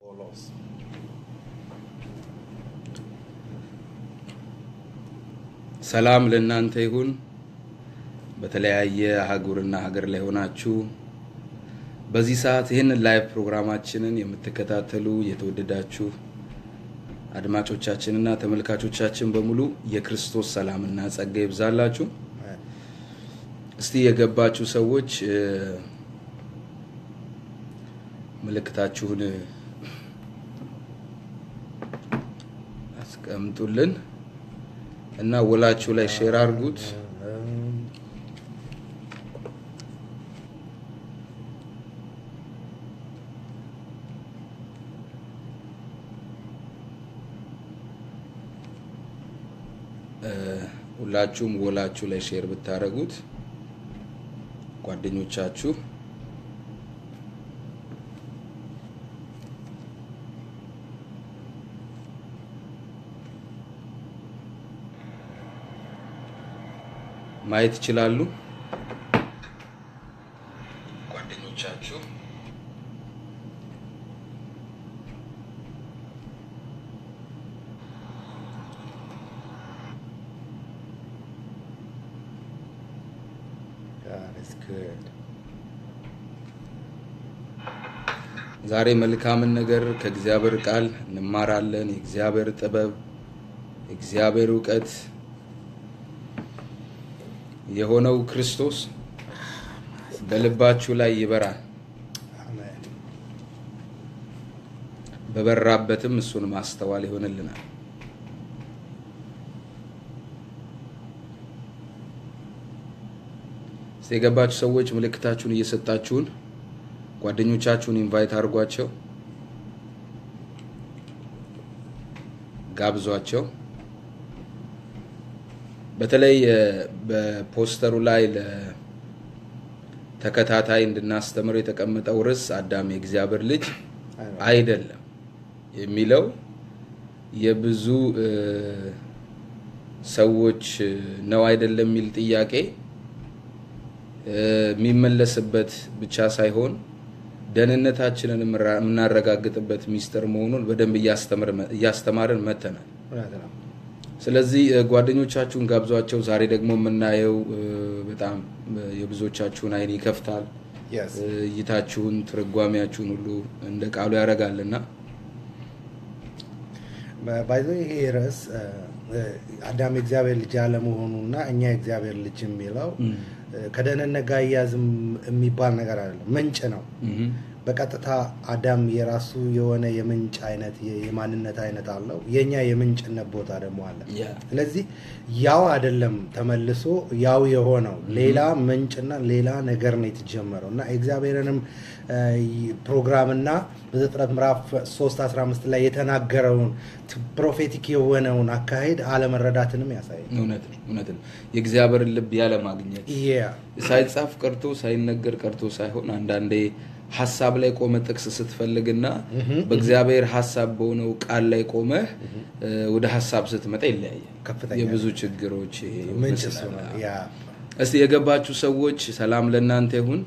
ጳውሎስ ሰላም ለእናንተ ይሁን። በተለያየ ሀገርና ሀገር ላይ ሆናችሁ በዚህ ሰዓት ይሄንን ላይቭ ፕሮግራማችንን የምትከታተሉ የተወደዳችሁ አድማጮቻችንና ተመልካቾቻችን በሙሉ የክርስቶስ ሰላምና ጸጋ ይብዛላችሁ። እስቲ የገባችሁ ሰዎች ምልክታችሁን አስቀምጡልን እና ወላችሁ ላይ ሼር አድርጉት። ሁላችሁም ወላችሁ ላይ ሼር ብታረጉት ጓደኞቻችሁ ማየት ይችላሉ። ጓደኞቻችሁ ዛሬ መልካምን ነገር ከእግዚአብሔር ቃል እንማራለን። የእግዚአብሔር ጥበብ፣ የእግዚአብሔር ዕውቀት የሆነው ክርስቶስ በልባችሁ ላይ ይበራል። አሜን። በበራበትም እሱን ማስተዋል ይሆንልናል። የገባችሁ ሰዎች ምልክታችሁን እየሰጣችሁን ጓደኞቻችሁን ኢንቫይት አድርጓቸው፣ ጋብዟቸው። በተለይ በፖስተሩ ላይ ለተከታታይ እንድናስተምር የተቀመጠው ርዕስ አዳም የእግዚአብሔር ልጅ አይደለም የሚለው የብዙ ሰዎች ነው አይደለም የሚል ጥያቄ የሚመለስበት ብቻ ሳይሆን ደህንነታችንን የምናረጋግጥበት ሚስጥር መሆኑን በደንብ እያስተማርን መተናል። ስለዚህ ጓደኞቻችሁን ጋብዟቸው። ዛሬ ደግሞ የምናየው በጣም የብዙዎቻችሁን አይን ይከፍታል። እይታችሁን፣ ትርጓሜያችሁን ሁሉ እንደ ቃሉ ያረጋልና ባይዘው ይሄ ርዕስ አዳም የእግዚአብሔር ልጅ አለመሆኑና እኛ የእግዚአብሔር ልጅ የሚለው ከደህንነት ጋር ያዝም የሚባል ነገር አይደለም። ምንጭ ነው። በቀጥታ አዳም የራሱ የሆነ የምንጭ አይነት የማንነት አይነት አለው። የኛ የምንጭነት ቦታ ደግሞ አለ። ስለዚህ ያው አይደለም ተመልሶ ያው የሆነው ሌላ ምንጭና ሌላ ነገር ነው የተጀመረው እና እግዚአብሔርንም ፕሮግራምና በዘፍጥረት ምዕራፍ 3:15 ላይ የተናገረውን ፕሮፌቲክ የሆነውን አካሄድ አለመረዳትንም ያሳያል። እውነት ነው። የእግዚአብሔርን ልብ ያለ ማግኘት ሳይጻፍ ቀርቶ ሳይነገር ቀርቶ ሳይሆን አንዳንዴ ሐሳብ ላይ ቆመ ጥቅስ ስትፈልግና በእግዚአብሔር ሐሳብ በሆነው ቃል ላይ ቆመ ወደ ሐሳብ ስትመጣ ይለያያል። የብዙ ችግሮች ምንጭ ነው። እስቲ የገባችሁ ሰዎች ሰላም ለእናንተ ይሁን።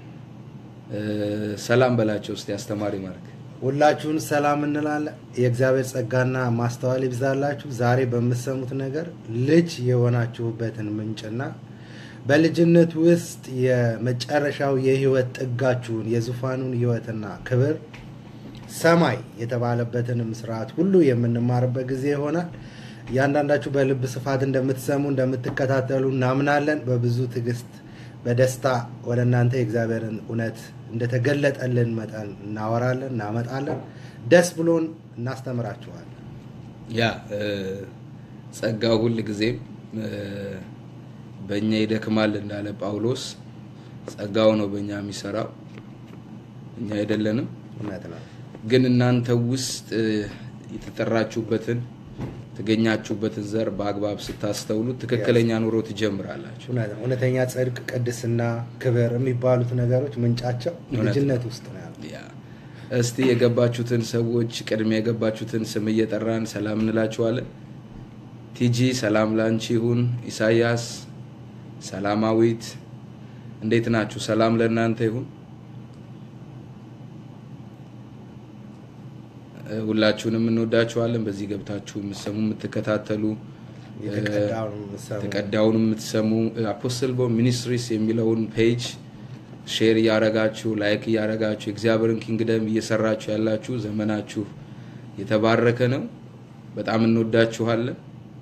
ሰላም በላቸው እስቲ አስተማሪ ማርክ። ሁላችሁን ሰላም እንላለን። የእግዚአብሔር ጸጋና ማስተዋል ይብዛላችሁ። ዛሬ በመሰሙት ነገር ልጅ የሆናችሁበትን ምንጭና በልጅነት ውስጥ የመጨረሻው የህይወት ጥጋችሁን የዙፋኑን ህይወትና ክብር ሰማይ የተባለበትን ምስራት ሁሉ የምንማርበት ጊዜ ይሆናል። ያንዳንዳችሁ በልብ ስፋት እንደምትሰሙ እንደምትከታተሉ እናምናለን። በብዙ ትዕግስት በደስታ ወደ እናንተ የእግዚአብሔርን እውነት እንደተገለጠልን መጠን እናወራለን፣ እናመጣለን። ደስ ብሎን እናስተምራችኋለን። ጸጋው ሁሉ ጊዜም በእኛ ይደክማል እንዳለ ጳውሎስ ጸጋው ነው በእኛ የሚሰራው፣ እኛ አይደለንም። ግን እናንተ ውስጥ የተጠራችሁበትን ተገኛችሁበትን ዘር በአግባብ ስታስተውሉ ትክክለኛ ኑሮ ትጀምራላችሁ። እውነተኛ ጽድቅ፣ ቅድስና፣ ክብር የሚባሉት ነገሮች ምንጫቸው ልጅነት ውስጥ ነው ያለው። እስቲ የገባችሁትን ሰዎች ቅድሚያ የገባችሁትን ስም እየጠራን ሰላም እንላችኋለን። ቲጂ ሰላም ላንቺ ይሁን። ኢሳያስ፣ ሰላማዊት እንዴት ናችሁ? ሰላም ለእናንተ ይሁን። ሁላችሁንም እንወዳችኋለን በዚህ ገብታችሁ የምትሰሙ የምትከታተሉ የተቀዳውን የምትሰሙ አፖስትል ቦ ሚኒስትሪስ የሚለውን ፔጅ ሼር ያረጋችሁ ላይክ ያረጋችሁ እግዚአብሔርን ኪንግደም እየሰራችሁ ያላችሁ ዘመናችሁ የተባረከ ነው በጣም እንወዳችኋለን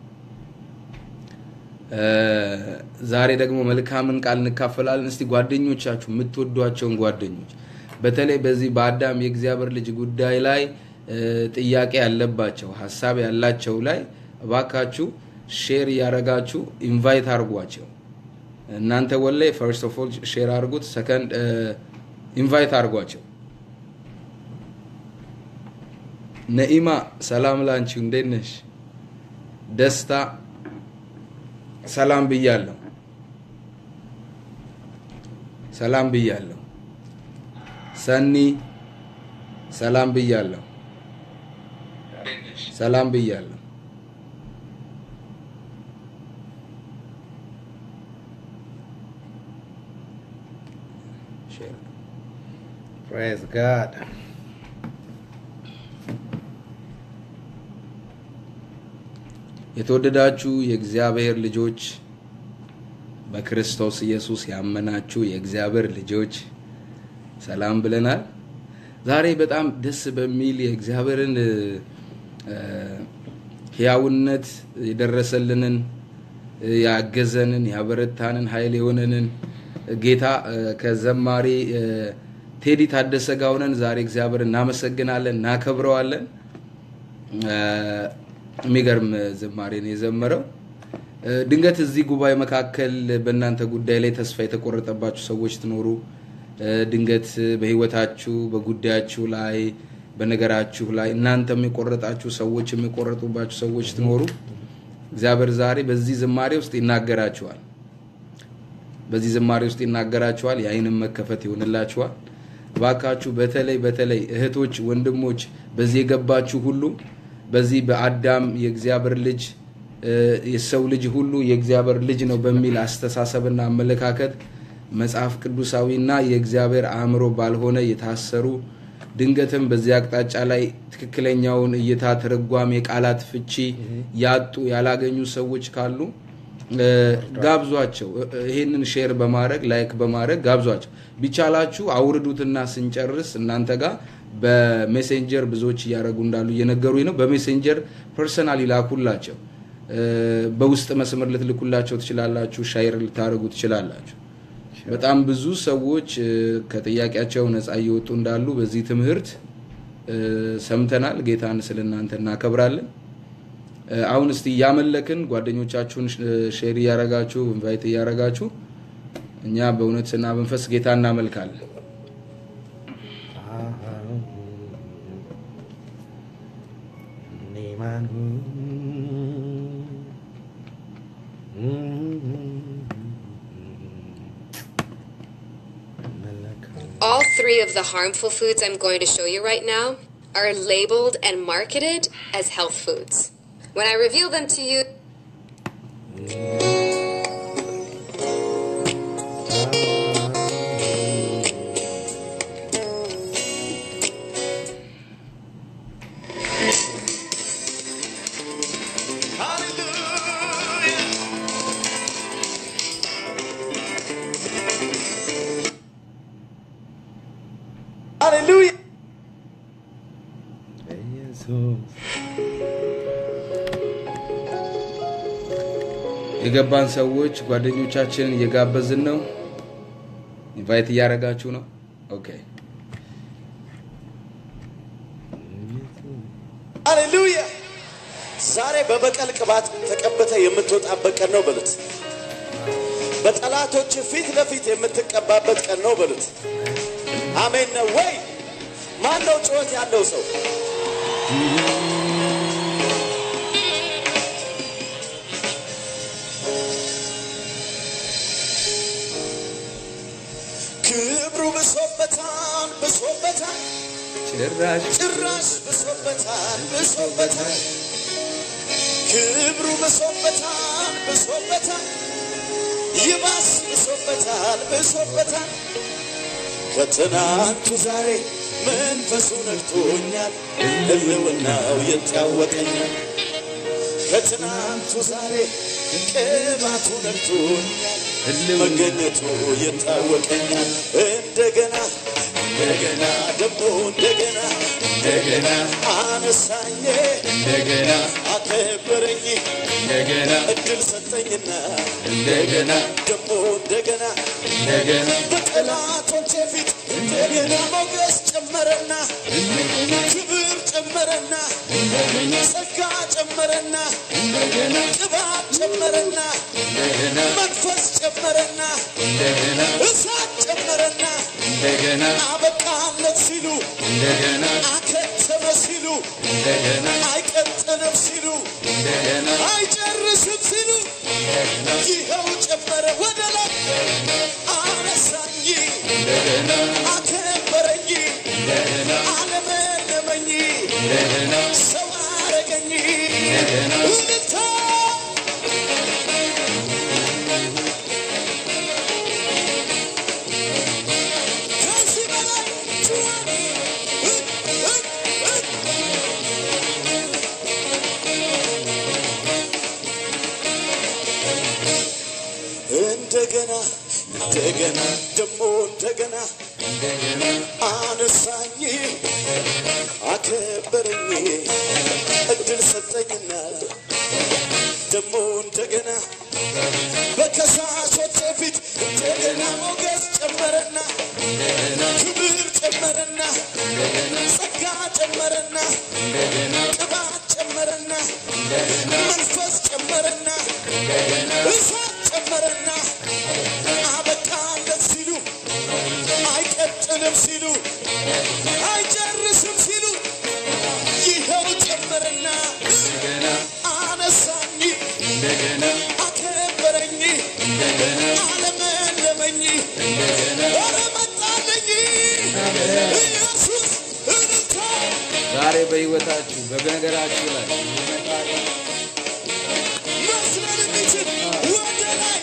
ዛሬ ደግሞ መልካምን ቃል እንካፈላለን እስቲ ጓደኞቻችሁ የምትወዷቸውን ጓደኞች በተለይ በዚህ በአዳም የእግዚአብሔር ልጅ ጉዳይ ላይ ጥያቄ ያለባቸው ሐሳብ ያላቸው ላይ ባካችሁ ሼር ያረጋችሁ ኢንቫይት አርጓቸው እናንተ ወላይ ፈርስት ኦፍ ኦል ሼር አርጉት ሰከንድ ኢንቫይት አርጓቸው ነኢማ ሰላም ላንቺ እንዴት ነሽ ደስታ ሰላም ብያለሁ ሰኒ ሰላም ብያለሁ Praise God. የተወደዳችሁ የእግዚአብሔር ልጆች በክርስቶስ ኢየሱስ ያመናችሁ የእግዚአብሔር ልጆች ሰላም ብለናል ዛሬ በጣም ደስ በሚል የእግዚአብሔርን ሕያውነት የደረሰልንን ያገዘንን ያበረታንን ኃይል የሆነንን ጌታ ከዘማሪ ቴዲ ታደሰ ጋር ሆነን ዛሬ እግዚአብሔርን እናመሰግናለን እናከብረዋለን የሚገርም ዝማሬ ነው የዘመረው ድንገት እዚህ ጉባኤ መካከል በእናንተ ጉዳይ ላይ ተስፋ የተቆረጠባችሁ ሰዎች ትኖሩ ድንገት በህይወታችሁ በጉዳያችሁ ላይ በነገራችሁ ላይ እናንተም የቆረጣችሁ ሰዎች የሚቆረጡባችሁ ሰዎች ትኖሩ እግዚአብሔር ዛሬ በዚህ ዝማሬ ውስጥ ይናገራችኋል የአይንም መከፈት ይሆንላችኋል ባካችሁ በተለይ እህቶች ወንድሞች በዚህ የገባችሁ ሁሉ በዚህ በአዳም የእግዚአብሔር ልጅ የሰው ልጅ ሁሉ የእግዚአብሔር ልጅ ነው በሚል አስተሳሰብና አመለካከት መጽሐፍ ቅዱሳዊና የእግዚአብሔር አእምሮ ባልሆነ የታሰሩ ድንገትም በዚህ አቅጣጫ ላይ ትክክለኛውን እይታ ተረጓሚ ቃላት ፍቺ ያጡ ያላገኙ ሰዎች ካሉ ጋብዟቸው ይሄንን ሼር በማድረግ ላይክ በማድረግ ጋብዟቸው ቢቻላችሁ አውርዱትና ስንጨርስ እናንተ ጋር በሜሴንጀር ብዙዎች ያረጉ እንዳሉ እየነገሩኝ ነው በሜሴንጀር ፐርሰናሊ ላኩላቸው በውስጥ መስመር ልትልኩላቸው ትችላላችሁ ሼር ልታረጉ ትችላላችሁ በጣም ብዙ ሰዎች ከጥያቄያቸው ነፃ እየወጡ እንዳሉ በዚህ ትምህርት ሰምተናል ጌታን ስለናንተ እናከብራለን አሁን እስቲ ያመለክን ጓደኞቻችሁን ሼር ያረጋችሁ ኢንቫይት ያረጋችሁ እኛ በእውነትና በመንፈስ ጌታን እናመልካለን All three of the harmful foods I'm going to show you right now are labeled and marketed as health foods. When I reveal them to you, Hallelujah. የገባን ሰዎች ጓደኞቻችንን እየጋበዝን ነው ኢንቫይት ያረጋችሁ ነው ኦኬ ሃሌሉያ ዛሬ በበቀል ቅባት ተቀበተ የምትወጣበት ቀን ነው በሉት በጠላቶች ፊት ለፊት የምትቀባበት ቀን ነው በሉት አሜን ነው ወይ ማን ነው ጮት ያለው ሰው ክብሩ በሶበታን ጭራሽ በሶበታን ክብሩ በሶበታን ይባስ በሶበታን ከትናንቱ ዛሬ መንፈሱ ነክቶኛል ህልውናው ይታወቀኛል ከትናንቱ ዛሬ ቅባቱ ነክቶኛል መገኘቱ ይታወቀኛል እንደገና ደግሞ እንደገና አነሳኝ እንደገና አከበረኝ እንደገና እድል ሰጠኝና እንደገና ደግሞ እንደገና በጠላቶቼ ፊት እንደገና ሞገስ ጨመረና ክብር ጨመረና ጸጋ ጨመረና ቅባት ጨመረና መንፈስ ጨመረና እሳት ጨመረና አበቃለት ሲሉ አከተመ ሲሉ አይቀጥልም ሲሉ አይጨርስም ሲሉ ይኸው ጨመረ ወደ ላይ አነሳኝ አከበረኝ አለመለመኝ ሰው አረገኝ እልልታ እንደገና ደግሞ እንደገና አነሳኝ አከበረኝ እድል ሰጠኝና ደግሞ እንደገና በከሳሾቼ ፊት እንደገና ሞገስ ጨመረና ክብር ጨመረና ጸጋ ጨመረና ቅባት ጨመረና መንፈስ ጨመረና እሳት ጨመረና አበቃለት ሲሉ አይቀጥልም ሲሉ አይጨርስም ሲሉ ይኸው ጨመረና አነሳኝ አከበረኝ አለመለመኝ ኧረ መጣልኝ ኢየሱስ እልልታ ዛሬ በሕይወታችሁ በነገራችሁ ላይ መስለን የሚችል ወደ ላይ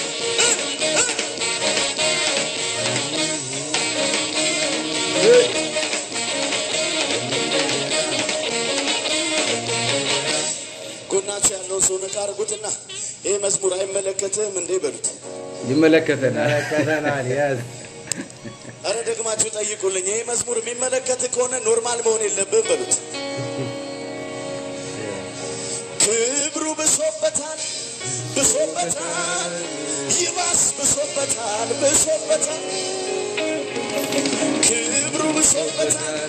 ጎናችሁ ያለው ሰው ነካ አድርጉትና ይሄ መዝሙር አይመለከትም እንዴ በሉት ይመለከተናል ያዝ አረ ደግማችሁ ጠይቁልኝ ይሄ መዝሙር የሚመለከት ከሆነ ኖርማል መሆን የለብህም በሉት ክብሩ ብሶበታል ይባስ ብሶበታል ክብሩ ብሶበታል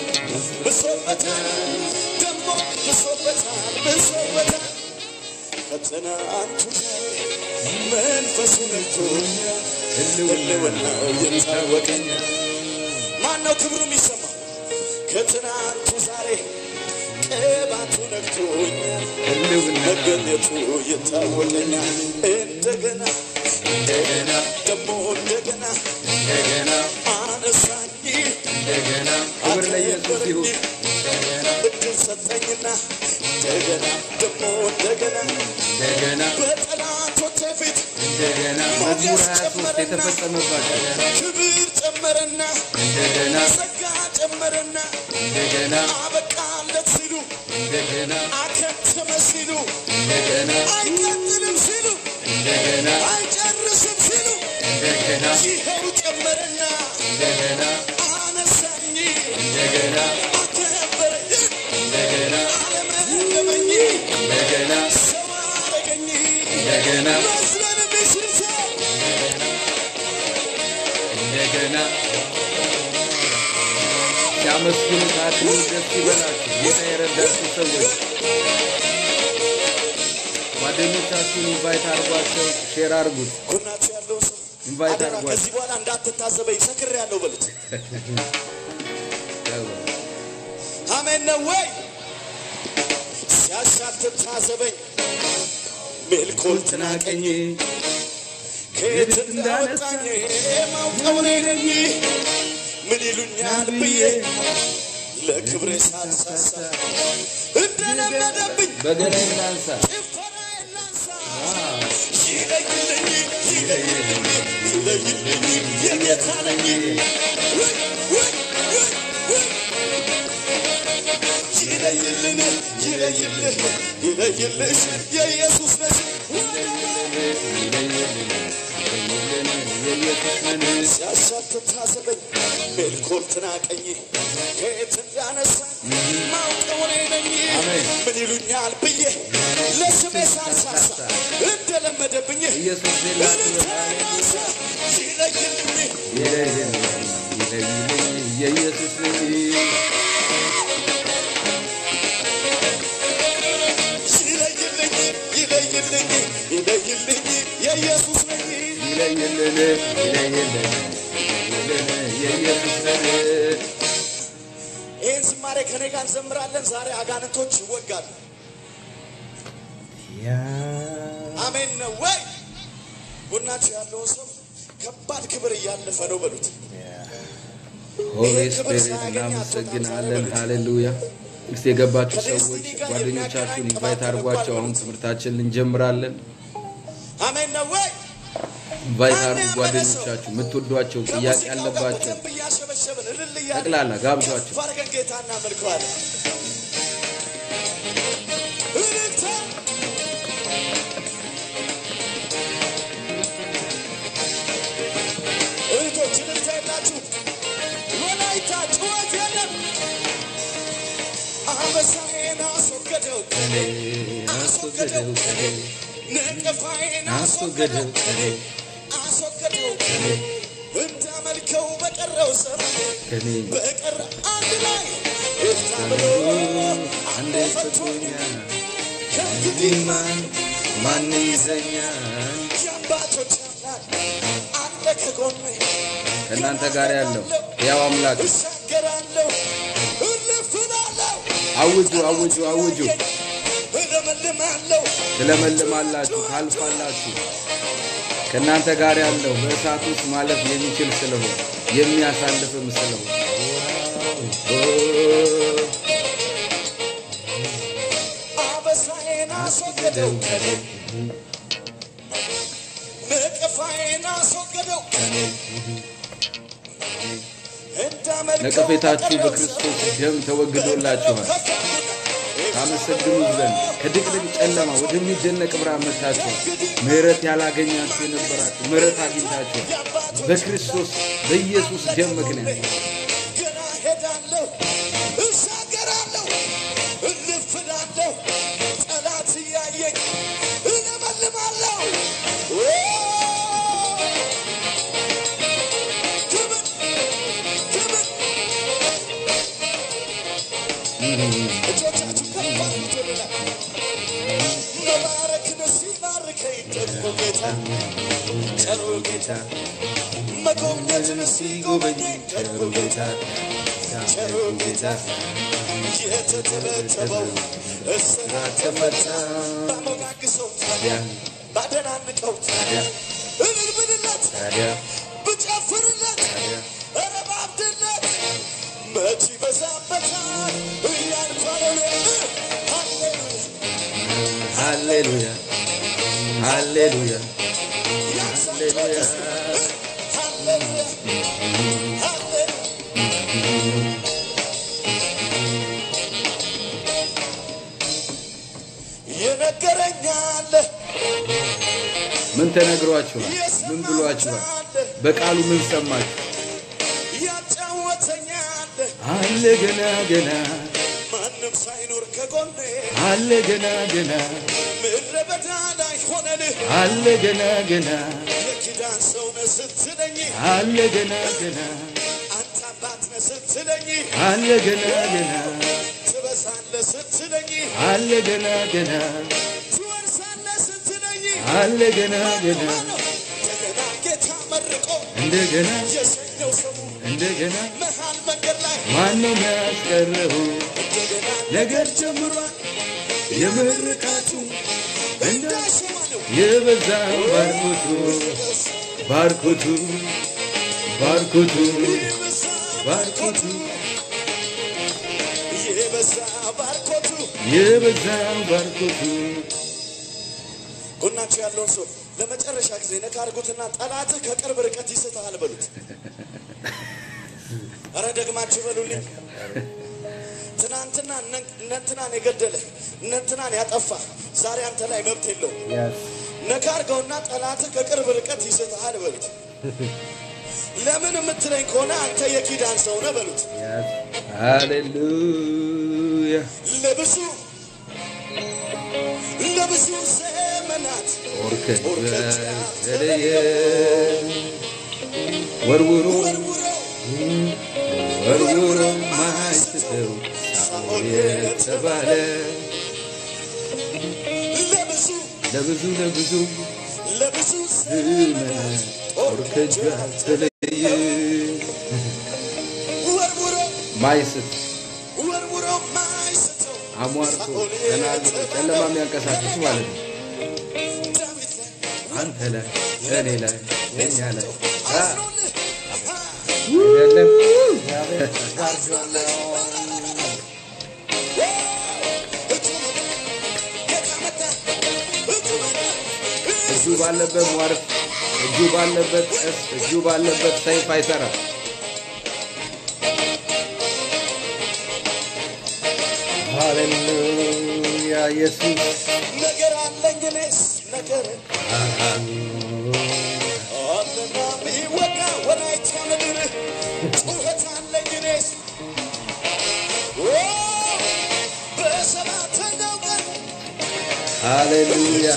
ደሞ ብሶበታል ከትናንቱ መንፈሱ ነክቶኛል ህልውናው ይታወቀኛል ማነው ክብሩ የሚሰማ ከትናንቱ ዛሬ ቅባቱ ነክቶኛል መገኘቱ ይታወቀኛል እንደገና ደግሞ እንደገና አነሳኝ ክብር ለኢየሱስ ይሁን እድል ሰጠኝና እንደገና ደግሞ እንደገና በጠላቶቼ ፊት መዝሙር 23 የተፈጸመባቸው ክብር ጨመረና ጸጋ ጨመረና አበቃለት ሲሉ አከተመ ሲሉ አይቀጥልም ሲሉ አይጨርስም ሲሉ ይኸው ጨመረና አነሳኝ አከበረኝ አለመለመኝ ሰው አረገኝ መስለን የሚችል ሰው ሲያመስግኑት አድምጡ ደስ ይበላችሁ ጌታ የረዳችሁ ሰዎች ጓደኞቻችሁን ኢንቫይት አድርጓቸው ሼር አድርጉት ጎናችሁ ያለው ሰው ኢንቫይት አድርጓቸው ከዚህ በኋላ እንዳትታዘበኝ ሰክሬያለሁ በሉት አሜን ነው ወይ ሲያሻትት ታዘበኝ ሜልኮል ትናቀኝ ከየት እንዳነሳኝ ማውቀው ነኝ ምን ይሉኛል ብዬ ለክብሬ ሳልሳሳ እንደለመደብኝ በገናዬን ላንሳ ጭፈራዬን ላንሳ ይለይልኝ የጌታ ነኝ ይለይልሽ የኢየሱስ ነሽ ሲያሻትት ታዘበኝ ሜልኮል ትናቀኝ ከየት እንዳነሳኝ ማውቀው እኔ ነኝ ምን ይሉኛል ብዬ ለስሜ ሳልሳሳ እንደለመደብኝ ኢየሱስ ይለይልኝ የኢየሱስ ነኝ ይለይልኝ የኢየሱስ ነኝ ይለይልኝ የኢየሱስ ነኝ ይህን ዝማሬ ከኔ ጋር እንዘምራለን ዛሬ አጋንንቶች ይወጋሉ አሜን ነው ወይ ጎናችሁ ያለው ሰው ከባድ ክብር እያለፈ ነው በሉት ሆሊ ስፒሪት እናመሰግናለን ሃሌሉያ እስቲ የገባችሁ ሰዎች ጓደኞቻችሁን ኢንቫይት አድርጓቸው አሁን ትምህርታችንን እንጀምራለን አሜን ነው ወይ ኢንቫይት አድርጉ ጓደኞቻችሁ የምትወዷቸው ጥያቄ ያለባቸው ጠቅላላ ጋብዟቸው ፈርገን ጌታና መልካም ነቀፋዬን አስወገደው እንዳመልከው በቀረው ዘመን በቀረ አንድ ላይ እፍታብሎ አንድ ፈቶኛል ከእንግዲህ ማን ይዘኛል የአባቶች አምላክ አለ ከጎኔ ከእናንተ ጋር ያለው ያው አምላክ እሻገራለሁ እልፍላለሁ አውጁ አውጁ አውጁ እለመልማለሁ ታልፋላችሁ ከእናንተ ጋር ያለው በእሳት ውስጥ ማለፍ የሚችል ስለሆነ የሚያሳልፍም ስለሆነ አበሳዬን አስወገደው ነቀፋዬን አስወገደው ነቀፌታችሁ በክርስቶስ ደም ተወግዶላችኋል ታመሰግኑ ዘንድ ከድቅድቅ ጨለማ ወደሚደነቅ ብርሃን መጥታችኋል ምህረት ያላገኛችሁ የነበራችሁ ምህረት አግኝታችሁ በክርስቶስ በኢየሱስ ደም ምክንያት ገና ሄዳለሁ እሻገራለሁ እልፍላለሁ ጠላት እያየኝ እለመልማለሁ እጆቻችሁ ከፍ አድርጉ መባረክን ሲባርከኝ ደግሞ ጌታ ቸሩ ጌታ መጎብኘትን ሲጎበኘኝ ደግሞ ጌታ ቸሩ ጌታ የተተበተበው እስራት ተፈታ ባሞጋግሰው ታዲያ ባደናንቀው ታዲያ እልል ብልለት ታዲያ ብጨፍርለት ኧረ ባብድለት መች ይበዛበታል እያልኩ ሃሌሉያ ሃሌሉያ የነገረኛል ምን ተነግሯችኋል ምን ብሏችኋል በቃሉ ምን ሰማችሁ ያጫወተኛል አለ ገና ገና ማንም ሳይኖር ከጎኔ አለ ገና ገና ምድረ በዳ ላይ ሆነን አለ ገና ገና የኪዳን ሰው ነህ ስትለኝ አለ ገና ገና አንተ አባት ነህ ስትለኝ አለ ገና ገና ትበሳለህ ስትለኝ አለ ገና ገና ትወርሳለህ ስትለኝ አለ ገና ገና እንደገና ጌታ መርቆ እንደገና የሸኘው ሰው እንደገና መሃል መንገድ ላይ ማነው ያስቀረው እንደገና ነገር ጀምሯል የምርቃቱ እንዳሸዋ ነው የበዛ ባርኮቱ ባርኮቱ ባርኮቱ ባርኮቱ የበዛ ባርኮቱ የበዛ ባርኮቱ ጎናችሁ ያለውን ሰው ለመጨረሻ ጊዜ ነካ አድርጉትና ጠላትህ ከቅርብ ርቀት ይስታል በሉት። አረ ደግማችሁ በሉልኝ። ትናንትና እነንትናን የገደለ እነንትናን ያጠፋ ዛሬ አንተ ላይ መብት የለውም። ነካርገውና ጠላት ከቅርብ ርቀት ይስታል በሉት። ለምን የምትለኝ ከሆነ አንተ የኪዳን ሰው ነህ በሉት። ሃሌሉያ ለብዙ ዘመናት ኦርከደየ ወርውሮ ማይስተው ሳኦል የተባለ ለብዙ ዘመናት ኦርከደየ ማይስት አሟርቶ ጨለማ የሚያንቀሳቅስ ማለት ነው። አንተ ላይ እኔ ላይ እኛ ላይ እጁ ባለበት ሟርት፣ እጁ ባለበት ቀስ፣ እጁ ባለበት ሰይፍ አይሰራም። ሃሌሉያ ኢየሱስ ነገር አለኝ እኔስ ነገር አለና ቢወጋ ወላይታ ምድር ጩኸት አለኝ እኔስ በሰባተኛው ቀን ሃሌሉያ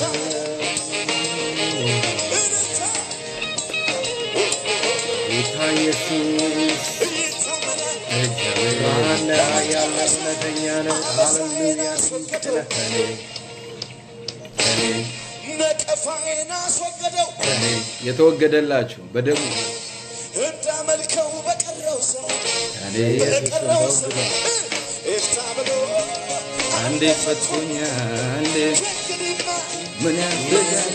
ጌታ ኢየሱስ ማለ ያለተኛ ነው። ሃሌሉያ ነቀፋዬን አስወገደው የተወገደላችሁ በደሙ እንዳመልከው በቀረው ሰው ኤፍታ ብሎ አንዴ ፈቶኛል ምን ያደርጋል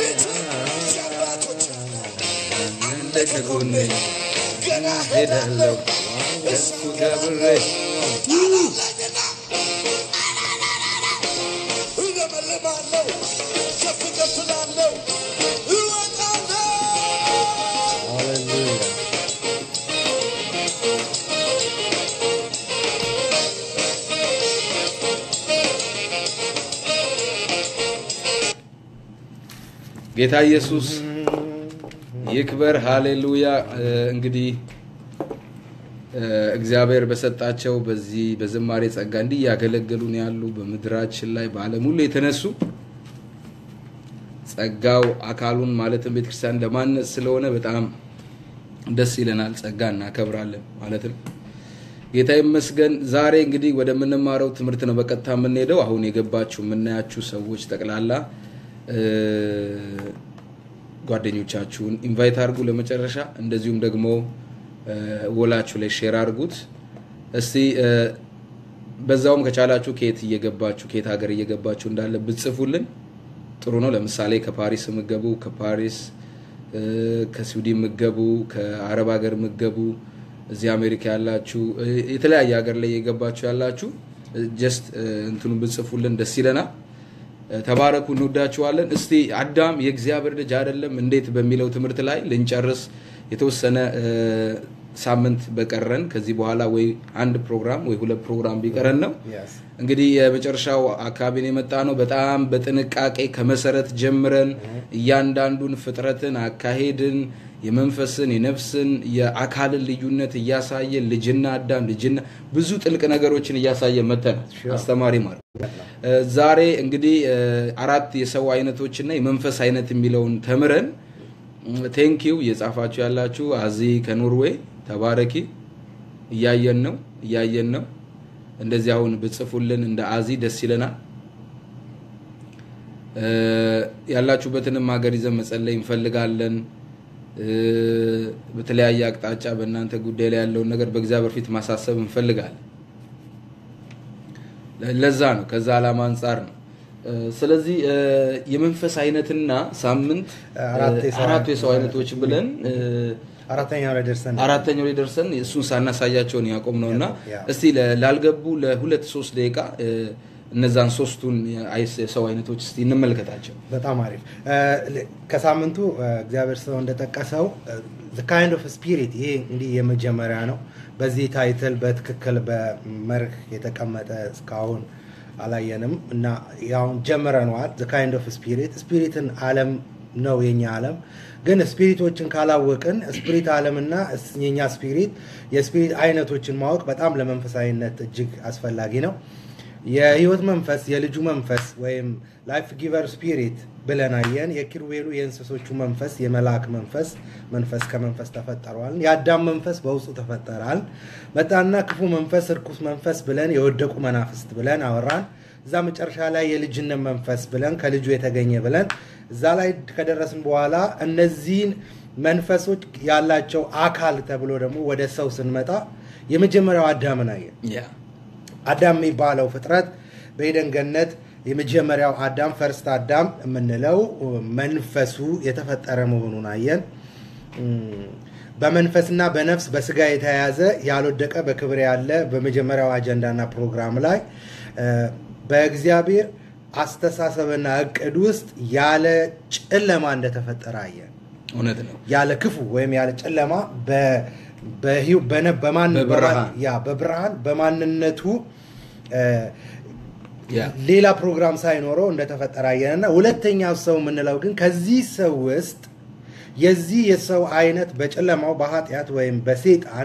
እንደከጎኔ ገና ሄዳለሁ እሱ ጋር ብሬ እለመልማለሁ ከፍ ከፍ እላለሁ እወጣለሁ። ሃሌሉያ ጌታ ኢየሱስ ይክበር። ሃሌሉያ። እንግዲህ እግዚአብሔር በሰጣቸው በዚህ በዝማሬ ጸጋ እንዲህ ያገለገሉን ያሉ በምድራችን ላይ በዓለም ሁሉ የተነሱ ጸጋው አካሉን ማለትም ቤተክርስቲያን ለማነጽ ስለሆነ በጣም ደስ ይለናል። ጸጋ እናከብራለን ማለት ነው። ጌታ ይመስገን። ዛሬ እንግዲህ ወደ ምንማረው ትምህርት ነው በቀጥታ የምንሄደው። አሁን የገባችሁ የምናያችሁ ሰዎች ጠቅላላ ጓደኞቻችሁን ኢንቫይት አድርጉ ለመጨረሻ። እንደዚሁም ደግሞ ወላችሁ ላይ ሼር አድርጉት። እስቲ በዛውም ከቻላችሁ ከየት እየገባችሁ ከየት ሀገር እየገባችሁ እንዳለ ብትጽፉልን ጥሩ ነው። ለምሳሌ ከፓሪስ ምገቡ፣ ከፓሪስ ከስዊድን ምገቡ፣ ከአረብ ሀገር ምገቡ፣ እዚህ አሜሪካ ያላችሁ የተለያየ ሀገር ላይ እየገባችሁ ያላችሁ ጀስት እንትኑ ብትጽፉልን ደስ ይለናል። ተባረኩ፣ እንወዳችኋለን። እስቲ አዳም የእግዚአብሔር ልጅ አይደለም እንዴት በሚለው ትምህርት ላይ ልንጨርስ የተወሰነ ሳምንት በቀረን ከዚህ በኋላ ወይ አንድ ፕሮግራም ወይ ሁለት ፕሮግራም ቢቀረን ነው። እንግዲህ የመጨረሻው አካባቢን የመጣ ነው። በጣም በጥንቃቄ ከመሰረት ጀምረን እያንዳንዱን ፍጥረትን አካሄድን የመንፈስን የነፍስን የአካልን ልዩነት እያሳየ ልጅና አዳም ልጅና ብዙ ጥልቅ ነገሮችን እያሳየ መተናል። አስተማሪ ማለት ዛሬ እንግዲህ አራት የሰው አይነቶችና የመንፈስ አይነት የሚለውን ተምረን ቴንኪው እየጻፋችሁ ያላችሁ አዚ ከኖርዌይ ተባረኪ። እያየን ነው። እንደዚህ አሁን ብጽፉልን እንደ አዚ ደስ ይለናል። ያላችሁበትንም ሀገር ይዘን መጸለይ እንፈልጋለን። በተለያየ አቅጣጫ በእናንተ ጉዳይ ላይ ያለውን ነገር በእግዚአብሔር ፊት ማሳሰብ እንፈልጋለን። ለዛ ነው ከዛ ዓላማ አንፃር ነው። ስለዚህ የመንፈስ አይነትና ሳምንት አራት የሰው አይነቶች ብለን አራተኛው ላይ ደርሰን እሱን ሳናሳያቸውን ያቆምነውና እስቲ ላልገቡ ለ2-3 ደቂቃ እነዛን ሶስቱን የሰው አይነቶች እስቲ እንመልከታቸው። በጣም አሪፍ። ከሳምንቱ እግዚአብሔር ሰው እንደጠቀሰው the kind of spirit ይሄ እንግዲህ የመጀመሪያ ነው። በዚህ ታይትል በትክክል በመርህ የተቀመጠ እስካሁን አላየንም እና ያው ጀመረናል the kind of spiritን ዓለም ነው የኛ ዓለም ግን ስፒሪቶችን ካላወቅን ስፒሪት ዓለምና የኛ ስፒሪት የስፒሪት አይነቶችን ማወቅ በጣም ለመንፈሳዊነት እጅግ አስፈላጊ ነው የህይወት መንፈስ የልጁ መንፈስ ወይም ላይፍ ጊቨር ስፒሪት ብለናየን የኪሩቤሉ የእንስሶቹ መንፈስ የመላእክ መንፈስ ከመንፈስ ተፈጠሯል የአዳም መንፈስ በውስጡ ተፈጠራል መጣና ክፉ መንፈስ ርኩስ መንፈስ ብለን የወደቁ መናፍስት ብለን አወራን እዛ መጨረሻ ላይ የልጅነት መንፈስ ብለን ከልጁ የተገኘ ብለን እዛ ላይ ከደረስን በኋላ እነዚህን መንፈሶች ያላቸው አካል ተብሎ ደግሞ ወደ ሰው ስንመጣ የመጀመሪያው አዳምን አየን አዳም የሚባለው ፍጥረት በኤደን ገነት የመጀመሪያው አዳም ፈርስት አዳም የምንለው መንፈሱ የተፈጠረ መሆኑን አየን በመንፈስና በነፍስ በስጋ የተያያዘ ያልወደቀ በክብር ያለ በመጀመሪያው አጀንዳና ፕሮግራም ላይ በእግዚአብሔር አስተሳሰብና እቅድ ውስጥ ያለ ጨለማ እንደተፈጠረ አየን እውነት ነው ያለ ክፉ ወይም ያለ ጨለማ በብርሃን በማንነቱ ሌላ ፕሮግራም ሳይኖረው እንደተፈጠረ አየንና ሁለተኛው ሰው ምንለው ግን ከዚህ ሰው ውስጥ የዚህ የሰው አይነት በጨለማው በኃጢአት ወይም በሰይጣን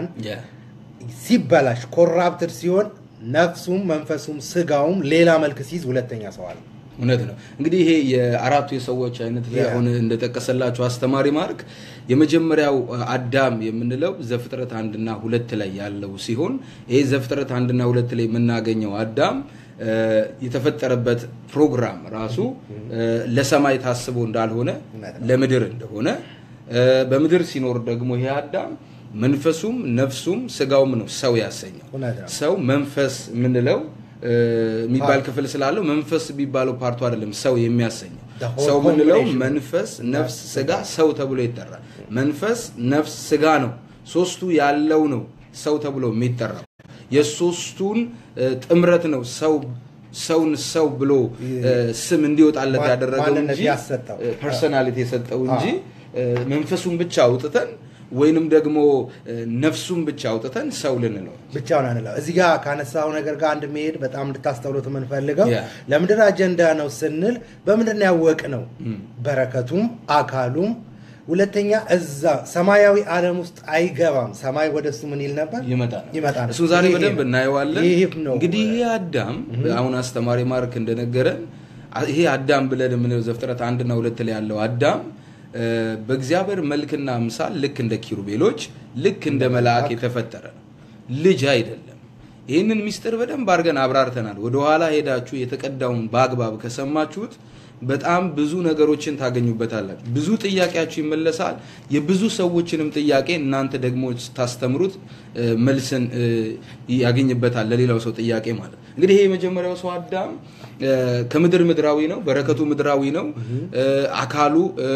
ሲበላሽ ኮራፕትድ ሲሆን ነፍሱም መንፈሱም ስጋውም ሌላ መልክ ሲይዝ ሁለተኛ ሰው አለ እውነት ነው እንግዲህ ይሄ የአራቱ የሰዎች አይነት ላይ አሁን እንደተቀሰላችሁ አስተማሪ ማርክ የመጀመሪያው አዳም የምንለው ዘፍጥረት 1 እና 2 ላይ ያለው ሲሆን ይሄ ዘፍጥረት 1 እና 2 ላይ የምናገኘው አዳም የተፈጠረበት ፕሮግራም ራሱ ለሰማይ ታስቦ እንዳልሆነ ለምድር እንደሆነ በምድር ሲኖር ደግሞ ይሄ አዳም መንፈሱም ነፍሱም ስጋውም ነው ሰው ያሰኘው ሰው መንፈስ ምንለው የሚባል ክፍል ስላለው መንፈስ ቢባለው ፓርቱ አይደለም ሰው የሚያሰኘው ሰው ምንለው መንፈስ ነፍስ ስጋ ሰው ተብሎ ይጠራል መንፈስ ነፍስ ስጋ ነው ሶስቱ ያለው ነው ሰው ተብሎ የሚጠራው የሶስቱን ጥምረት ነው ሰውን ሰው ብሎ ስም እንዲወጣለት ያደረገው እንጂ ፐርሰናሊቲ የሰጠው እንጂ መንፈሱን ብቻ አውጥተን ወይንም ደግሞ ነፍሱን ብቻ አውጥተን ሰው ልንለው ብቻውን አንለው እዚህ ጋር ካነሳው ነገር ጋር አንድ መሄድ በጣም እንድታስተውሉት መንፈልገው ለምድር አጀንዳ ነው ስንል በምንድን ያወቅ ነው በረከቱም አካሉም ሁለተኛ እዛ ሰማያዊ ዓለም ውስጥ አይገባም ሰማይ ወደሱ ምን ይል ነበር ይመጣል እሱ ዛሬ በደንብ እናየዋለን እንግዲህ ይሄ አዳም አሁን አስተማሪ ማርክ እንደነገረን ይሄ አዳም ብለን ምን ዘፍጥረት 1 እና 2 ላይ ያለው አዳም በእግዚአብሔር መልክና አምሳል ልክ እንደ ኪሩቤሎች ልክ እንደ መላእክ የተፈጠረ ልጅ አይደለም ይሄንን ሚስጥር በደንብ አድርገን አብራርተናል ወደ ኋላ ሄዳችሁ የተቀዳውን ባግባብ ከሰማችሁት በጣም ብዙ ነገሮችን ታገኙበታላችሁ ብዙ ጥያቄያችሁ ይመለሳል የብዙ ሰዎችንም ጥያቄ እናንተ ደግሞ ታስተምሩት መልስን ያገኝበታል ለሌላው ሰው ጥያቄ ማለት እንግዲህ ይሄ የመጀመሪያው ሰው አዳም ከምድር ምድራዊ ነው በረከቱ ምድራዊ ነው አካሉ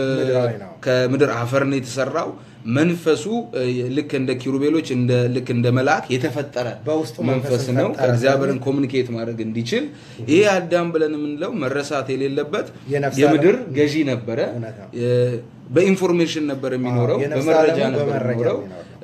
ከምድር አፈር ነው የተሰራው መንፈሱ ልክ እንደ ኪሩቤሎች ልክ እንደ መላእክ የተፈጠረ መንፈስ ነው ከእግዚአብሔርን ኮሙኒኬት ማድረግ እንዲችል ይሄ አዳም ብለን የምንለው መረሳት የሌለበት የምድር ገዢ ነበረ በኢንፎርሜሽን ነበር የሚኖረው በመረጃ ነበር የሚኖረው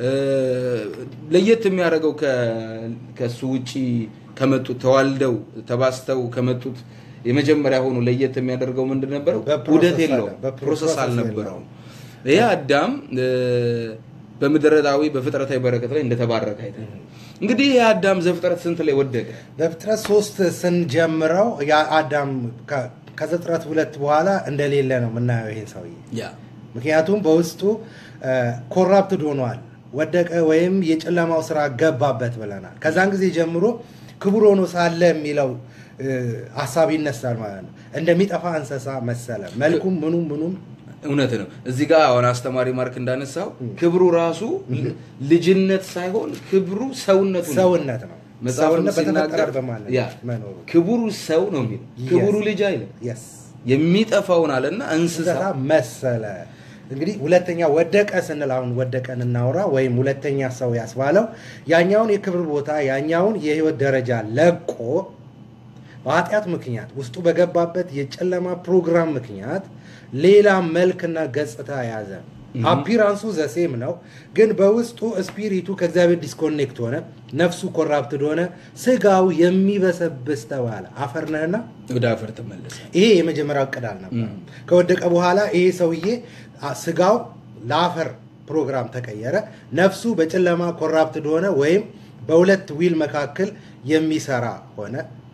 ለየት የሚያደርገው ከሱ ውጪ ከመጡት ተዋልደው ተባስተው ከመጡት የመጀመሪያ ሆኖ ለየት የሚያደርገው ምንድን ነበር ውደት የለው ፕሮሰስ አልነበረው ይሄ አዳም በምድራዊ በፍጥረታዊ በረከት ላይ እንደተባረከ አይተናል እንግዲህ ይሄ አዳም ዘፍጥረት ስንት ላይ ወደቀ ዘፍጥረት 3 ስንጀምረው ያ አዳም ከዘፍጥረት 2 በኋላ እንደሌለ ነው ምናየው ይሄ ሰውዬ ምክንያቱም በውስጡ ኮራፕትድ ሆኗል ወደቀ ወይም የጨለማው ስራ ገባበት ብለናል ከዛን ጊዜ ጀምሮ ክቡር ሆኖ ሳለ የሚለው ሐሳብ ይነሳል ማለት ነው እንደሚጠፋ እንስሳ መሰለ መልኩም ምኑም እውነት ነው እዚህ ጋር አሁን አስተማሪ ማርክ እንዳነሳው ክብሩ ራሱ ልጅነት ሳይሆን ክብሩ ሰውነት ነው መጻፈውና በተፈጠረ በማለት መኖሩ ክብሩ ሰው ነው የሚል ክብሩ ልጅ አይደለም የሚጠፋውን አለና እንስሳ መሰለ እንግዲህ ሁለተኛ ወደቀ ስንል አሁን ወደቀን እናውራ ወይም ሁለተኛ ሰው ያስባለው ያኛውን የክብር ቦታ ያኛውን የህይወት ደረጃ ለቆ በኃጢአት ምክንያት ውስጡ በገባበት የጨለማ ፕሮግራም ምክንያት ሌላ መልክና ገጽታ ያዘ አፒራንሱ ዘሴም ነው ግን በውስጡ ስፒሪቱ ከእግዚአብሔር ዲስኮኔክት ሆነ ነፍሱ ኮራፕትድ ሆነ ስጋው የሚበሰብስ ተባለ አፈርነና ወደ አፈር ተመለሰ ይሄ የመጀመሪያው ቀዳል ነበር ከወደቀ በኋላ ይሄ ሰውዬ ስጋው ለአፈር ፕሮግራም ተቀየረ ነፍሱ በጨለማ ኮራፕትድ ሆነ ወይም በሁለት ዊል መካከል የሚሰራ ሆነ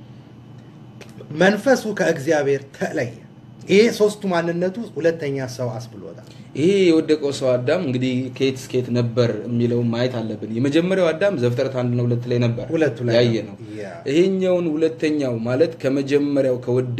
መንፈሱ ከእግዚአብሔር ተለየ ይሄ ሶስቱ ማንነቱ ሁለተኛ ሰው አስብሎታል ይሄ የወደቀው ሰው አዳም እንግዲህ ከየት እስከየት ነበር የሚለው ማየት አለብን የመጀመሪያው አዳም ዘፍጥረት 1 እና 2 ላይ ነበር ያየነው ይሄኛውን ሁለተኛው ማለት ከመጀመሪያው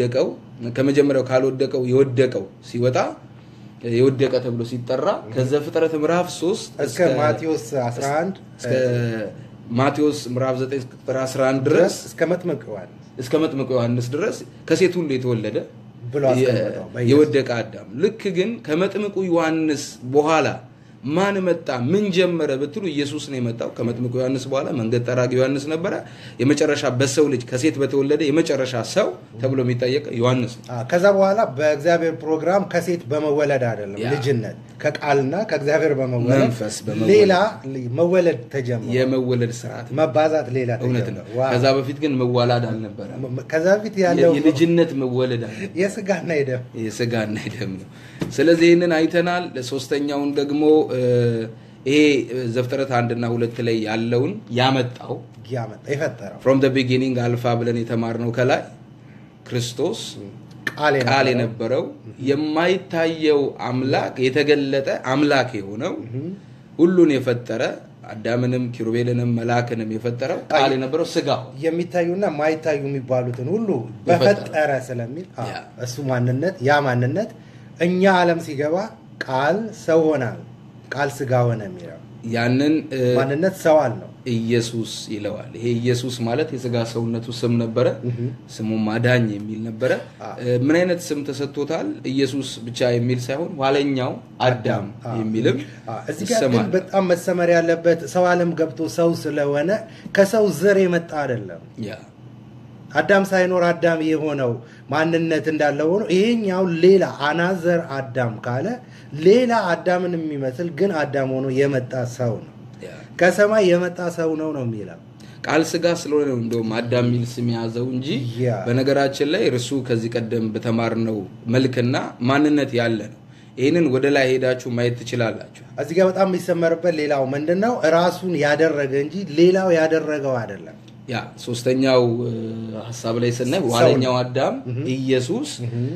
ካልወደቀው የወደቀው ሲወጣ የወደቀ ተብሎ ሲጠራ ከዘፍጥረት ምዕራፍ 3 እስከ ማቴዎስ 11 እስከ ማቴዎስ ምዕራፍ 9 ቁጥር 11 ድረስ እስከ መጥምቁ ዮሐንስ ድረስ ከሴት ሁሉ የተወለደ ብሎ አስቀመጠው የወደቀ አዳም ልክ ግን ከመጥምቁ ዮሐንስ በኋላ ማን መጣ ምን ጀመረ በትሉ ኢየሱስ ነው የመጣው ከመጥምቁ ዮሐንስ በኋላ መንገድ ጠራጊ ዮሐንስ ነበር የመጨረሻ በሰው ልጅ ከሴት በተወለደ የመጨረሻ ሰው ተብሎ የሚጠየቅ ዮሐንስ ከዛ በኋላ በእግዚአብሔር ፕሮግራም ከሴት በመወለድ አይደለም ልጅነት ከቃልና ከእግዚአብሔር በመወለድ መንፈስ ሌላ መወለድ ተጀመረ የመወለድ ስርዓት መባዛት ሌላ እውነት ነው ከዛ በፊት ግን መዋላድ አልነበረ ከዛ በፊት ያለው የልጅነት መወለድ የስጋና የደም ነው ስለዚህ ይሄንን አይተናል ለሶስተኛውን ደግሞ ይሄ ዘፍጥረት 1 እና 2 ላይ ያለውን ያመጣው የፈጠረው from the beginning alpha ብለን የተማርነው ከላይ ክርስቶስ ቃል የነበረው የማይታየው አምላክ የተገለጠ አምላክ የሆነው ሁሉን የፈጠረ አዳምንም ኪሩቤልንም መላእክንም የፈጠረው ቃል የነበረው ስጋው የሚታዩና ማይታዩ የሚባሉትን ሁሉ በፈጠረ ስለሚል እሱ ማንነት ያ ማንነት እኛ ዓለም ሲገባ ቃል ሰው ሆናል ቃል ስጋ ሆነ የሚለው ያንን ማንነት ሰው አለው ኢየሱስ ይለዋል ይሄ ኢየሱስ ማለት የስጋ ሰውነቱ ስም ነበረ ስሙ ማዳኝ የሚል ነበረ ምን አይነት ስም ተሰጥቶታል ኢየሱስ ብቻ የሚል ሳይሆን ዋለኛው አዳም የሚልም እዚህ ጋር በጣም መሰመር ያለበት ሰው ዓለም ገብቶ ሰው ስለሆነ ከሰው ዘር የመጣ አይደለም አዳም ሳይኖር አዳም የሆነው ማንነት እንዳለው ሆኖ ይሄኛው ሌላ አናዘር አዳም ካለ ሌላ አዳምን የሚመስል ግን አዳም ሆኖ የመጣ ሰው ነው ከሰማይ የመጣ ሰው ነው የሚለው ቃል ስጋ ስለሆነ ነው እንደውም አዳም ሚል ስም ያዘው እንጂ በነገራችን ላይ እርሱ ከዚህ ቀደም በተማርነው መልክና ማንነት ያለ ነው ይሄንን ወደ ላይ ሄዳችሁ ማየት ትችላላችሁ እዚህ ጋር በጣም የሚሰመርበት ሌላው ምንድነው ራሱን ያደረገ እንጂ ሌላው ያደረገው አይደለም ያ ሶስተኛው ሐሳብ ላይ ስናይ ዋለኛው አዳም ኢየሱስ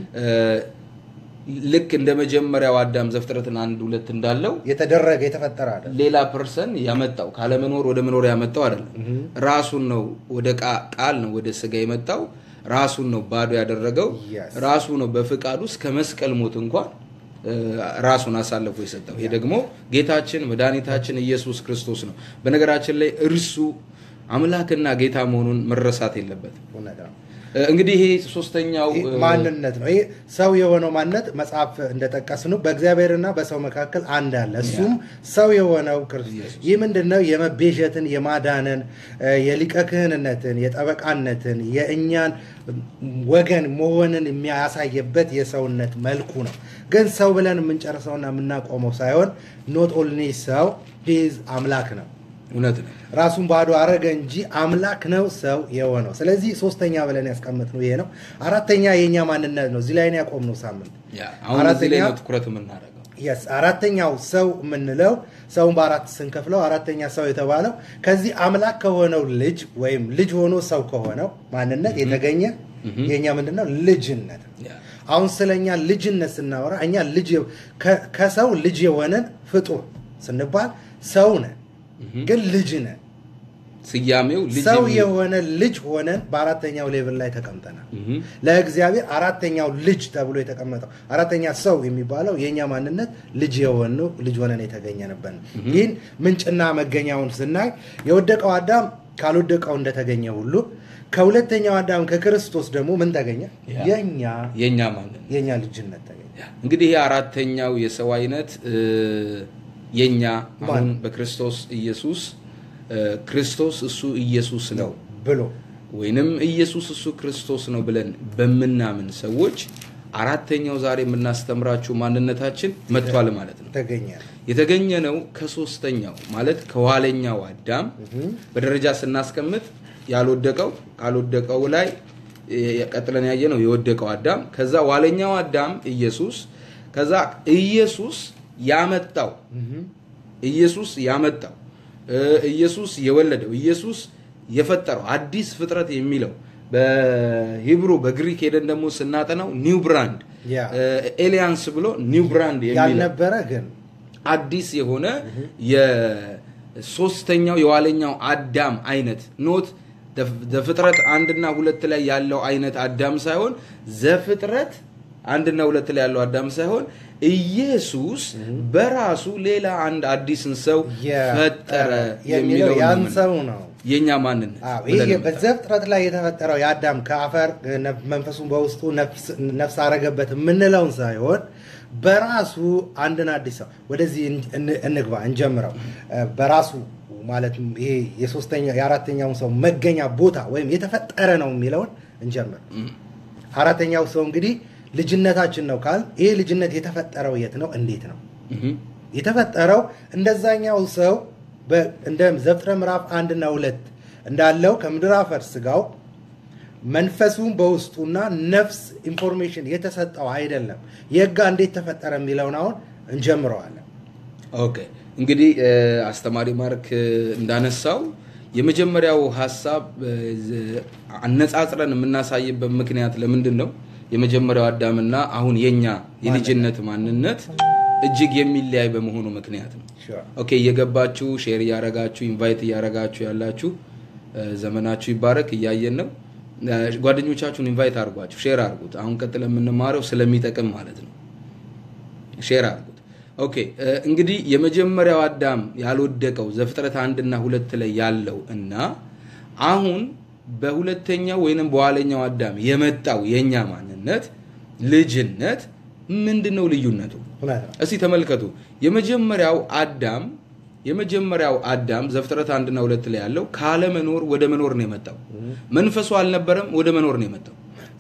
ልክ እንደ መጀመሪያው አዳም ዘፍጥረትን 1 2 እንዳለው የተደረገ የተፈጠረ አይደለም ሌላ ፐርሰን ያመጣው ካለ መኖር ወደ መኖር ያመጣው አይደለም ራሱን ነው ወደ ቃል ነው ወደ ስጋ የመጣው ራሱን ነው ባዶ ያደረገው ራሱ ነው በፍቃዱ እስከ መስቀል ሞት እንኳን ራሱን አሳልፎ የሰጠው ይሄ ደግሞ ጌታችን መድኃኒታችን ኢየሱስ ክርስቶስ ነው በነገራችን ላይ እርሱ አምላክና ጌታ መሆኑን መረሳት የለበትም እንግዲህ ይሄ ሶስተኛው ማንነት ነው ይሄ ሰው የሆነው ማንነት መጽሐፍ እንደተጠቀስነው በእግዚአብሔርና በሰው መካከል አንድ አለ እሱም ሰው የሆነው ክርስቶስ ይህ ምንድነው የመቤዠትን የማዳንን የሊቀ ክህንነትን የጠበቃነትን የእኛን ወገን መሆንን የሚያሳየበት የሰውነት መልኩ ነው ግን ሰው ብለን የምንጨርሰውና የምናቆመው ሳይሆን ኖት ኦንሊ ሰው ሂዝ አምላክ ነው እውነት ነው ራሱን ባዶ አረገ እንጂ አምላክ ነው ሰው የሆነው ስለዚህ ሶስተኛ ብለን ያስቀመጥነው ይሄ ነው አራተኛ የኛ ማንነት ነው እዚህ ላይ ነው ያቆምነው ሳምንት አሁን እዚህ ላይ ነው ትኩረት የምናደርገው አራተኛው ሰው ምንለው ሰውን በአራት ስንከፍለው አራተኛ ሰው የተባለው ከዚህ አምላክ ከሆነው ልጅ ወይም ልጅ ሆኖ ሰው ከሆነው ማንነት የተገኘ የኛ ምንድነው ልጅነት አሁን ስለኛ ልጅነት ስናወራ እኛ ልጅ ከሰው ልጅ የሆነን ፍጡር ስንባል ሰው ነን ግን ልጅ ነን ስያሜው ልጅ ሰው የሆነ ልጅ ሆነን በአራተኛው ሌቭል ላይ ተቀምጠናል ለእግዚአብሔር አራተኛው ልጅ ተብሎ የተቀመጠው አራተኛ ሰው የሚባለው የኛ ማንነት ልጅ የሆነው ልጅ ሆነን የተገኘነበት ግን ምንጭና መገኛውን ስናይ የወደቀው አዳም ካልወደቀው እንደተገኘ ሁሉ ከሁለተኛው አዳም ከክርስቶስ ደግሞ ምን ተገኘ የኛ ማንነት የኛ ልጅነት ተገኘ እንግዲህ አራተኛው የሰው አይነት የኛ አሁን በክርስቶስ ኢየሱስ ክርስቶስ እሱ ኢየሱስ ነው ብሎ ወይንም ኢየሱስ እሱ ክርስቶስ ነው ብለን በመናምን ሰዎች አራተኛው ዛሬ የምናስተምራችሁ ማንነታችን መጥቷል ማለት ነው የተገኘነው ከሶስተኛው ማለት ከኋለኛው አዳም በደረጃ ስናስቀምጥ ያልወደቀው ላይ ቀጥለን ያየነው የወደቀው አዳም ከዛ ኋለኛው አዳም ኢየሱስ ከዛ ኢየሱስ ያመጣው ኢየሱስ የወለደው ኢየሱስ የፈጠረው አዲስ ፍጥረት የሚለው በሂብሩ በግሪክ ሄደን ደግሞ ስናጠናው ኒው ብራንድ ኤሊያንስ ብሎ ኒው ብራንድ የሚለው ያልነበረ ግን አዲስ የሆነ የሶስተኛው የኋለኛው አዳም አይነት ኖት ዘፍጥረት 1 እና 2 ላይ ያለው አይነት አዳም ሳይሆን ዘፍጥረት 1 እና 2 ላይ ያለው አዳም ሳይሆን ኢየሱስ በራሱ ሌላ አንድ አዲስን ሰው ፈጠረ የሚለው ያን ሰው ነው የኛ ማንነት ይሄ በዘፍጥረት ላይ የተፈጠረው የአዳም ከአፈር መንፈሱን በውስጡ ነፍስ አረገበት ምንለውን ሳይሆን በራሱ አንድን አዲስ ሰው ወደዚህ እንግባ እንጀምረው በራሱ ማለት ይሄ የሶስተኛው የአራተኛው ሰው መገኛ ቦታ ወይም የተፈጠረ ነው የሚለውን እንጀምር አራተኛው ሰው እንግዲህ ልጅነታችን ነው ካል ይሄ ልጅነት የተፈጠረው የት ነው እንዴት ነው የተፈጠረው እንደዛኛው ሰው እንደ ዘፍጥረት ምዕራፍ 1 እና 2 እንዳለው ከምድር አፈር ስጋው መንፈሱን በውስጡና ነፍስ ኢንፎርሜሽን የተሰጠው አይደለም የጋ እንዴት ተፈጠረ የሚለውን አሁን እንጀምረዋለን ኦኬ እንግዲህ አስተማሪ ማርክ እንዳነሳው የመጀመሪያው ሐሳብ አነጻጽረን የምናሳይበት ምክንያት ለምንድነው የመጀመሪያው አዳምና አሁን የኛ የልጅነት ማንነት እጅግ የሚለያይ በመሆኑ ምክንያት ነው ኦኬ የገባችሁ ሼር ያረጋችሁ ኢንቫይት ያረጋችሁ ያላችሁ ዘመናችሁ ይባረክ ያያየን ነው ጓደኞቻችሁን ኢንቫይት አርጓችሁ ሼር አርጉት አሁን ቀጥለን የምንማረው ስለሚጠቅም ማለት ነው ሼር አርጉት ኦኬ እንግዲህ የመጀመሪያው አዳም ያልወደቀው ዘፍጥረት 1 እና 2 ላይ ያለው እና አሁን በሁለተኛው ወይንም በኋለኛው አዳም የመጣው የኛ ማንነት ልጅነት ምንድነው ልዩነቱ እስቲ ተመልከቱ የመጀመሪያው አዳም ዘፍጥረት 1 እና 2 ላይ ያለው ካለ መኖር ወደ መኖር ነው የመጣው መንፈሱ አልነበረም ወደ መኖር ነው የመጣው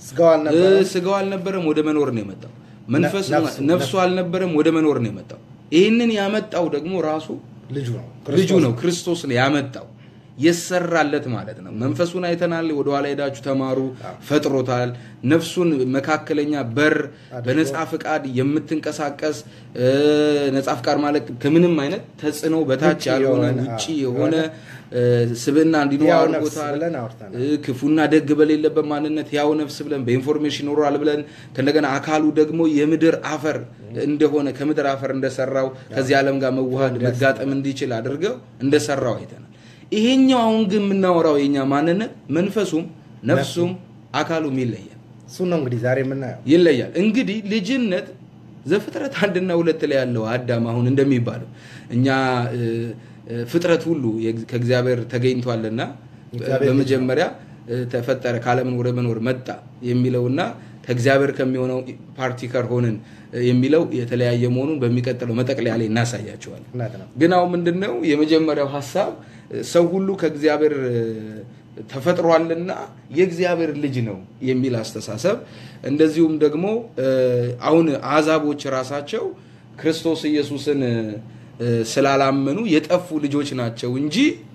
ስጋው አልነበረም ወደ መኖር ነው የመጣው ነፍሱ አልነበረም ወደ መኖር ነው የመጣው ይሄንን ያመጣው ደግሞ ራሱ ልጁ ነው ክርስቶስ ነው ያመጣው የሰራለት ማለት ነው መንፈሱን አይተናል ወደ ኋላ ሄዳችሁ ተማሩ ፈጥሮታል ነፍሱን መካከለኛ በር በነጻ ፍቃድ የምትንቀሳቀስ ነጻ ፍቃድ ማለት ከምንም አይነት ተጽኖ በታች ያልሆነ ውጪ የሆነ ስብና እንዲኖር አድርጎታል ክፉና ደግ በሌለበት ማንነት ያው ነፍስ ብለን በኢንፎርሜሽን ኖሯል ብለን ከነገና አካሉ ደግሞ የምድር አፈር እንደሆነ ከምድር አፈር እንደሰራው ከዚህ ዓለም ጋር መዋሃድ መጋጠም እንዲችል አድርገው እንደሰራው አይተናል ይሄኛው አሁን ግን የምናወራው የኛ ማንነት መንፈሱም ነፍሱም አካሉም ይለያል እሱ ነው እንግዲህ ዛሬ የምናየው ይለያል እንግዲህ ልጅነት ዘፍጥረት 1 እና 2 ላይ ያለው አዳም አሁን እንደሚባለው እኛ ፍጥረት ሁሉ ከእግዚአብሔር ተገኝቷልና በመጀመሪያ ተፈጠረ ካለምን ወደ መኖር መጣ የሚለውና ከእግዚአብሔር ከሚሆነው ፓርቲከር ሆነን የሚለው የተለያየ መሆኑን በሚቀጥለው መጠቅለያ ላይ እናሳያቸዋለን ግን አሁን ምንድነው የመጀመሪያው ሐሳብ ሰው ሁሉ ከእግዚአብሔር ተፈጥሯልና የእግዚአብሔር ልጅ ነው የሚል አስተሳሰብ እንደዚሁም ደግሞ አሁን አዛቦች ራሳቸው ክርስቶስ ኢየሱስን ስላላመኑ የጠፉ ልጆች ናቸው እንጂ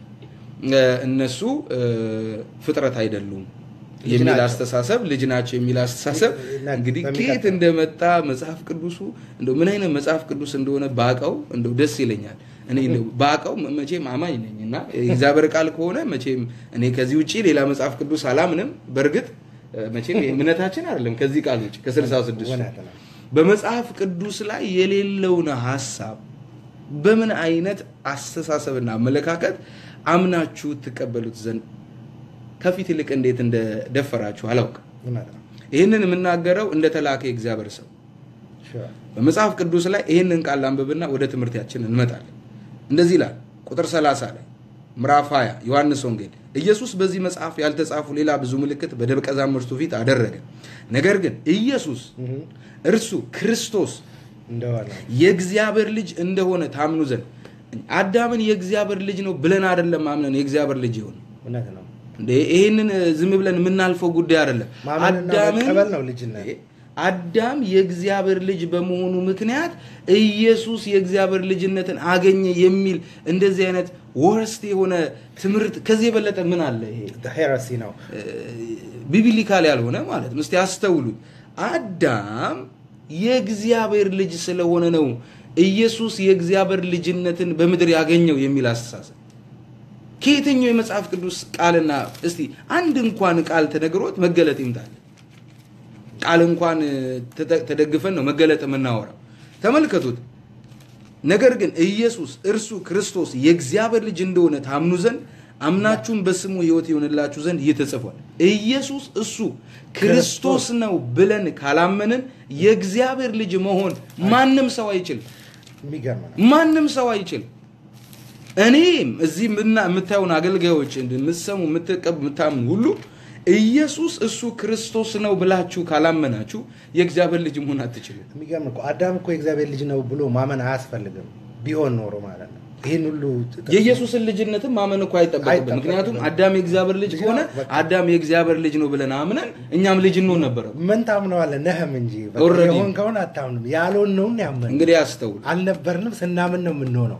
እነሱ ፍጥረት አይደሉም የሚል አስተሳሰብ ልጅ ናቸው የሚል አስተሳሰብ እንግዲህ ከየት እንደመጣ መጽሐፍ ቅዱሱ እንደው ምን አይነት መጽሐፍ ቅዱስ እንደሆነ ባቀው እንደው ደስ ይለኛል እኔ ባቀው መቼም አማኝ ነኝና እግዚአብሔር ቃል ከሆነ መቼም እኔ ከዚህ ውጪ ሌላ መጽሐፍ ቅዱስ አላምንም በርግጥ መቼም እምነታችን አይደለም ከዚህ ቃል ውጪ ከ66 በመጽሐፍ ቅዱስ ላይ የሌለውና ሐሳብ በምን አይነት አስተሳሰብና አመለካከት አምናችሁ ተቀበሉት ዘንድ ከፊት ይልቅ እንዴት እንደደፈራችሁ አላውቅም ይሄንን የምናገረው እንደ ተላከ እግዚአብሔር ሰው በመጽሐፍ ቅዱስ ላይ ይሄንን ቃል አንብብና ወደ ትምህርታችን እንመጣለን እንደዚህ ይላል ቁጥር 30 ላይ ምዕራፍ 20 ዮሐንስ ወንጌል ኢየሱስ በዚህ መጽሐፍ ያልተጻፉ ሌላ ብዙ ምልክት በደቀ መዛሙርቱ ፊት አደረገ ነገር ግን ኢየሱስ እርሱ ክርስቶስ እንደሆነ የእግዚአብሔር ልጅ እንደሆነ ታምኑ ዘንድ አዳምን የእግዚአብሔር ልጅ ነው ብለን አይደለም አምነን የእግዚአብሔር ልጅ ይሁን እውነት ነው ይሄንን ዝም ብለን የምናልፈው ጉዳይ አይደለም አዳምን ቀበል ነው ልጅነት አዳም የእግዚአብሔር ልጅ በመሆኑ ምክንያት ኢየሱስ የእግዚአብሔር ልጅነትን አገኘ የሚል እንደዚህ አይነት ወርስት የሆነ ትምርት ከዚህ በለጠ ምን አለ? ይሄ ሄረሲ ነው ቢብሊካል ያልሆነ ማለት ነው። እስቲ አስተውሉ። አዳም የእግዚአብሔር ልጅ ስለሆነ ነው ኢየሱስ የእግዚአብሔር ልጅነትን በመድር ያገኘው የሚል አስተሳሰብ ከየትኛው የመጽሐፍ ቅዱስ ቃልና እስቲ አንድ እንኳን ቃል ተነግሮት መገለጥ ይምጣል? ቃል እንኳን ተደግፈን ነው መገለጥ የምናወራው። ተመልከቱት። ነገር ግን ኢየሱስ እርሱ ክርስቶስ የእግዚአብሔር ልጅ እንደሆነ ታምኑ ዘንድ አምናችሁም በስሙ ሕይወት ይሆንላችሁ ዘንድ ይተጽፏል። ኢየሱስ እሱ ክርስቶስ ነው ብለን ካላመንን የእግዚአብሔር ልጅ መሆን ማንም ሰው አይችልም። ማንም ሰው አይችልም። እኔም እዚህ የምታዩን አገልጋዮች እንደምትሰሙ የምታምኑ ሁሉ ኢየሱስ እሱ ክርስቶስ ነው ብላችሁ ካላመናችሁ የእግዚአብሔር ልጅ መሆን አትችሉም። የሚገርም እኮ አዳም እኮ የእግዚአብሔር ልጅ ነው ብሎ ማመን አያስፈልግም ቢሆን ኖሮ ማለት ነው። ይሄን ሁሉ የኢየሱስን ልጅነትን ማመን እኮ አይጠበቅብንም። ምክንያቱም አዳም የእግዚአብሔር ልጅ ሆነ አዳም የእግዚአብሔር ልጅ ነው ብለን አምነን እኛም ልጅ ነው ነበር። ምን ታምነዋለህ? ነህም እንጂ በሆን ከሆነ አታምንም። ያልሆነውን ያመን እንግዲህ አስተውል። አልነበርንም ስናምን ነው የምንሆነው።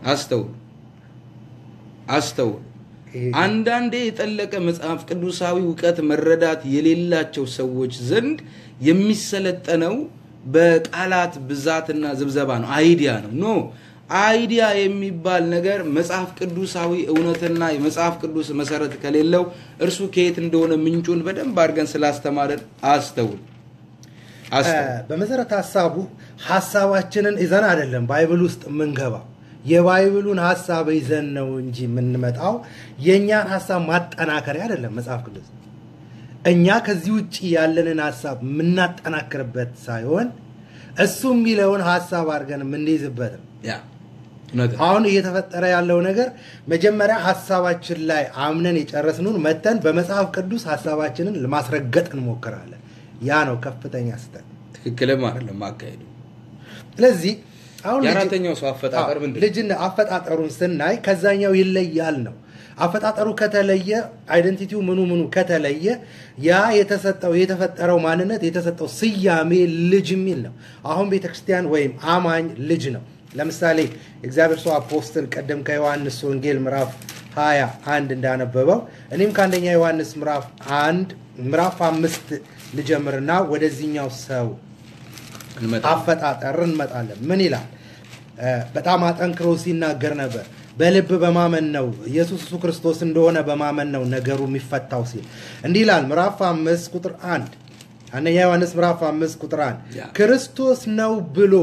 አስተውል። አንዳንዴ የጠለቀ መጽሐፍ ቅዱሳዊ ዕውቀት መረዳት የሌላቸው ሰዎች ዘንድ የሚሰለጠነው በቃላት ብዛትና ዝብዘባ ነው። አይዲያ ነው። አይዲያ የሚባል ነገር መጽሐፍ ቅዱሳዊ እውነትና የመጽሐፍ ቅዱስ መሰረት ከሌለው እርሱ ከየት እንደሆነ ምንጩን በደንብ አድርገን ስላስተማረን አስተውል። በመሰረት ሐሳባችንን ይዘን አይደለም ባይብል ውስጥ የምንገባው። የባይብሉን ሐሳብ ይዘን ነው እንጂ የምንመጣው የኛን ሐሳብ ማጠናከሪያ አይደለም መጽሐፍ ቅዱስ። እኛ ከዚህ ውጪ ያለንን ሐሳብ የምናጠናክርበት ሳይሆን እሱ የሚለውን ሐሳብ አድርገን የምንይዝበት ነው። አሁን እየተፈጠረ ያለው ነገር መጀመሪያ ሐሳባችን ላይ አምነን የጨረስኑን መተን በመጽሐፍ ቅዱስ ሐሳባችንን ለማስረገጥ እንሞክራለን። ያ ነው ከፍተኛ ስህተት። ትክክልም አይደለም አካሄዱ። ስለዚህ አሁን የአራተኛው ሰው አፈጣጠር ምንድነው? ልጅና አፈጣጠሩን ስናይ ከዛኛው ይለያል ነው። አፈጣጠሩ ከተለየ አይደንቲቲው ምኑ ከተለየ ያ የተፈጠረው ማንነት የተሰጠው ስያሜ ልጅ የሚል ነው። አሁን ቤተክርስቲያን ወይም አማኝ ልጅ ነው። ለምሳሌ እግዚአብሔር ሰው አፖስትል ቀደም ከዮሐንስ ወንጌል ምዕራፍ 21 እንዳነበበው እኔም ከአንደኛ ዮሐንስ ምዕራፍ 5 ልጀምርና ወደዚህኛው ሰው አፈጣጠር እንመጣለን። ምን ይላል? በጣም አጠንክሮ ሲናገር ነበር። በልብ በማመን ነው ኢየሱስ እሱ ክርስቶስ እንደሆነ በማመን ነው ነገሩ የሚፈታው ሲል እንዲህ ይላል። ምዕራፍ 5 ቁጥር 1 አንደኛ ዮሐንስ ምዕራፍ 5 ቁጥር 1 ክርስቶስ ነው ብሎ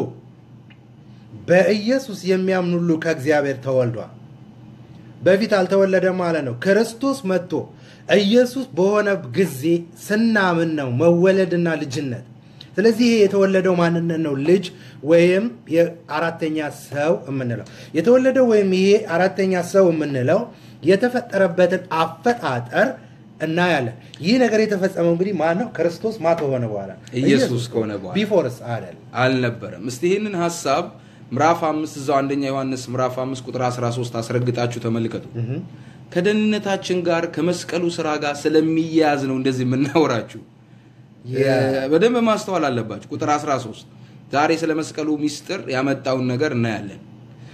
በኢየሱስ የሚያምኑ ሁሉ ከእግዚአብሔር ተወልዷል። በፊት አልተወለደም ማለት ነው። ክርስቶስ መጥቶ ኢየሱስ በሆነ ጊዜ ስናምን ነው መወለድና ልጅነት። ስለዚህ ይሄ የተወለደው ማንነት ነው ልጅ ወይም የአራተኛ ሰው የምንለው። የተወለደው ወይም ይሄ አራተኛ ሰው የምንለው የተፈጠረበትን አፈጣጠር እናያለን። ይህ ነገር የተፈጸመው እንግዲህ ማን ነው? ክርስቶስ ከሆነ በኋላ ኢየሱስ ከሆነ በኋላ ቢፎርስ አልነበረም። እስቲ ይሄንን ሐሳብ ምዕራፍ 5 እዛው አንደኛ ዮሐንስ ምዕራፍ 5 ቁጥር 13 አስረግጣችሁ ተመልከቱ። ከደህንነታችን ጋር ከመስቀሉ ስራ ጋር ስለሚያያዝ ነው እንደዚህ የምናወራችሁ። በደንብ ማስተዋል አለባችሁ። ቁጥር 13 ዛሬ ስለ መስቀሉ ሚስጥር ያመጣውን ነገር እናያለን።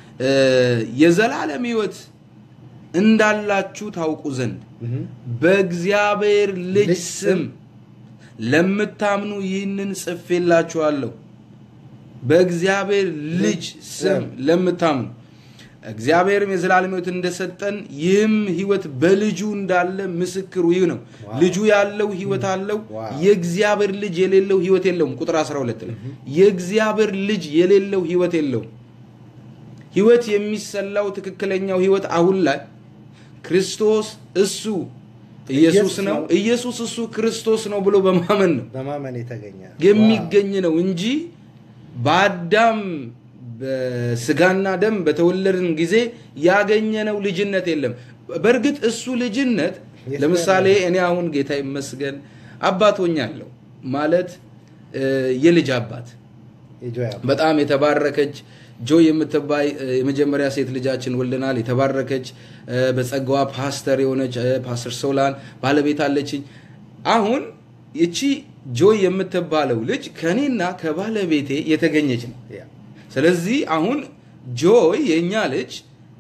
የዘላለም ሕይወት እንዳላችሁ ታውቁ ዘንድ በእግዚአብሔር ልጅ ስም ለምታምኑ ይህንን ጽፌላችኋለሁ። በእግዚአብሔር ልጅ ስም ለምታምኑ እግዚአብሔርም የዘላለም ሕይወት እንደሰጠን ይህም ሕይወት በልጁ እንዳለ ምስክሩ ይህ ነው። ልጁ ያለው ሕይወት አለው፣ የእግዚአብሔር ልጅ የሌለው ሕይወት የለውም። ቁጥር 12 ላይ የእግዚአብሔር ልጅ የሌለው ሕይወት የለውም። ሕይወት የሚሰላው ትክክለኛው ሕይወት አሁን ላይ ክርስቶስ እሱ ኢየሱስ ነው፣ ኢየሱስ እሱ ክርስቶስ ነው ብሎ በማመን ነው የሚገኝ ነው እንጂ በአዳም በስጋና ደም በተወለድን ጊዜ ያገኘነው ልጅነት የለም። በእርግጥ እሱ ልጅነት ለምሳሌ እኔ አሁን ጌታ ይመስገን አባት ሆኛለሁ ማለት የልጅ አባት በጣም የተባረከች ጆይ የምትባይ የመጀመሪያ ሴት ልጃችን ወልደናል። የተባረከች በጸጋዋ ፓስተር የሆነች ፓስተር ሶላን ባለቤት አለችኝ። አሁን እቺ ጆይ የምትባለው ልጅ ከኔና ከባለቤቴ የተገኘች ነው ስለዚህ አሁን ጆይ የኛ ልጅ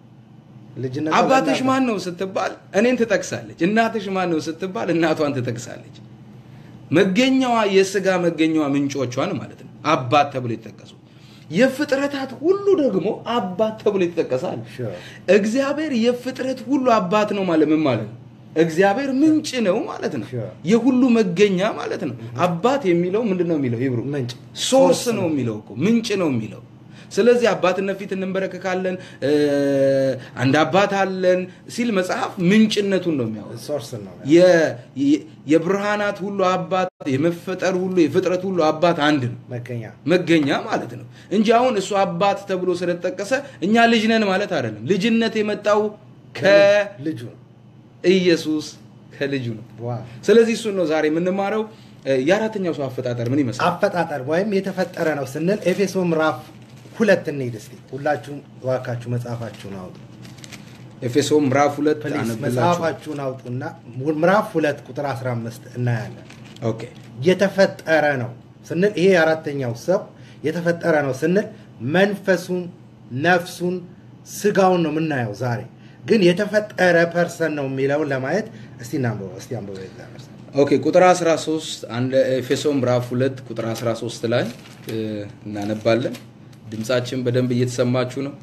አባትሽ ማን ነው ስትባል እኔን ትጠቅሳለች እናትሽ ማን ነው ስትባል እናቷን ትጠቅሳለች መገኛዋ የሥጋ መገኛዋ ምንጮቿን ማለት ነው አባት ተብሎ ይተከሱ የፍጥረታት ሁሉ ደግሞ አባት ተብሎ ይተከሳል እግዚአብሔር የፍጥረት ሁሉ አባት ነው ማለት ምን ማለት ነው እግዚአብሔር ምንጭ ነው ማለት ነው የሁሉ መገኛ ማለት ነው አባት የሚለው ምንድነው የሚለው ሂብሩ ምንጭ ሶርስ ነው የሚለው እኮ ምንጭ ነው የሚለው ስለዚህ አባትነት ፊት እንበረከካለን አንድ አባት አለን ሲል መጽሐፍ ምንጭነቱን ነው የሚያወራው ሶርስ ነው የብርሃናት ሁሉ አባት የመፈጠር ሁሉ የፍጥረት ሁሉ አባት አንድ ነው መገኛ ማለት ነው እንጂ አሁን እሱ አባት ተብሎ ስለተጠቀሰ እኛ ልጅ ነን ማለት አይደለም ልጅነት የመጣው ከልጁ ኢየሱስ ከልጁ ነው ስለዚህ እሱ ነው ዛሬ የምንማረው የአራተኛው ሰው አፈጣጠር ምን ይመስላል አፈጣጠር ወይም የተፈጠረ ነው ስንል ኤፌሶን ምዕራፍ 2 እንሂድ እስቲ ሁላችሁም ዋካችሁ መጽሐፋችሁን አውጡ ኤፌሶን ምዕራፍ 2 አንብላችሁ መጽሐፋችሁን አውጡና ምዕራፍ 2 ቁጥር 15 እናያለን ኦኬ የተፈጠረ ነው ስንል ይሄ አራተኛው ሰው የተፈጠረ ነው ስንል መንፈሱን ነፍሱን ስጋውን ነው የምናየው ዛሬ ግን የተፈጠረ ፐርሰን ነው የሚለው ለማየት እስቲ አንብበው እግዚአብሔር ኦኬ ቁጥር 13 አንድ ኤፌሶን ምዕራፍ 2 ቁጥር 13 ላይ እናነባለን ድምጻችን በደንብ እየተሰማችሁ ነው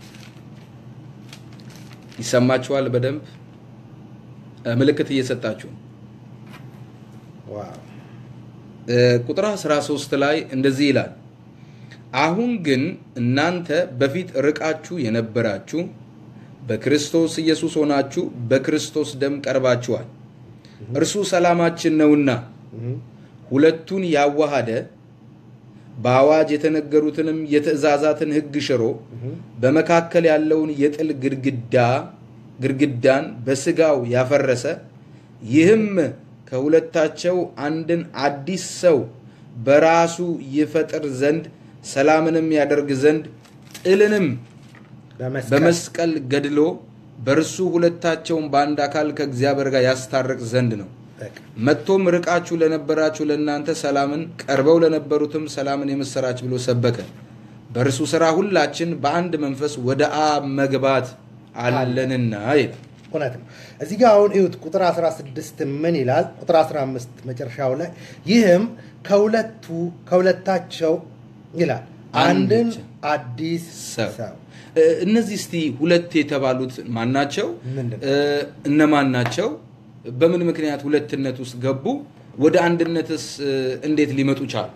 ይሰማችኋል በደንብ ምልክት እየሰጣችሁ ዋው ቁጥር 13 ላይ እንደዚህ ይላል አሁን ግን እናንተ በፊት ርቃችሁ የነበራችሁ በክርስቶስ ኢየሱስ ሆናችሁ በክርስቶስ ደም ቀርባችኋል እርሱ ሰላማችን ነውና ሁለቱን ያዋሃደ በአዋጅ የተነገሩትንም የትእዛዛትን ሕግ ሽሮ በመካከል ያለውን የጥል ግድግዳን በስጋው ያፈረሰ ይህም ከሁለታቸው አንድን አዲስ ሰው በራሱ ይፈጥር ዘንድ ሰላምንም ያደርግ ዘንድ ጥልንም በመስቀል ገድሎ በርሱ ሁለታቸውን በአንድ አካል ከእግዚአብሔር ጋር ያስታርቅ ዘንድ ነው መጥቶም ርቃችሁ ለነበራችሁ ለእናንተ ሰላምን ቀርበው ለነበሩትም ሰላምን የምስራች ብሎ ሰበከ በርሱ ሥራ ሁላችን በአንድ መንፈስ ወደ አብ መግባት አለንና ይላል እውነት ነው እዚህ ጋር አሁን እዩት ቁጥር 16 ምን ይላል ቁጥር 15 መጨረሻው ላይ ይህም ከሁለታቸው ይላል አንድን አዲስ ሰው እነዚህ እስቲ ሁለት የተባሉት ማናቸው እነማን ናቸው በምን ምክንያት ሁለትነት ውስጥ ገቡ ወደ አንድነትስ እንዴት ሊመጡ ቻሉ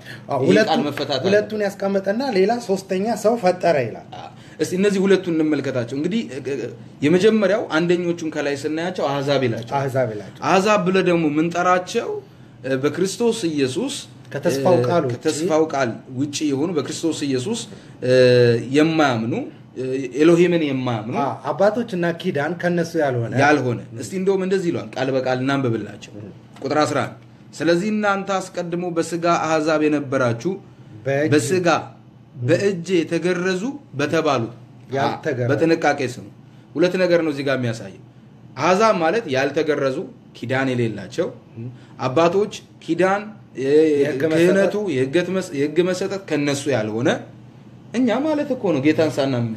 ሁለቱን ያስቀመጠና ሌላ ሶስተኛ ሰው ፈጠረ ይላል እስቲ እነዚህ ሁለቱን እንመልከታቸው እንግዲህ የመጀመሪያው አንደኞቹን ከላይ ስናያቸው አህዛብ ይላቸው አህዛብ ብለ ደግሞ ምንጠራቸው በክርስቶስ ኢየሱስ ከተስፋው ቃል ውጪ የሆኑ በክርስቶስ ኢየሱስ የማያምኑ ኤሎሂምን የማያምኑ አባቶችና ኪዳን ከነሱ ያልሆነ እስቲ እንደውም እንደዚህ ይላል ቃል በቃል እናንብብላቸው ቁጥር 11 ስለዚህ እናንተ አስቀድሞ በስጋ አህዛብ የነበራችሁ በስጋ በእጅ የተገረዙ በተባሉት በጥንቃቄ ስሙ ሁለት ነገር ነው እዚህ ጋር የሚያሳየው አህዛብ ማለት ያልተገረዙ ኪዳን የሌላቸው አባቶች ኪዳን ክህነቱ የሕግ መሰጠት ከነሱ ያልሆነ እኛ ማለት እኮ ነው ጌታን ሳናምን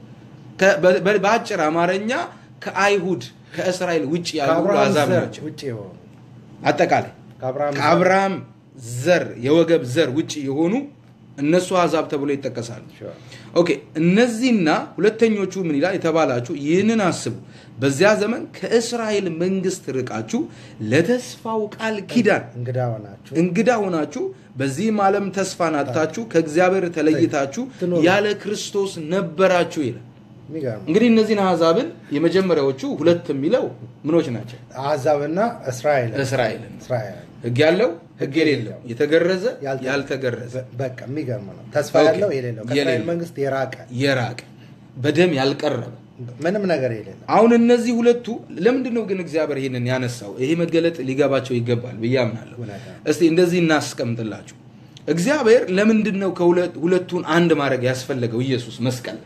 በአጭር አማርኛ ከአይሁድ ከእስራኤል ውጪ ያሉ አህዛብ ናቸው አጠቃላይ ከአብርሃም ዘር የወገብ ዘር ውጪ የሆኑ እነሱ አህዛብ ተብሎ ይጠቀሳሉ ኦኬ እነዚህና ሁለተኞቹ ምን ይላል የተባላችሁ ይህንን አስቡ በዚያ ዘመን ከእስራኤል መንግስት ርቃችሁ ለተስፋው ቃል ኪዳን እንግዳ ሆናችሁ በዚህም ዓለም ተስፋን አጥታችሁ ከእግዚአብሔር ተለይታችሁ ያለ ክርስቶስ ነበራችሁ ይላል እንግዲህ እነዚህን አህዛብን የመጀመሪያዎቹ ሁለት የሚለው ምኖች ናቸው አህዛብና እስራኤል ሕግ ያለው ሕግ የሌለው የተገረዘ ያልተገረዘ በቃ የሚገርም ነው ተስፋ ያለው የሌለው ከእስራኤል መንግስት የራቀ በደም ያልቀረበ ምንም ነገር የሌለው አሁን እነዚህ ሁለቱ ለምንድነው ግን እግዚአብሔር ይሄንን ያነሳው ይሄ መገለጥ ሊገባቸው ይገባል በያምናለሁ እስቲ እንደዚህ እናስቀምጥላችሁ እግዚአብሔር ለምንድነው ከሁለቱን አንድ ማድረግ ያስፈልገው ኢየሱስ መስቀል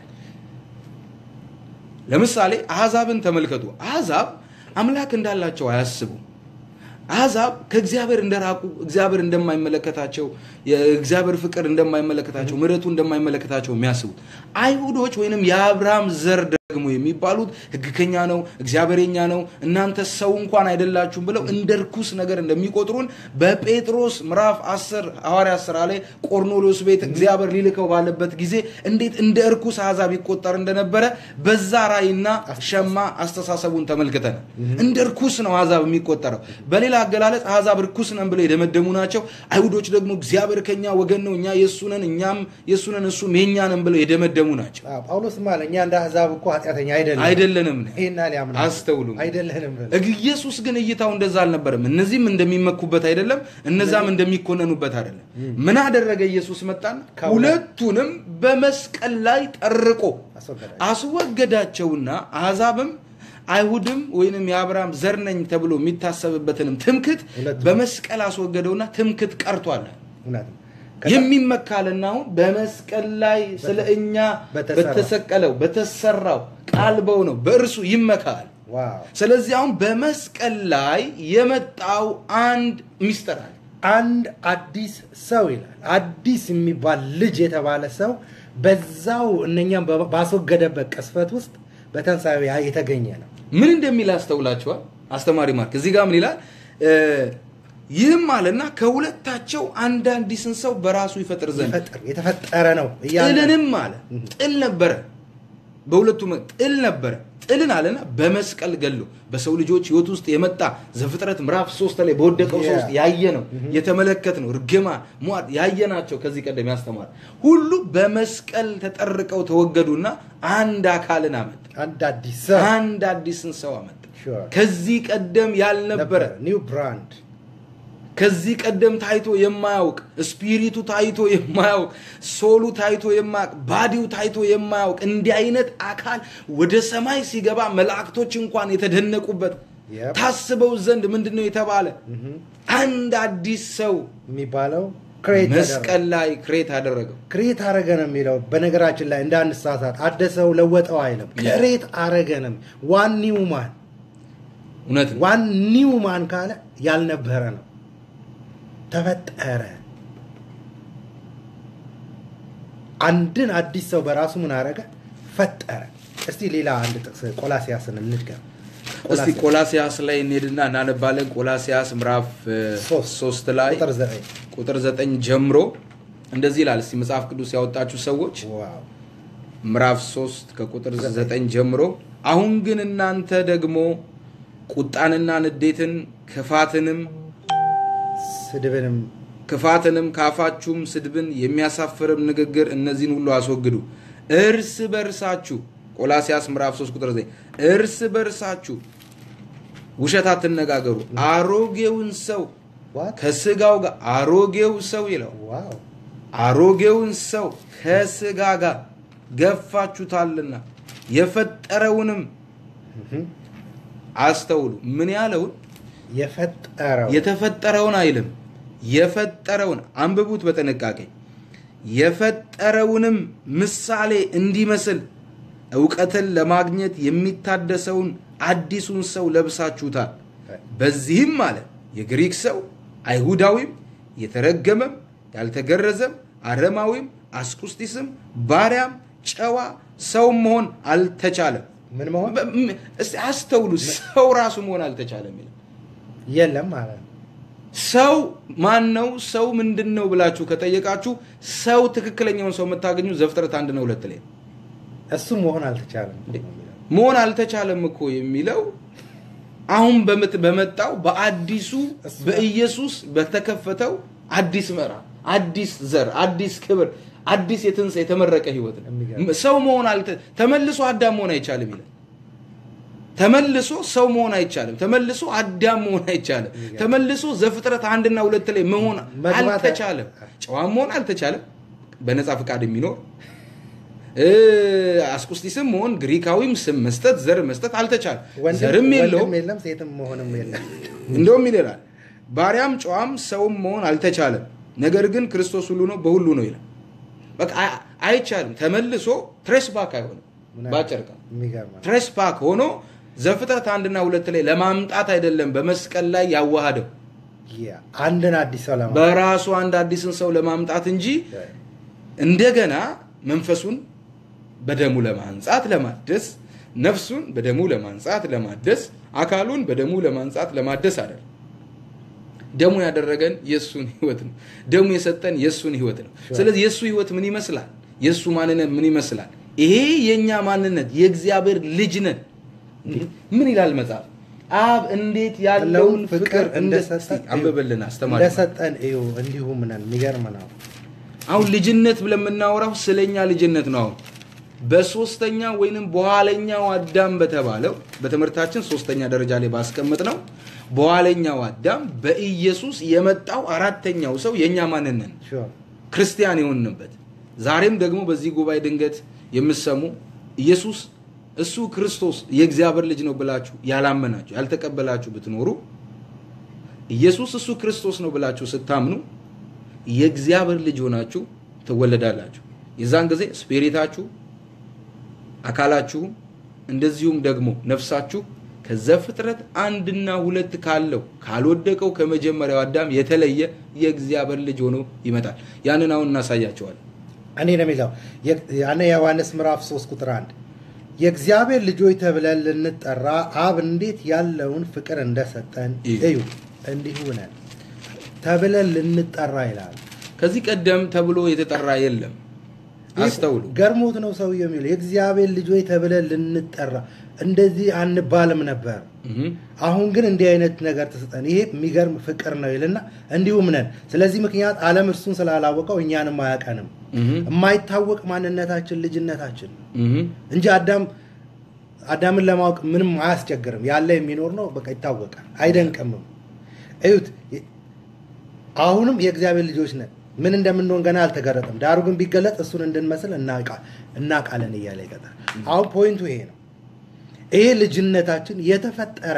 ለምሳሌ አህዛብን ተመልከቱ አህዛብ አምላክ እንዳላቸው አያስቡ አሕዛብ ከእግዚአብሔር እንደራቁ እግዚአብሔር እንደማይመለከታቸው የእግዚአብሔር ፍቅር እንደማይመለከታቸው ምሕረቱ እንደማይመለከታቸው የሚያስቡት አይሁዶች ወይንም የአብርሃም ዘር ደግሞ የሚባሉት ሕግከኛ ነው እግዚአብሔርኛ ነው እናንተ ሰው እንኳን አይደላችሁም ብለው እንደርኩስ ነገር እንደሚቆጥሩን በጴጥሮስ ምዕራፍ 10 ሐዋርያ 10 ላይ ቆርኔሌዎስ ቤት እግዚአብሔር ሊልከው ባለበት ጊዜ እንዴት እንደ እርኩስ አሕዛብ ይቆጠር እንደነበረ በዛ ራይና ሸማ አስተሳሰቡን ተመልክተን እንደ እርኩስ ነው አሕዛብ የሚቆጠረው በሌላ አገላለጽ አሕዛብ እርኩስ ነን ብለው የደመደሙ ናቸው አይሁዶች ደግሞ እግዚአብሔር ከኛ ወገን ነው እኛ የሱ ነን እኛም የሱ ነን እሱም የኛ ነን ብለው የደመደሙ ናቸው ጳውሎስ ማለት እኛ እንደ አሕዛብ እኮ ኃጢአተኛ አይደለንም ይሄና ሊያምና አስተውሉ አይደለንም ኢየሱስ ግን እይታው እንደዛ አልነበረም እነዚህም እንደሚመኩበት አይደለም እነዛም እንደሚኮነኑበት አይደለም ምን አደረገ ኢየሱስ መጣና ሁለቱንም በመስቀል ላይ ጠርቆ አስወገዳቸውና አሕዛብም አይሁድም ወይንም የአብርሃም ዘር ነኝ ተብሎ የሚታሰብበትንም ትምክት በመስቀል አስወገደውና ትምክት ቀርቷል የሚመካልና በመስቀል ላይ ስለኛ በተሰቀለው በተሰራው ቃልበው ነው በእርሱ ይመካል ስለዚህ አሁን በመስቀል ላይ የመጣው አንድ ሚስጥር አለ አንድ አዲስ ሰው ይላል አዲስ የሚባል ልጅ የተባለ ሰው በዛው እነኛም ባስወገደበት ቅስፈት ውስጥ በተንሳኤ የተገኘ ነው ምን እንደሚል አስተውላችኋል አስተማሪ ማርክ እዚህ ጋር ምን ይላል ይህም አለና ከሁለታቸው አንድ አዲስን ሰው በራሱ ይፈጥር ዘንድ የተፈጠረ ነው ጥልንም አለ ጥል ነበረ በሁለቱ ጥል ነበረ ጥልን አለና በመስቀል ገሎ በሰው ልጆች ህይወት ውስጥ የመጣ ዘፍጥረት ምዕራፍ 3 ላይ በወደቀው ሰው ውስጥ ያየ ነው የተመለከተ ነው ርግማ ሟት ያየናቸው ከዚህ ቀደም ያስተማር ሁሉ በመስቀል ተጠርቀው ተወገዱና አንድ አካልን አመጣ አንድ አዲስን ሰው አመጣ ከዚህ ቀደም ያልነበረ ኒው ብራንድ ከዚህ ቀደም ታይቶ የማያውቅ ስፒሪቱ ታይቶ የማያውቅ ሶሉ ታይቶ የማያውቅ ባዲው ታይቶ የማያውቅ እንዲህ አይነት አካል ወደ ሰማይ ሲገባ መላእክቶች እንኳን የተደነቁበት ታስበው ዘንድ ምንድነው የተባለ አንድ አዲስ ሰው የሚባለው መስቀል ላይ ክሬት አረገ ነው የሚለው በነገራችን ላይ እንዳንሳሳት አደሰው ለወጠው አይለም ክሬት አረገ ነው ዋን ኒው ማን ካለ ያልነበረ ነው ተፈጠረ አንድን አዲስ ሰው በራሱ ምን አረገ ፈጠረ እስቲ ሌላ አንድ ጥቅስ ቆላሲያስን እንድገም እስቲ ቆላሲያስ ላይ እንሄድና እናነባለን ቆላሲያስ ምዕራፍ 3 ላይ ቁጥር 9 ጀምሮ እንደዚህ ይላል እስቲ መጽሐፍ ቅዱስ ያወጣችሁ ሰዎች ምዕራፍ 3 ከቁጥር 9 ጀምሮ አሁን ግን እናንተ ደግሞ ቁጣንና ንዴትን ክፋትንም ካፋችሁም ስድብን የሚያሳፍርም ንግግር እነዚህን ሁሉ አስወግዱ እርስ በርሳችሁ ቆላሲያስ ምዕራፍ 3 ቁጥር 9 እርስ በርሳችሁ ውሸት አትነጋገሩ አሮጌውን ሰው ከስጋው ጋር አሮጌው ሰው ይላል አሮጌውን ሰው ከስጋ ጋር ገፋችሁታልና የፈጠረውንም አስተውሉ ምን ያለውን የተፈጠረውን አይልም የፈጠረውን አንብቡት በጥንቃቄ የፈጠረውንም ምሳሌ እንዲመስል ዕውቀትን ለማግኘት የሚታደሰውን አዲሱን ሰው ለብሳችሁታል በዚህም ማለት የግሪክ ሰው አይሁዳዊም የተረገመም ያልተገረዘም አረማዊም አስቁስጢስም ባሪያም ጨዋ ሰው መሆን አልተቻለም ምን መሆን እስቲ አስተውሉ ሰው ራሱ መሆን አልተቻለም የለም ማለት ሰው ማን ነው ሰው ምንድነው ብላችሁ ከጠየቃችሁ ሰው ትክክለኛውን ሰው መታገኙ ዘፍጥረት 1 ነው 2 ላይ እሱ መሆን አልተቻለም እኮ የሚለው አሁን በመጣው በአዲሱ በኢየሱስ በተከፈተው አዲስ ምዕራፍ አዲስ ዘር አዲስ ክብር አዲስ የትንሣኤ የተመረቀ ህይወት ነው ሰው መሆን ተመልሶ አዳም መሆን አይቻልም ይላል ተመልሶ ሰው መሆን አይቻልም ተመልሶ አዳም መሆን አይቻልም ተመልሶ ዘፍጥረት 1 እና 2 ላይ መሆን አልተቻለም ጨዋም መሆን አልተቻለም በነፃ ፍቃድ የሚኖር አስቁስጢስም መሆን ግሪካዊም ስም መስጠት ዘር መስጠት አልተቻለም ዘርም የለም ሴትም መሆንም የለም እንደውም ይላል ባሪያም ጨዋም ሰውም መሆን አልተቻለም ነገር ግን ክርስቶስ ሁሉ ነው በሁሉ ነው ይላል በቃ አይቻልም ተመልሶ ትሬስባክ አይሆንም ባጨርካ ትሬስባክ ሆኖ ዘፍጥረት 1 እና 2 ላይ ለማምጣት አይደለም በመስቀል ላይ ያዋሃደው አንድን አዲስ ሰው ለማምጣት በራሱ አንድ አዲስን ሰው ለማምጣት እንጂ እንደገና መንፈሱን በደሙ ለማንጻት ለማደስ ነፍሱን በደሙ ለማንጻት ለማደስ አካሉን በደሙ ለማንጻት ለማደስ አይደል ደሙ ያደረገን የሱን ህይወት ነው ደሙ የሰጠን የሱን ህይወት ነው ስለዚህ የሱ ህይወት ምን ይመስላል የሱ ማንነት ምን ይመስላል ይሄ የኛ ማንነት የእግዚአብሔር ልጅ ነን ምን ይላል መጽሐፍ አብ እንዴት ያለውን ፍቅር እንደሰጠን አንበበልና አስተማሪ እንደሰጠን እዩ እንዲሁ ምናን የሚገርም ነው አሁን ልጅነት ብለን የምናወራው ስለኛ ልጅነት ነው በሶስተኛ ወይንም በኋለኛው አዳም በተባለው በትምህርታችን ሶስተኛ ደረጃ ላይ ባስቀምጥ ነው በኋለኛው አዳም በኢየሱስ የመጣው አራተኛው ሰው የኛ ማንነት ክርስቲያን የሆንንበት ዛሬም ደግሞ በዚህ ጉባኤ ድንገት የምሰሙ ኢየሱስ እሱ ክርስቶስ የእግዚአብሔር ልጅ ነው ብላችሁ ያላመናችሁ ያልተቀበላችሁ ብትኖሩ ኢየሱስ እሱ ክርስቶስ ነው ብላችሁ ስታምኑ የእግዚአብሔር ልጅ ሆናችሁ ተወለዳላችሁ የዛን ጊዜ ስፒሪታችሁ አካላችሁ እንደዚሁም ደግሞ ነፍሳችሁ ከዘፍጥረት 1 እና 2 ካለው ካልወደቀው ከመጀመሪያው አዳም የተለየ የእግዚአብሔር ልጅ ሆኖ ይመጣል ያንን አሁን እናሳያቸዋለን እኔ ለሚለው ያነ ዮሐንስ ምዕራፍ 3 ቁጥር 1 የእግዚአብሔር ልጆች ተብለን ልንጠራ አብ እንዴት ያለውን ፍቅር እንደሰጠን እዩ እንዲሁ ነን ተብለን ልንጠራ ይላል ከዚህ ቀደም ተብሎ የተጠራ የለም አስተውሉ ገርሞት ነው ሰው የሚለው የእግዚአብሔር ልጆች ተብለን ልንጠራ እንደዚህ አንባልም ነበር አሁን ግን እንዲህ አይነት ነገር ተሰጠን ይሄ የሚገርም ፍቅር ነው ይልና እንዲሁም ነን ስለዚህ ምክንያት ዓለም እርሱን ስላላወቀው እኛንም አያቀንም የማይታወቅ ማንነታችን ልጅነታችን እንጂ አዳምን ለማወቅ ምንም አያስቸግርም ያለ የሚኖር ነው በቃ ይታወቃል አይደንቅም እዩት አሁንም የእግዚአብሔር ልጆች ነን ምን እንደምንሆን ገና አልተገረጠም ዳሩ ግን ቢገለጥ እሱን እንድንመስል እናቃለን እያለ ይቀጣል አሁን ፖይንቱ ይሄ ነው ይሄ ልጅነታችን የተፈጠረ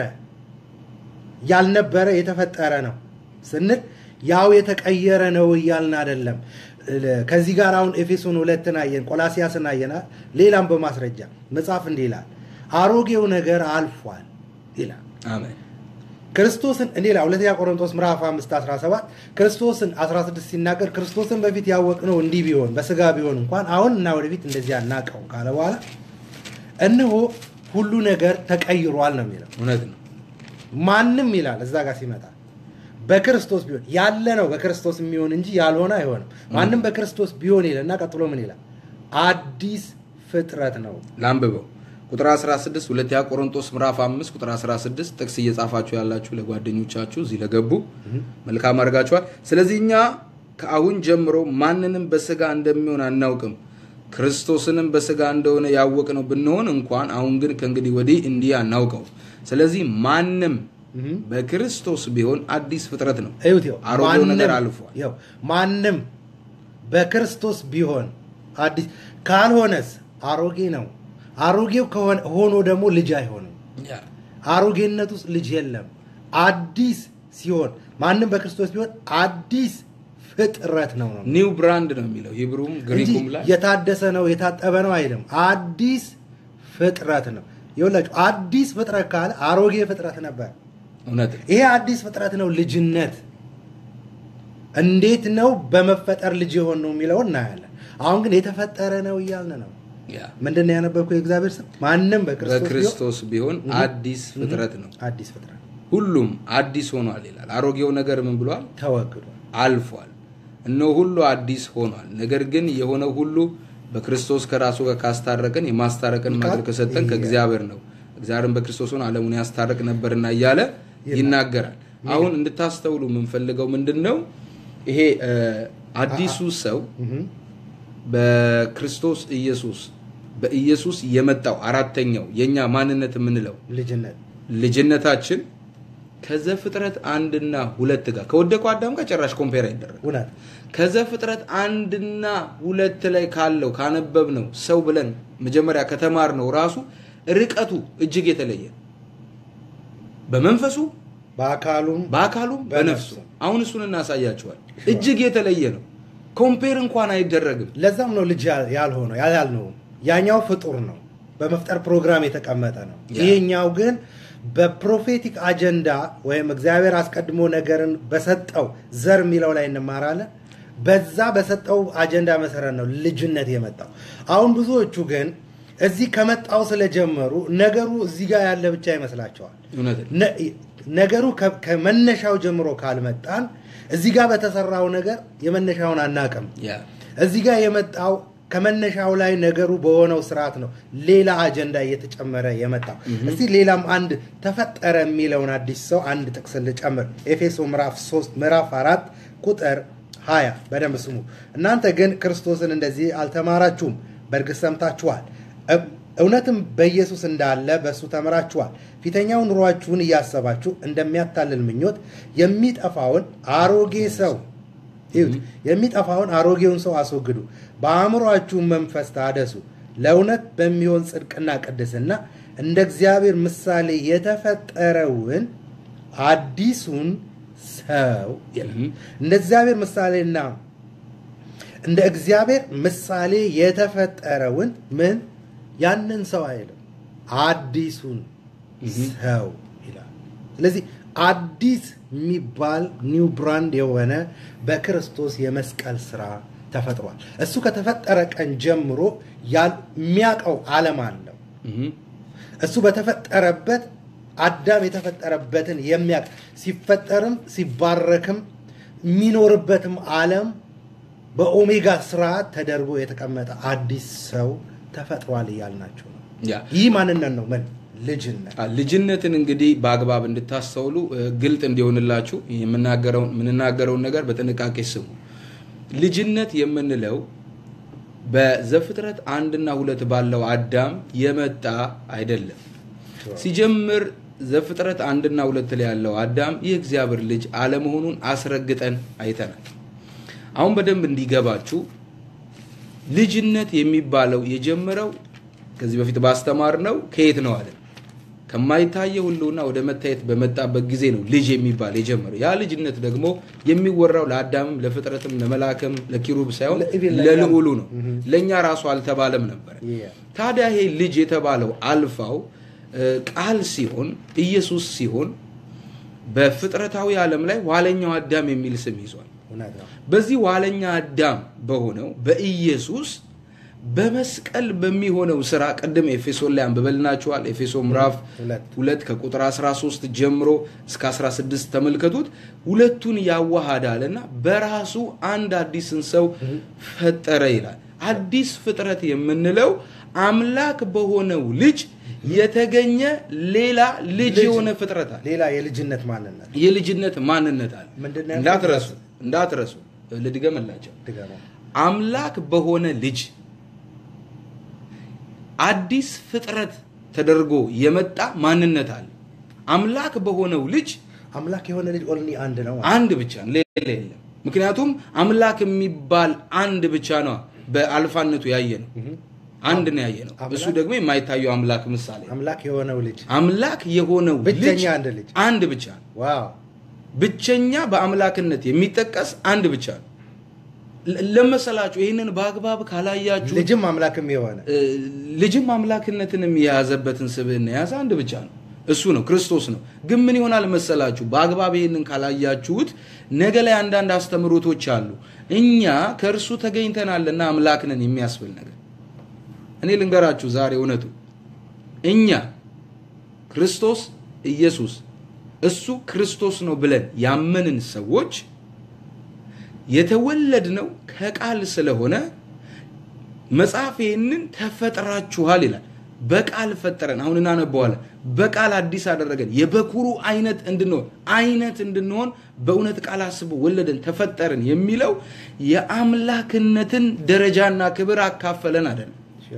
ያልነበረ የተፈጠረ ነው ስንል ያው የተቀየረ ነው ይያልና አይደለም ከዚህ ጋር አሁን ኤፌሶን 2 አየን ቆላሲያስን አየና ሌላም በማስረጃ መጽሐፍ እንዲህ ይላል አሮጌው ነገር አልፏል ይላል አሜን ክርስቶስን እንዴላ ሁለተኛ ቆሮንቶስ ምዕራፍ 5:17 ክርስቶስን 16 ሲናገር ክርስቶስን በፊት ያወቅነው እንዲህ ቢሆን በስጋ ቢሆን እንኳን አሁን እና ወደፊት እንደዚህ አናቀው ካለ በኋላ እነሆ ሁሉ ነገር ተቀይሯል ነው የሚለው እውነት ነው ማንንም ይላል እዛ ጋር ሲመጣ በክርስቶስ ቢሆን ያለ ነው በክርስቶስ የሚሆን እንጂ ያልሆነ አይሆንም ማንንም በክርስቶስ ቢሆን ይላልና ቀጥሎ ምን ይላል አዲስ ፍጥረት ነው ላንብበው ቁጥር 16 ሁለተኛ ቆሮንቶስ ምዕራፍ 5 ቁጥር 16 ጥቅስ እየጻፋችሁ ያላችሁ ለጓደኞቻችሁ እዚህ ለገቡ መልካም አድርጋችኋል ስለዚህኛ ከአሁን ጀምሮ ማንንም በስጋ እንደሚሆን አናውቅም ክርስቶስንም በስጋ እንደሆነ ያወቅነው ብንሆን እንኳን አሁን ግን ከእንግዲህ ወዲህ እንዲህ አናውቀው ስለዚህ ማንንም በክርስቶስ ቢሆን አዲስ ፍጥረት ነው አሮጌው ነገር አልፏል ማንንም በክርስቶስ ቢሆን አዲስ ካልሆነስ አሮጌ ነው አሮጌው ሆኖ ደግሞ ልጅ አይሆንም አሮጌነቱ ልጅ የለም አዲስ ሲሆን ማንንም በክርስቶስ ቢሆን አዲስ ፍጥረት ነው ኒው ብራንድ ነው የሚለው ሂብሩም ግሪኩም ላይ የታደሰ ነው የታጠበ ነው አይልም አዲስ ፍጥረት ነው ይኸውላችሁ አዲስ ፍጥረት ካለ አሮጌ ፍጥረት ነበር እውነት ይሄ አዲስ ፍጥረት ነው ልጅነት እንዴት ነው በመፈጠር ልጅ የሆን ነው የሚለው እናያለን አሁን ግን የተፈጠረ ነው ይያልን ነው ምንድነው ያነበብኩት የእግዚአብሔር ስም ማንንም በክርስቶስ ቢሆን አዲስ ፍጥረት ነው አዲስ ፍጥረት ሁሉም አዲስ ሆኗል ይላል አሮጌው ነገር ምን ብሏል ተወግዷል አልፏል እነሆ ሁሉ አዲስ ሆኗል ነገር ግን የሆነው ሁሉ በክርስቶስ ከራሱ ጋር ካስታረቀን የማስታረቅን ማድረግ ከሰጠን ከእግዚአብሔር ነው እግዚአብሔርን በክርስቶስ ሆኖ ዓለሙን ያስታረቅ ነበርና እያለ ይናገራል አሁን እንድታስተውሉ የምንፈልገው ምንድነው ይሄ አዲሱ ሰው በክርስቶስ በኢየሱስ የመጣው አራተኛው የኛ ማንነት የምንለው ልጅነታችን ከዘፍጥረት 1 እና 2 ጋር ከወደቀው አዳም ጋር ጭራሽ ኮምፔር አይደረግም ከዘፍጥረት 1 እና 2 ላይ ካለው ካነበብነው ሰው ብለን መጀመሪያ ከተማርነው ራሱ ርቀቱ እጅግ የተለየ በመንፈሱ በአካሉም በነፍሱ አሁን እሱን እናሳያቸዋል እጅግ የተለየ ነው ኮምፔር እንኳን አይደረግም ለዛም ነው ልጅ ያልሆነው ያኛው ፍጡር ነው በመፍጠር ፕሮግራም የተቀመጠ ነው ይሄኛው ግን በፕሮፌቲክ አጀንዳ ወይም እግዚአብሔር አስቀድሞ ነገርን በሰጠው ዘር ሚለው ላይ እንማራለን በዛ በሰጠው አጀንዳ መሰረት ነው ልጅነት የመጣው አሁን ብዙዎቹ ግን እዚህ ከመጣው ስለጀመሩ ነገሩ እዚህ ጋር ያለ ብቻ ይመስላቸዋል ነገሩ ከመነሻው ጀምሮ ካልመጣን እዚህ ጋር በተሰራው ነገር የመነሻውን አናቀም እዚህ ጋር የመጣው ከመነሻው ላይ ነገሩ በሆነው ስርዓት ነው ሌላ አጀንዳ እየተጨመረ የመጣው እስቲ ሌላም አንድ ተፈጠረ የሚለውን አዲስ ሰው አንድ ጥቅስ ልጨምር ኤፌሶ ምዕራፍ 3 ምዕራፍ 4 ቁጥር 20 በደንብ ስሙ እናንተ ግን ክርስቶስን እንደዚህ አልተማራችሁም በእርግጥ ሰምታችኋል እውነትም በኢየሱስ እንዳለ በሱ ተመራችኋል ፊተኛው ኑሯችሁን ያያሰባችሁ እንደሚያታልል ምኞት የሚጠፋውን አሮጌ ሰው የሚጠፋውን አሮጌውን ሰው አስወግዱ በአእምሮአችሁ መንፈስ ታደሱ ለእውነት በሚሆን ጽድቅና ቅድስና እንደ እግዚአብሔር ምሳሌ የተፈጠረውን አዲሱን ሰው እንደ እግዚአብሔር ምሳሌና እንደ እግዚአብሔር ምሳሌ የተፈጠረውን ምን ያንን ሰው አይልም አዲሱን ሰው ይላል ስለዚህ አዲስ የሚባል ኒው ብራንድ የሆነ በክርስቶስ የመስቀል ስራ ተፈጥሯል እሱ ከተፈጠረ ቀን ጀምሮ የሚያቀው ዓለም አለው እሱ በተፈጠረበት አዳም የተፈጠረበትን የሚያቅ ሲፈጠርም ሲባረክም የሚኖርበትም ዓለም በኦሜጋ ስራ ተደርጎ የተቀመጠ አዲስ ሰው ተፈጥሯል ይያልናቸው ነው ይህ ማንነት ነው ምን ልጅነትን እንግዲህ በአግባብ እንድታስተውሉ ግልጥ እንዲሆንላችሁ የምናገረውን ነገር በጥንቃቄ ስሙ ልጅነት የምንለው በዘፍጥረት 1 እና 2 ባለው አዳም የመጣ አይደለም ሲጀምር ዘፍጥረት 1 እና 2 ላይ ያለው አዳም የእግዚአብሔር ልጅ አለመሆኑን አስረግጠን አይተናል አሁን በደንብ እንዲገባችሁ ልጅነት የሚባለው የጀመረው ከዚህ በፊት ባስተማር ነው ከየት ነው አለ ከማይታየው ሁሉና ወደ መታየት በመጣበት ጊዜ ነው ልጅ የሚባል የጀመረው ያ ልጅነት ደግሞ የሚወራው ለአዳምም ለፍጥረትም ለመላእክም ለኪሩብ ሳይሆን ለልዑሉ ነው ለኛ ራሱ አልተባለም ነበር ታዲያ ይሄ ልጅ የተባለው አልፋው ቃል ሲሆን ኢየሱስ ሲሆን በፍጥረታዊ ዓለም ላይ ዋለኛው አዳም የሚል ስም ይዟል በዚህ ዋለኛ አዳም በሆነው በኢየሱስ በመስቀል በሚሆነው ስራ ቀደም ኤፌሶን ላይ አንብበልናችኋል ኤፌሶ ምዕራፍ 2 ከቁጥር 13 ጀምሮ እስከ 16 ተመልከቱት ሁለቱን ያዋሃዳልና በራሱ አንድ አዲስን ሰው ፈጠረ ይላል አዲስ ፍጥረት የምንለው አምላክ በሆነው ልጅ የተገኘ ሌላ ልጅ የሆነ ፍጥረት አለ ሌላ የልጅነት ማንነት አለ እንዳትረሱ ልድገመላችሁ አምላክ በሆነ ልጅ አዲስ ፍጥረት ተደርጎ የመጣ ማንነት አለ አምላክ በሆነው ልጅ አምላክ የሆነ ልጅ ኦንሊ አንድ ብቻ ሌላ የለም ምክንያቱም አምላክ የሚባል አንድ ብቻ ነው በአልፋነቱ ያየነው አንድ ነው ያየነው እሱ ደግሞ የማይታየው አምላክ ምሳሌ አምላክ የሆነው ልጅ አንድ ብቻ ዋው ብቸኛ በአምላክነት የሚጠቀስ አንድ ብቻ ነው ለመሰላችሁ ይሄንን በአግባብ ካላያችሁ ልጅም አምላክነትንም የያዘበትን ስብዕና ያዘ አንድ ብቻ ነው እሱ ነው ክርስቶስ ነው ግን ምን ይሆናል መሰላችሁ በአግባብ ይሄንን ካላያችሁት ነገ ላይ አንዳንድ አስተምሮቶች አሉ እኛ ከእርሱ ተገኝተናልና አምላክ ነን የሚያስብል ነገር እኔ ልንገራችሁ ዛሬ እውነቱ እኛ ክርስቶስ ኢየሱስ እሱ ክርስቶስ ነው ብለን ያመንን ሰዎች የተወለድነው ከቃል ስለሆነ መጽሐፍ ይሄንን ተፈጥራችኋል ይላል በቃል ፈጠረን አሁን እናነበዋለን በቃል አዲስ አደረገን የበኩሩ አይነት እንድንሆን በእውነት ቃል አስቦ ወለደን ተፈጠረን የሚለው የአምላክነትን ደረጃና ክብር አካፈለን አይደል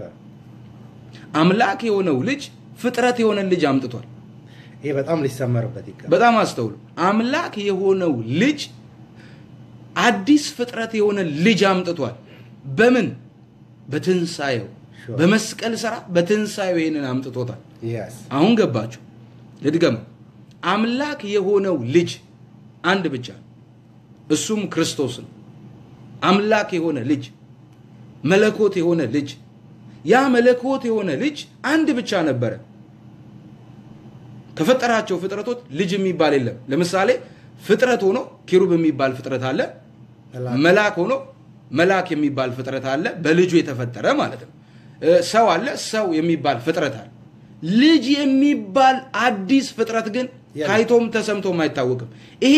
አምላክ የሆነው ልጅ ፍጥረት የሆነ ልጅ አምጥቷል ይሄ በጣም ሊሰመርበት ይገባል በጣም አስተውሉ አምላክ የሆነው ልጅ አዲስ ፍጥረት የሆነ ልጅ አምጥቷል በምን በትንሳኤው በመስቀል ስራ በትንሳኤው ይሄንን አምጥቶታል አሁን ገባችሁ ልድገም አምላክ የሆነው ልጅ አንድ ብቻ እሱም ክርስቶስ ነው አምላክ የሆነ ልጅ መለኮት የሆነ ልጅ ያ መለኮት የሆነ ልጅ አንድ ብቻ ነበር ከፈጠራቸው ፍጥረቶች ልጅ የሚባል የለም ለምሳሌ ፍጥረት ሆኖ ኪሩብ የሚባል ፍጥረት አለ መልአክ ሆኖ መልአክ የሚባል ፍጥረት አለ በልጁ የተፈጠረ ማለት ነው ሰው አለ ሰው የሚባል ፍጥረት አለ ልጅ የሚባል አዲስ ፍጥረት ግን ታይቶም ተሰምቶም አይታወቅም ይሄ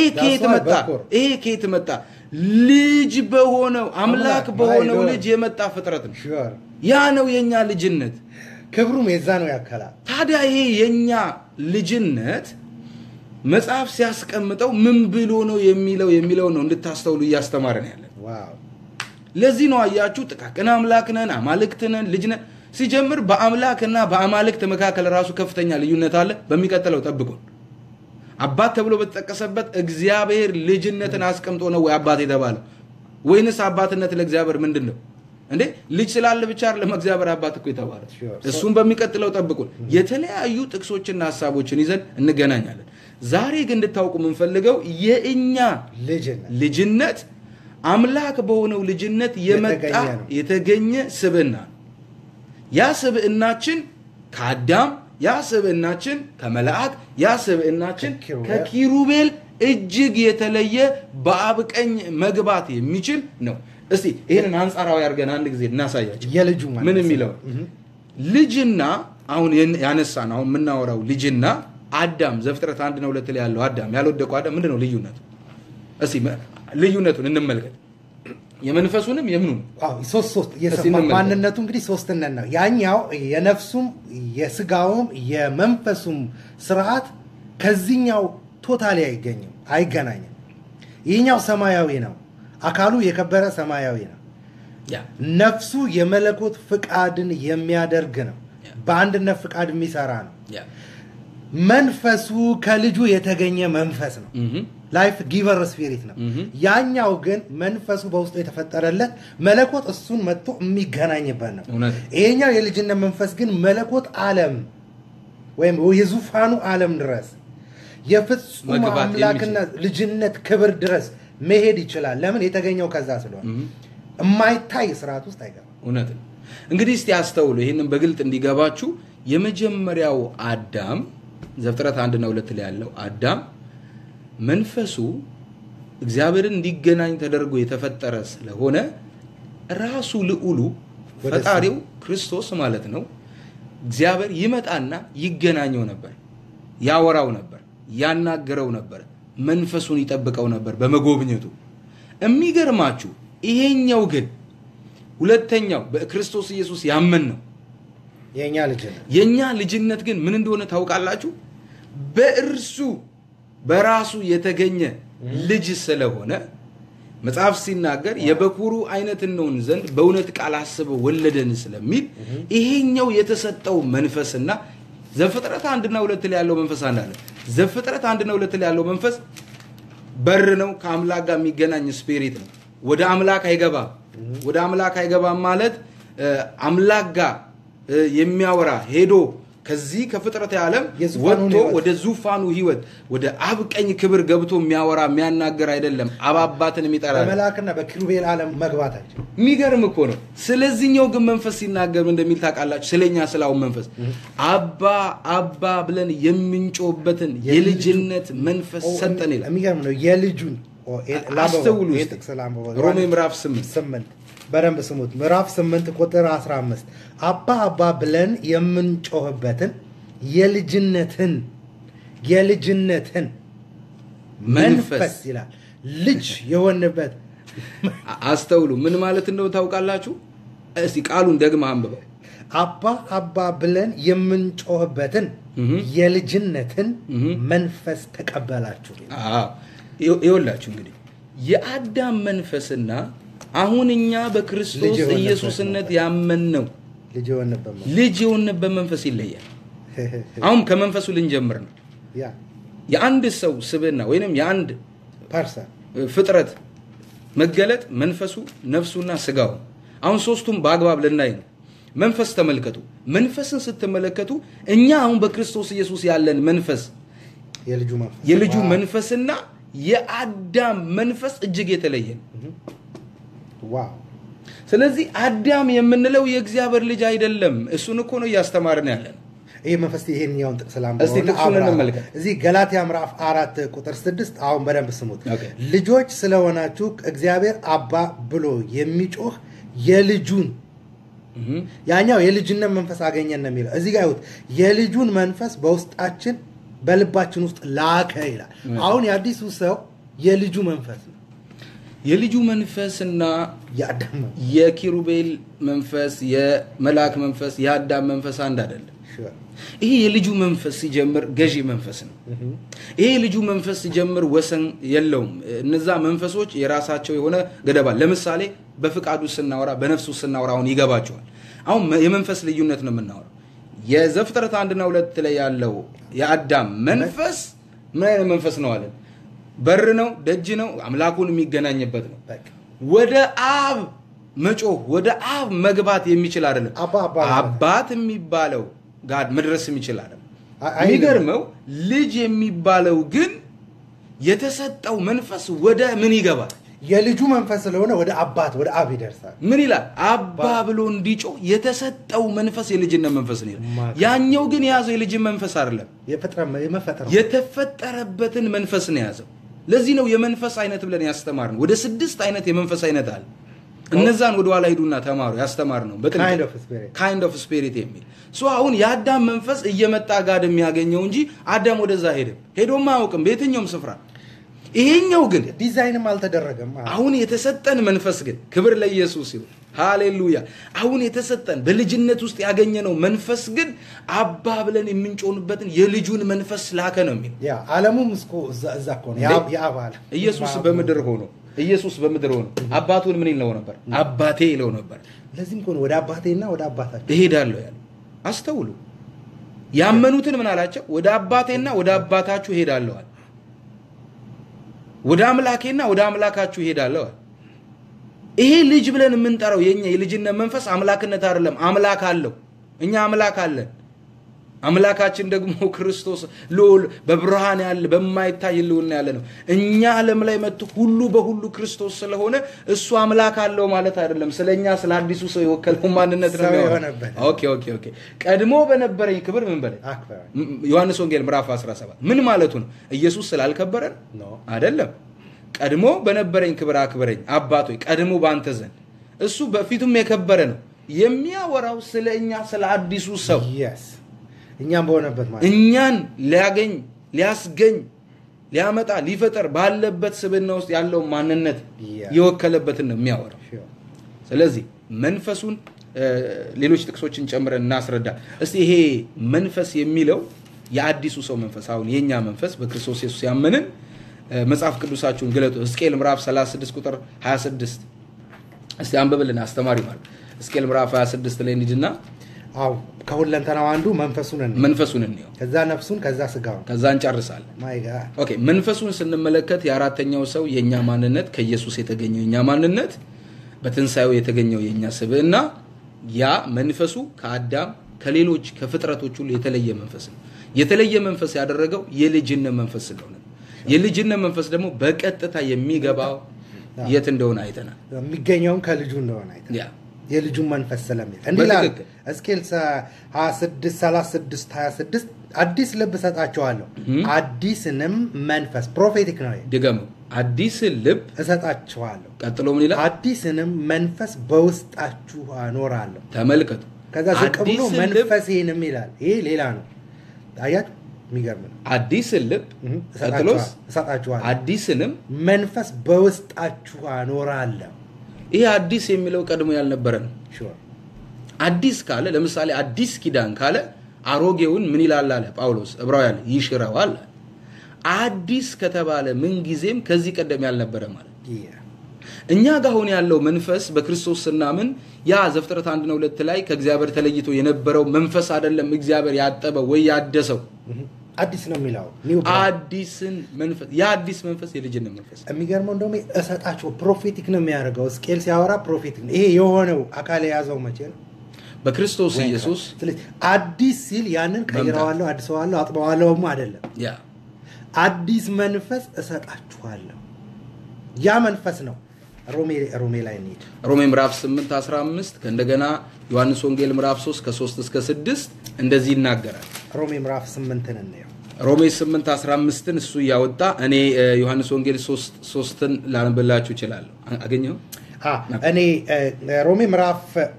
ከየት መጣ ልጅ በሆነው አምላክ በሆነው ልጅ የመጣ ፍጥረት ነው ያ ነው የኛ ልጅነት ክብሩም የዛ ነው ያከላ ታዲያ ይሄ የኛ ልጅነት መጽሐፍ ሲያስቀምጠው ምን ብሎ ነው የሚለው ነው እንድታስተውሉ ያስተማረን ያለ ዋው ለዚህ ነው አያችሁ ጥቃቅን አምላክ ነን አማልክት ነን ልጅ ነን ሲጀምር በአምላክና በአማልክት መካከል ራሱ ከፍተኛ ልዩነት አለ በሚቀጥለው ጠብቁን አባት ተብሎ በተጠቀሰበት እግዚአብሔር ልጅነትን አስቀምጦ ነው ወይ አባት የተባለው ወይንስ አባትነት ለእግዚአብሔር ምንድነው እንዴ ልጅ ስላለ ብቻ አይደለም እግዚአብሔር አባት እኮ የተባለው እሱን በሚቀጥለው ጠብቁን የተለያዩ ጥቅሶችና ሐሳቦችን ይዘን እንገናኛለን ዛሬ ግን እንድታውቁ የምንፈልገው የእኛ ልጅነት አምላክ በሆነው ልጅነት የመጣ የተገኘ ስብዕና ያ ስብዕናችን ከአዳም ያ ስብዕናችን ከመላእክ ያ ስብዕናችን ከኪሩቤል እጅግ የተለየ በአብ ቀኝ መግባት የሚችል ነው እስቲ ይሄንን አንጻራዊ አድርገን አንድ ጊዜ እናሳያችሁ የልጁ ምን የሚለው ልጅና አሁን ያነሳን አሁን ምናወራው ልጅና አዳም ዘፍጥረት 1 እና 2 ላይ ያለው አዳም ያልወደቀው አዳም ምንድነው ልዩነቱ እስቲ ልዩነቱን እንመልከት የመንፈሱንም የምኑን ሶስት የማንነቱ እንግዲህ ሶስትነት ነው ያኛው የነፍሱም የስጋውም የመንፈሱም ስርዓት ከዚህኛው ቶታሊ አይገናኝም ይሄኛው ሰማያዊ ነው አካሉ የከበረ ሰማያዊ ነው ነፍሱ የመለኮት ፍቃድን የሚያደርግ ነው በአንድነት ፍቃድ የሚሰራ ነው መንፈሱ ከልጁ የተገኘ መንፈስ ነው ላይፍ ጊቨር ስፒሪት ነው ያኛው ግን መንፈሱ በውስጡ የተፈጠረለት መለኮት እሱን መጥቶ የሚገናኝበት ነው ይሄኛው የልጅነት መንፈስ ግን መለኮት ዓለም ወይም የዙፋኑ ዓለም ድረስ የፍጹም አምላክና ልጅነት ክብር ድረስ መሄድ ይችላል ለምን የተገኘው ከዛ ስለሆነ የማይታይ ስርዓት ውስጥ አይገባም እውነት እንግዲህ እስቲ አስተውሉ ይሄንን በግልጥ እንዲገባችሁ የመጀመሪያው አዳም ዘፍጥረት 1 እና 2 ላይ ያለው አዳም መንፈሱ እግዚአብሔርን እንዲገናኝ ተደርጎ የተፈጠረ ስለሆነ ራሱ ልዑሉ ፈጣሪው ክርስቶስ ማለት ነው እግዚአብሔር ይመጣና ይገናኘው ነበር ያወራው ነበር ያናገረው ነበር መንፈሱን ይጠብቀው ነበር በመጎብኘቱ የሚገርማችሁ ይሄኛው ግን ሁለተኛው በክርስቶስ ኢየሱስ ያመን ነው የኛ ልጅነት ግን ምን እንደሆነ ታውቃላችሁ በእርሱ በራሱ የተገኘ ልጅ ስለሆነ መጽሐፍ ሲናገር የበኩሩ አይነት እንሆን ዘንድ በእውነት ቃል አስበው ወለደን ስለሚል ይሄኛው የተሰጠው መንፈስና ዘፍጥረት 1 እና 2 ላይ ያለው መንፈስ አንድ አለ ዘፍጥረት 1 እና 2 ላይ ያለው መንፈስ በር ነው ከአምላክ ጋር የሚገናኝ ስፒሪት ነው ወደ አምላክ አይገባም ማለት አምላክ ጋር የሚያወራ ሄዶ ከዚህ ከፍጥረት ዓለም ወጥቶ ወደ ዙፋኑ ህይወት ወደ አብ ቀኝ ክብር ገብቶ የሚያወራ የሚያናገር አይደለም አባባትን የሚጠራ በመላእክና በኪሩቤል ዓለም መግባታቸው የሚገርም እኮ ነው ስለዚህኛው ግን መንፈስ ሲናገር እንደሚል ታውቃላችሁ ስለኛ ስላው መንፈስ አባ ብለን የምንጮህበትን የልጅነት መንፈስ ሰጠን ይላል የሚገርም ነው የልጁን አስተውሉ ሮሜ ምዕራፍ 8 በደንብ ስሙት ምዕራፍ 8 ቁጥር 15 አባ ብለን የምንጮህበትን የልጅነትን መንፈስ ይላል ልጅ የሆነበት አስተውሉ ምን ማለት እንደው ታውቃላችሁ እስቲ ቃሉን ደግማ አንብበው አባ ብለን የምንጮህበትን የልጅነትን መንፈስ ተቀበላችሁ ይወላችሁ እንግዲህ የአዳም መንፈስና አሁንኛ በክርስቶስ ኢየሱስነት ያመንነው ልጅ የሆነበት መንፈስ ይለያል አሁን ከመንፈሱ ልንጀምር ነው የአንድ ሰው ስብዕና ወይንም የአንድ ፐርሰን ፍጥረት መገለጥ መንፈሱ ነፍሱና ስጋው አሁን ሶስቱም በአግባብ ልናይ ነው መንፈስ ተመልከቱ መንፈስን ስትመለከቱ እኛ አሁን በክርስቶስ ኢየሱስ ያለን መንፈስ የልጁ መንፈስና የአዳም መንፈስ እጅግ የተለየ ነው ዋው ስለዚህ አዳም የምንለው የእግዚአብሔር ልጅ አይደለም እሱን እኮ ነው ያስተማረን ያለን ይሄ መንፈስ ይሄኛውን ጥቅስላም ነው እዚህ ገላትያ ምዕራፍ 4 ቁጥር 6 አሁን በደንብ ስሙት ልጆች ስለሆናችሁ እግዚአብሔር አባ ብሎ የሚጮህ የልጁን ያኛው የልጅነት መንፈስ አገኘን ነው የሚለው እዚህ ጋር ይሁት የልጁን መንፈስ በውስጣችን በልባችን ውስጥ ላከ ይላል አሁን የአዲሱ ሰው የልጁ መንፈስ ነው የልጁ መንፈስና የኪሩቤል መንፈስ የመላክ መንፈስ የአዳም መንፈስ አንድ አይደለም ይሄ የልጁ መንፈስ ሲጀምር ገዢ መንፈስ ነው ይሄ የልጁ መንፈስ ሲጀምር ወሰን የለውም እነዛ መንፈሶች የራሳቸው የሆነ ገደባ ለምሳሌ በፍቃዱ ስናወራ በነፍሱ ስናወራ አሁን ይገባቸዋል አሁን የመንፈስ ልዩነት ነው የምናወራው የዘፍጥረት 1 እና 2 ላይ ያለው የአዳም መንፈስ ምን አይነት መንፈስ ነው አለ በር ነው ደጅ ነው አምላኩን የሚገናኝበት ነው ወደ አብ መጮህ ወደ አብ መግባት የሚችል አይደለም አባት የሚባለው ጋር መድረስ የሚችል አይደለም የሚገርመው ልጅ የሚባለው ግን የተሰጠው መንፈስ ወደ ምን ይገባል የልጁ መንፈስ ስለሆነ ወደ አባት ወደ አብ ይደርሳል ምን ይላል አባ ብሎ እንዲጮህ የተሰጠው መንፈስ የልጅነት መንፈስ ነው ያኛው ግን ያዘው የልጅ መንፈስ አይደለም የተፈጠረበትን መንፈስ ነው ያዘው ለዚህ ነው የመንፈስ አይነት ብለን ያስተማርነው ወደ 6 አይነት የመንፈስ አይነት አለ እነዛን ወደ ኋላ ሄዱና ተማሩ ያስተማርነው kind of spirit የሚል አሁን የአዳም መንፈስ እየመጣ ጋር የሚያገኘው እንጂ አዳም ወደዛ ሄዶማ አውቅም በየትኛውም ስፍራ ይሄኛው ግን ዲዛይንም አልተደረገም አሁን የተሰጠን መንፈስ ግን ክብር ለኢየሱስ ይሁን ሃሌሉያ አሁን የተሰጠን በልጅነት ውስጥ ያገኘነው መንፈስ ግን አባ ብለን የምንጮንበትን የልጁን መንፈስ ላከ ነው የሚል ያ ዓለሙም እስኮ እዛ ኮነ ያባል ኢየሱስ በምድር ሆኖ አባቱን ምን ይለው ነበር አባቴ ይለው ነበር ለዚህም ኮነ ወደ አባቴና ወደ አባታችሁ እሄዳለሁ ያለው አስተውሉ ያመኑትን ምን አላቸው ወደ አባቴና ወደ አባታችሁ እሄዳለሁ ወደ አምላኬና ወደ አምላካችሁ እሄዳለሁ ይሄ ልጅ ብለን የምንጠራው የኛ የልጅነት መንፈስ አምላክነት አይደለም አምላክ አለው እኛ አምላክ አለን አምላካችን ደግሞ ክርስቶስ ሎል በብርሃን ያለ በማይታይ ልውና ያለ ነው እኛ ዓለም ላይ መጥቶ ሁሉ በሁሉ ክርስቶስ ስለሆነ እሱ አምላክ አለው ማለት አይደለም ስለኛ ስለ አዲሱ ሰው የወከለው ማንነት ነው ኦኬ ቀድሞ በነበረኝ ክብር ምን በለ ዮሐንስ ወንጌል ምዕራፍ 17 ምን ማለቱ ነው ኢየሱስ ስላልከበረን አይደለም ቀድሞ በነበረኝ ክብር አክብረኝ አባቶ ቀድሞ ባንተ ዘንድ እሱ በፊቱም የከበረ ነው የሚያወራው ስለኛ ስለ አዲሱ ሰው እኛም በሆነበት ማለት እኛን ሊያስገኝ ሊያመጣ ሊፈጠር ባለበት ስብዕና ውስጥ ያለው ማንነት የወከለበትን ነው የሚያወራው ስለዚህ መንፈሱን ሌሎች ጥቅሶችን ጨምረን እናስረዳ እስቲ ይሄ መንፈስ የሚለው የአዲሱ ሰው መንፈስ አሁን የኛ መንፈስ በክርስቶስ ኢየሱስ ያመንን መጽሐፍ ቅዱሳችሁን ግለጡ ሕዝቅኤል ምዕራፍ 36 ቁጥር 26 እስቲ አንብብልን አስተማሪ ማለት ሕዝቅኤል ምዕራፍ 26 ላይ እንሂድና ከሁለንተናው አንዱ መንፈሱን ነው ከዛ ነፍሱን ከዛ ስጋውን ከዛ እንጨርሳለን ማይ ጋድ ኦኬ መንፈሱን ስንመለከት የአራተኛው ሰው የኛ ማንነት ከኢየሱስ የተገኘው የኛ ማንነት በትንሳኤው የተገኘው የኛ ስብዕና ያ መንፈሱ ከአዳም ከሌሎች ከፍጥረቶች ሁሉ የተለየ መንፈስ ነው የተለየ መንፈስ ያደረገው የልጅነት መንፈስ ስለሆነ የልጅነት መንፈስ ደግሞ በቀጥታ የሚገባው የት እንደሆነ አይተናል የሚገኘው ከልጁ እንደሆነ አይተናል የልጁ መንፈስ ስለሚል እንዲላል ሕዝቅኤል 26:36-26 አዲስ ልብ እሰጣቸዋለሁ አዲስንም መንፈስ ፕሮፌቲክ ነው ድገሙ አዲስ ልብ እሰጣቸዋለሁ ቀጥሎ ምን ይላል አዲስንም መንፈስ በውስጣችሁ አኖራለሁ ተመልከቱ ከዛ ዝቅ ብሎ መንፈሴንም ይላል ይሄ ሌላ ነው አያት የሚገርም ነው አዲስ ልብ ቀጥሎስ እሰጣቸዋለሁ አዲስንም መንፈስ በውስጣችሁ አኖራለሁ ይሄ አዲስ የሚለው ቀድሞ ያልነበረ ነው አዲስ ካለ ለምሳሌ አዲስ ኪዳን ካለ አሮጌውን ምን ይላል አለ ጳውሎስ ዕብራውያን ይሽራዋል አዲስ ከተባለ ምን ጊዜም ከዚህ ቀደም ያልነበረ ማለት እኛ ጋር ሆነ ያለው መንፈስ በክርስቶስ ስናምን ያ ዘፍጥረት 1 እና 2 ላይ ከእግዚአብሔር ተለይቶ የነበረው መንፈስ አይደለም እግዚአብሔር ያጠበው ወይ ያደሰው አዲስ ነው የሚለው አዲስን መንፈስ ያ አዲስ መንፈስ የልጅነት መንፈስ የሚገርመው እንደውም እሰጣቸው ፕሮፌቲክ ነው የሚያደርገው ስኬል ሲያወራ ፕሮፌቲክ ይሄ የሆነው አካል ያዘው መቼ ነው በክርስቶስ ኢየሱስ ስለዚህ አዲስ ሲል ያንን ቀይረዋለሁ አድሰዋለሁ አጥበዋለሁም አይደለም ያ አዲስ መንፈስ እሰጣችኋለሁ ያ መንፈስ ነው ሮሜ ላይ ነው ሮሜ ምዕራፍ 8:15 ከእንደገና ዮሐንስ ወንጌል ምዕራፍ 3 ከ3 እስከ 6 እንደዚህ ይናገራል ሮሜ ምዕራፍ 8ን እንየው ሮሜ 8:15ን እሱ ያወጣ እኔ ዮሐንስ ወንጌል 3:3ን ላንብላችሁ ይችላል አገኘው እኔ ሮሜ ምዕራፍ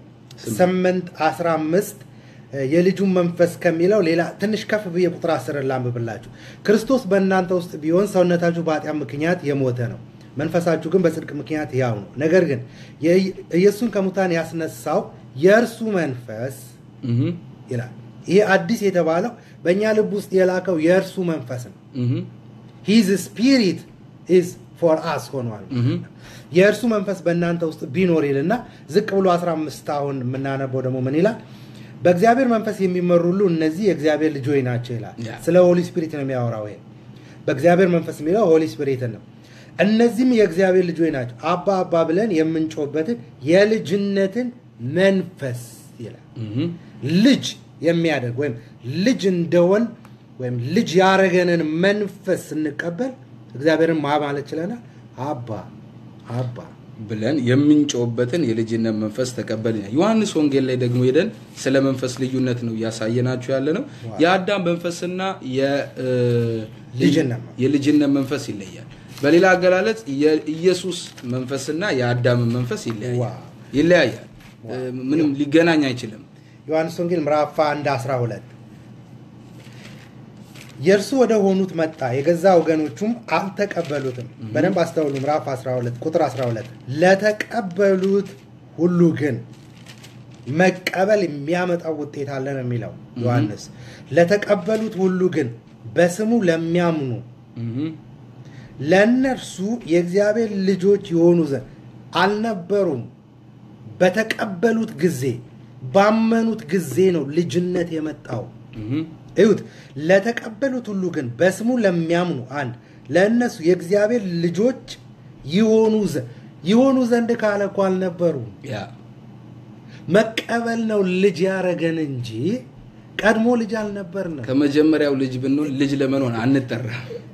8:15 የልጁን መንፈስ ከሚለው ሌላ ትንሽ ከፍ በየ ቁጥር 10 ላንብላችሁ ክርስቶስ በእናንተ ውስጥ ቢሆን ሰውነታችሁ በኃጢአት ምክንያት የሞተ ነው መንፈሳችሁ ግን በጽድቅ ምክንያት ያው ነው ነገር ግን ኢየሱስን ከሙታን ያስነሳው የእርሱ መንፈስ ይላል ይሄ አዲስ የተባለው በእኛ ልብ ውስጥ የላከው የእርሱ መንፈስ ነው his spirit is for us ሆኗል የእርሱ መንፈስ በእናንተ ውስጥ ቢኖር ይልና ዝቅ ብሎ 15 አሁን ምናነበው ደግሞ ምን ይላል በእግዚአብሔር መንፈስ የሚመሩ ሁሉ እነዚህ የእግዚአብሔር ልጆች ናቸው ይላል ስለ ሆሊ ስፒሪት ነው የሚያወራው ይሄ በእግዚአብሔር መንፈስ የሚለው ሆሊ ስፒሪት ነው እነዚህም የእግዚአብሔር ልጆች ናቸው አባ አባ ብለን የምንጮህበትን የልጅነትን መንፈስ ይላል ልጅ የሚያደርግ ወይም ልጅ እንደሆን ወይም ልጅ ያረገንን መንፈስ እንቀበል እግዚአብሔርን ማለት ይችላልና አባ ብለን የምንጮህበትን የልጅነት መንፈስ ተቀበልን ዮሐንስ ወንጌል ላይ ደግሞ ሄደን ስለ መንፈስ ልዩነት ነው ያሳየናችሁ ያለ ነው የአዳም መንፈስና የልጅነት መንፈስ ይለያል በሌላ አገላለጽ የኢየሱስ መንፈስና የአዳም መንፈስ ይለያያል ምንም ሊገናኝ አይችልም ዮሐንስ ወንጌል ምዕራፍ 1:12 የእርሱ ወደ ሆኑት መጣ የገዛ ወገኖቹም አልተቀበሉትም በደንብ አስተውሉ ምዕራፍ 12 ቁጥር 12 ለተቀበሉት ሁሉ ግን መቀበል የሚያመጣው ውጤት አለ ነው የሚለው ዮሐንስ ለተቀበሉት ሁሉ ግን በስሙ ለሚያምኑ ለነርሱ የእግዚአብሔር ልጆች ይሆኑ ዘንድ አልነበሩም በተቀበሉት ጊዜ ባመኑት ጊዜ ነው ልጅነት የመጣው እዩት ለተቀበሉት ሁሉ ግን በስሙ ለሚያምኑ አንድ ለነሱ የእግዚአብሔር ልጆች ይሆኑ ዘንድ ካለኮ አልነበሩም መቀበል ነው ልጅ ያረገን እንጂ ቀድሞ ልጅ አልነበርንም ከመጀመሪያው ልጅ ብንሆን ልጅ ለመሆን አንጠራ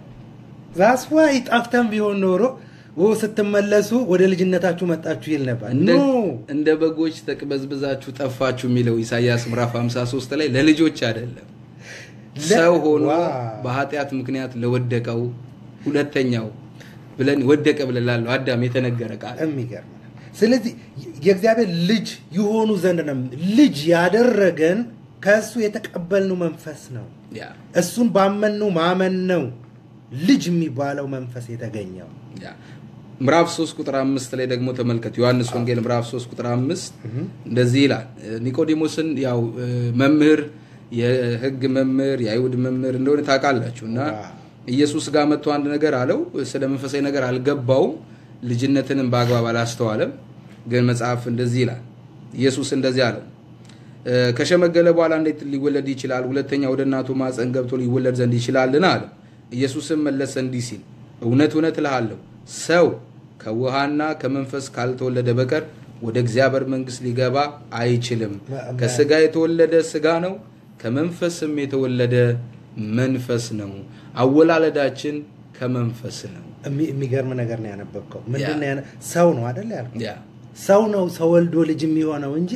ዛስዋ ይጣፍተን ቢሆን ኖሮ ስትመለሱ ወደ ልጅነታችሁ መጣችሁ ይል ነበር እንደ በጎች ተቅበዝብዛችሁ ጠፋችሁ የሚለው ኢሳይያስ ምዕራፍ 53 ላይ ለልጆች አይደለም ሰው ሆኖ በኃጢአት ምክንያት ለወደቀው ሁለተኛው ብለን ወደቀ ብለላለው አዳም የተነገረ ቃል የሚገርም ስለዚህ የእግዚአብሔር ልጅ ይሆኑ ዘንድ ነው ልጅ ያደረገን ከሱ የተቀበልነው መንፈስ ነው እሱን ባመንነው ማመን ነው ልጅ የሚባለው መንፈስ የተገኘው ምዕራፍ 3 ቁጥር 5 ላይ ደግሞ ተመልከቱ ዮሐንስ ወንጌል ምዕራፍ 3 ቁጥር 5 እንደዚህ ይላል ኒቆዲሞስን ያው መምህር የሕግ መምህር የአይሁድ መምህር እንደሆነ ታውቃላችሁና ኢየሱስ ጋር መጥቶ አንድ ነገር አለው ስለ መንፈሳዊ ነገር አልገባውም ልጅነትንም በአግባብ አላስተዋለም ግን መጽሐፍ እንደዚህ ይላል ኢየሱስ እንደዚህ አለው ከሸመገለ በኋላ እንዴት ሊወለድ ይችላል ሁለተኛ ወደ እናቱ ማፀን ገብቶ ሊወለድ ዘንድ ይችላልና አለ ኢየሱስም መለሰ እንዲህ ሲል እውነት እልሃለሁ ሰው ከውሃና ከመንፈስ ካልተወለደ በቀር ወደ እግዚአብሔር መንግስት ሊገባ አይችልም ከስጋ የተወለደ ስጋ ነው ከመንፈስም የተወለደ መንፈስ ነው አወላለዳችን ከመንፈስ ነው የሚገርም ነገር ነው ያነበብከው ምንድነው ሰው ነው አይደል ያልከው ሰው ነው ሰው ወልዶ ልጅ የሚሆነው እንጂ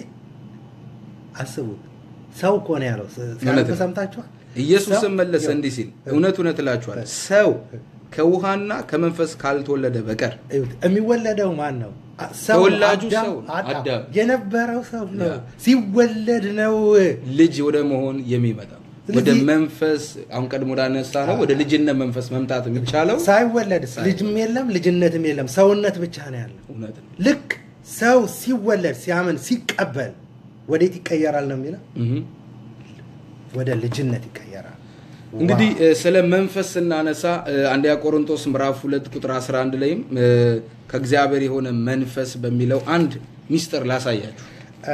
አስቡ ሰው ኮነ ያለው ሰምታችኋል ኢየሱስም መለሰ እንዲህ ሲል እውነት እላችኋለሁ ሰው ከውሃና ከመንፈስ ካልተወለደ በቀር የሚወለደው ማን ነው ተወላጁ ሰው አዳም የነበረው ሰው ነው ሲወለድ ነው ልጅ ወደ መሆን የሚመጣው ወደ መንፈስ አሁን ቀድሞ ዳነሳ ነው ወደ ልጅነት መንፈስ መምጣት የሚቻለው ሳይወለድስ ልጅም የለም ልጅነትም የለም ሰውነት ብቻ ነው ያለው ልክ ሰው ሲወለድ ሲያምን ሲቀበል ወዴት ይቀየራል ነው የሚለው ወደ ልጅነት ይቀየራል እንግዲህ ስለ መንፈስ እናነሳ አንደኛ ቆሮንቶስ ምዕራፍ 2 ቁጥር 11 ላይም ከእግዚአብሔር የሆነ መንፈስ በሚለው አንድ ሚስጥር ላሳያችሁ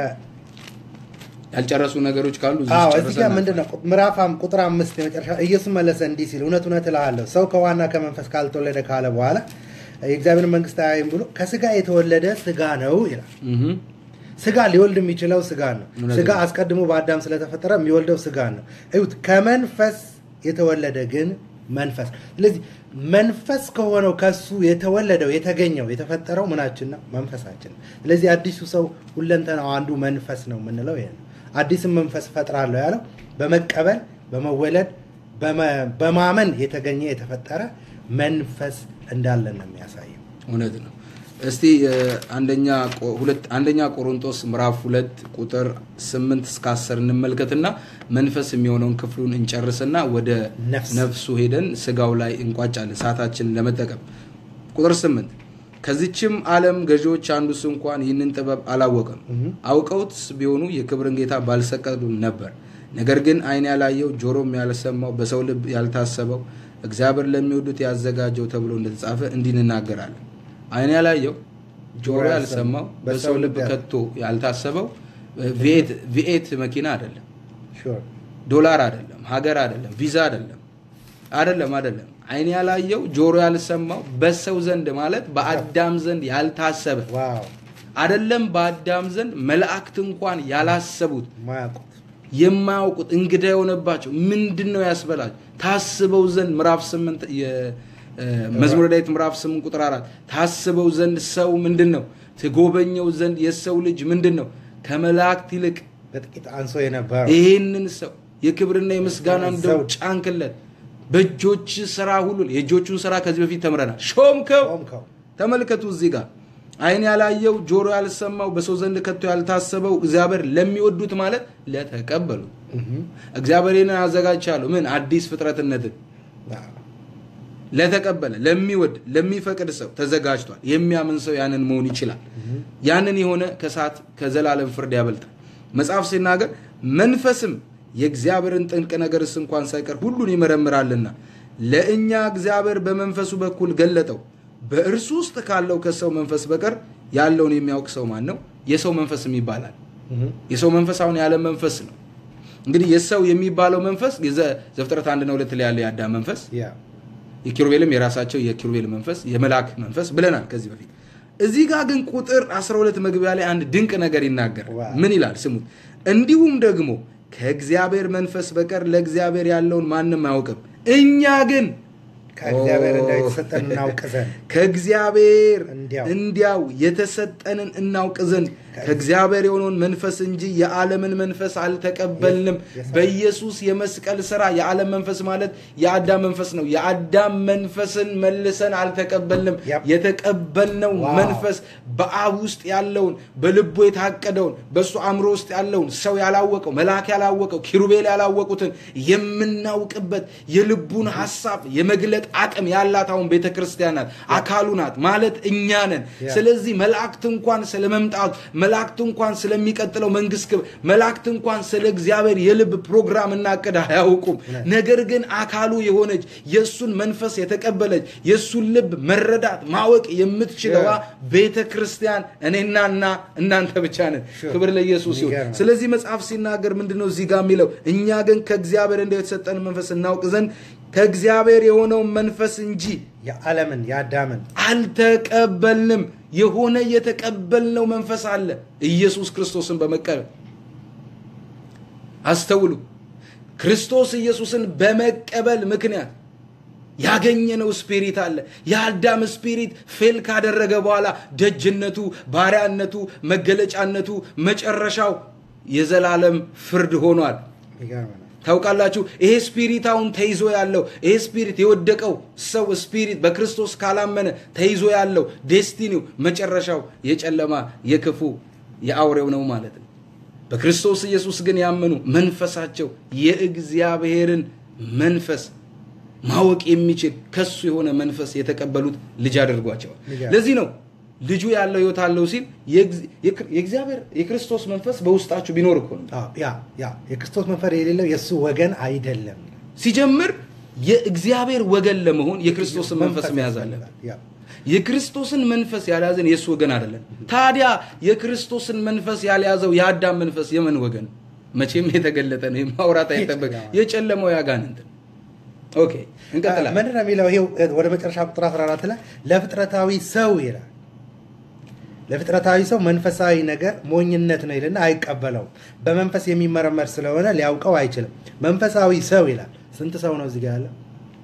ያልጨረሱ ነገሮች ካሉ እዚህ ጋር ምንድነው ምዕራፍ ቁጥር 5 የመጨረሻ ኢየሱስ መለሰ እንዲህ ሲል እውነት እልሃለሁ ሰው ከዋና ከመንፈስ ካልተወለደ ካለ በኋላ የእግዚአብሔር መንግስት አያይም ብሎ ከስጋ የተወለደ ስጋ ነው ይላል ስጋ ሊወልድ የሚችለው ስጋ ነው ስጋ አስቀድሞ በአዳም ስለተፈጠረ የሚወልደው ስጋ ነው እዩት ከመንፈስ የተወለደ ግን መንፈስ ስለዚህ መንፈስ ከሆነው ከሱ የተወለደው የተገኘው የተፈጠረው ምናችን ነው መንፈሳችን ስለዚህ አዲሱ ሰው ሁለንተናው አንዱ መንፈስ ነው ምንለው ይሄ አዲስ መንፈስ ፈጥራለሁ ያለው በመቀበል በመወለድ በማመን የተገኘ የተፈጠረ መንፈስ እንዳለ ነው የሚያሳየው እውነት ነው እስቲ አንደኛ ቆሮንቶስ ምዕራፍ 2 ቁጥር 8 እስከ 10 እንመልከትና መንፈስ የሚሆነውን ክፍሉን እንጨርስና ወደ ነፍሱ ሄደን ስጋው ላይ እንቋጫለን ሰዓታችንን ለመጠቀም ቁጥር 8 ከዚህም ዓለም ገዢዎች አንዱስ እንኳን ይህንን ጥበብ አላወቀም አውቀውት ቢሆኑ የክብርን ጌታ ባልሰቀሉ ነበር ነገር ግን አይን ያላየው ጆሮም ያልሰማው በሰው ልብ ያልታሰበው እግዚአብሔር ለሚወዱት ያዘጋጀው ተብሎ እንደተጻፈ እንዲናገራለን አይን ያላየው ጆሮ ያልሰማው በሰው ልብ ከቶ ያልታሰበው ቪኤት መኪና አይደለም ዶላር አይደለም ሀገር አይደለም ቪዛ አይደለም አይን ያላየው ጆሮ ያልሰማው በሰው ዘንድ ማለት በአዳም ዘንድ ያልታሰበ አይደለም በአዳም ዘንድ መላእክት እንኳን ያላሰቡት የማያውቁት እንግዳ የሆነባቸው ምንድነው ያስበላቸው ታስበው ዘንድ ምዕራፍ 8 መዝሙረ ዳዊት ምዕራፍ 8 ቁጥር 4 ታስበው ዘንድ ሰው ምንድነው ተጎበኘው ዘንድ የሰው ልጅ ምንድነው ከመላእክት ይልቅ በጥቂት አንሶ የነበረው ይሄንን ሰው የክብርና የምስጋና እንደው ጫንክለት በእጆች ስራ ሁሉ የእጆቹን ስራ ከዚህ በፊት ተምረናል ሾምከው ተመልከቱ እዚህ ጋር አይን ያላየው ጆሮ ያልሰማው በሰው ዘንድ ከቶ ያልታሰበው እግዚአብሔር ለሚወዱት ማለት ለተቀበሉ እግዚአብሔርን አዘጋጅቻለሁ ምን አዲስ ፍጥረትነትን ለተቀበለ ለሚወድ ለሚፈቅድ ሰው ተዘጋጅቷል የሚያምን ሰው ያንን መሆን ይችላል ያንን የሆነ ከሳት ከዘላለም ፍርድ ያበልጣል መጽሐፍ ሲናገር መንፈስም የእግዚአብሔርን ጥልቅ ነገርስ እንኳን ሳይቀር ሁሉን ይመረምራልና ለእኛ እግዚአብሔር በመንፈሱ በኩል ገለጠው በእርሱ ውስጥ ካለው ከሰው መንፈስ በቀር ያለውን የሚያውቅ ሰው ማን ነው የሰው መንፈስም ይባላል የሰው መንፈስ አሁን ያለ መንፈስ ነው እንግዲህ የሰው የሚባለው መንፈስ ዘፍጥረት 1 እና 2 ላይ ያለው ያዳም መንፈስ የኪሩቤልም የራሳቸው የኪሩቤል መንፈስ የመላክ መንፈስ ብለናል ከዚህ በፊት እዚህ ጋር ግን ቁጥር 12 መግቢያ ላይ አንድ ድንቅ ነገር ይናገራል ምን ይላል ስሙት እንዲሁም ደግሞ ከእግዚአብሔር መንፈስ በቀር ለእግዚአብሔር ያለውን ማንንም አያውቅም እኛ ግን ከእግዚአብሔር እንደተሰጠን እናውቅ ዘንድ ከእግዚአብሔር እንዲያው የተሰጠንን እናውቅ ዘንድ ከእግዚአብሔር የሆነውን መንፈስ እንጂ የዓለምን መንፈስ አልተቀበልንም በኢየሱስ የመስቀል ሥራ የዓለም መንፈስ ማለት የአዳም መንፈስ ነው የአዳም መንፈስን መልሰን አልተቀበልንም የተቀበልነው መንፈስ በአብ ውስጥ ያለውን በልቡ የታቀደውን በሱ አእምሮ ውስጥ ያለውን ሰው ያላወቀው መልአክ ያላወቀው ኪሩቤል ያላወቁትን የምናውቅበት የልቡን ሐሳብ የመግለጥ አቅም ያላታውን ቤተክርስቲያን ናት አካሉ ናት ማለት እኛ ነን ስለዚህ መላእክት እንኳን ስለመምጣት መላእክት እንኳን ስለሚቀጥለው መንግስት መላእክት እንኳን ስለ እግዚአብሔር የልብ ፕሮግራም እና አቀዳ ያውቁም ነገር ግን አካሉ የሆነች የሱን መንፈስ የተቀበለች የሱን ልብ መረዳት ማወቅ የምትችለው ቤተክርስቲያን እኔናና እናንተ ብቻ ነን ክብር ለኢየሱስ ይሁን ስለዚህ መጽሐፍ ሲናገር ምንድነው እዚህ ጋር የሚለው እኛ ግን ከእግዚአብሔር እንደተሰጠን መንፈስ እናውቅ ዘንድ ከእግዚአብሔር የሆነው መንፈስ እንጂ የዓለምን ያዳምን አልተቀበልንም የሆነ የተቀበልነው መንፈስ አለ ኢየሱስ ክርስቶስን በመቀበል አስተውሉ ክርስቶስ ኢየሱስን በመቀበል ምክንያት ያገኘነው ስፒሪት አለ የአዳም ስፒሪት ፌል ካደረገ በኋላ ደጅነቱ ባሪያነቱ መገለጫነቱ መጨረሻው የዘላለም ፍርድ ሆኗል ታውቃላችሁ ይሄ ስፒሪታውን ተይዞ ያለው ይሄ ስፒሪት የወደቀው ሰው ስፒሪት በክርስቶስ ካላመነ ተይዞ ያለው ዴስቲኒው መጨረሻው የጨለማ የክፉ የአውሬው ነው ማለት ነው በክርስቶስ ኢየሱስ ግን ያመኑ መንፈሳቸው የእግዚአብሔርን መንፈስ ማወቅ የሚችል ከሱ የሆነ መንፈስ የተቀበሉት ልጅ አድርጓቸዋል ለዚህ ነው ልጁ ያለው ህይወት አለው ሲል የእግዚአብሔር የክርስቶስ መንፈስ በውስጣችሁ ቢኖር እኮ ነው የክርስቶስ መንፈስ የሌለው የሱ ወገን አይደለም ሲጀምር የእግዚአብሔር ወገን ለመሆን የክርስቶስን መንፈስ መያዝ አለበት የክርስቶስን መንፈስ ያልያዘን የሱ ወገን አይደለም ታዲያ የክርስቶስን መንፈስ ያልያዘው የአዳም መንፈስ የምን ወገን መቼም የተገለጠ ነው ማውራት አይተበቅ የጨለማው ያጋንንት ኦኬ እንቀጥላለን ምንድን ነው የሚለው ይሄው ወደ መጨረሻ ቁጥር 14 ላይ ለፍጥረታዊ ሰው ይላል ለፍጥረታዊ ሰው መንፈሳዊ ነገር ሞኝነት ነው ይልና አይቀበለው በመንፈስ የሚመረመር ስለሆነ ሊያውቀው አይችልም መንፈሳዊ ሰው ይላል ስንት ሰው ነው እዚህ ጋር ያለው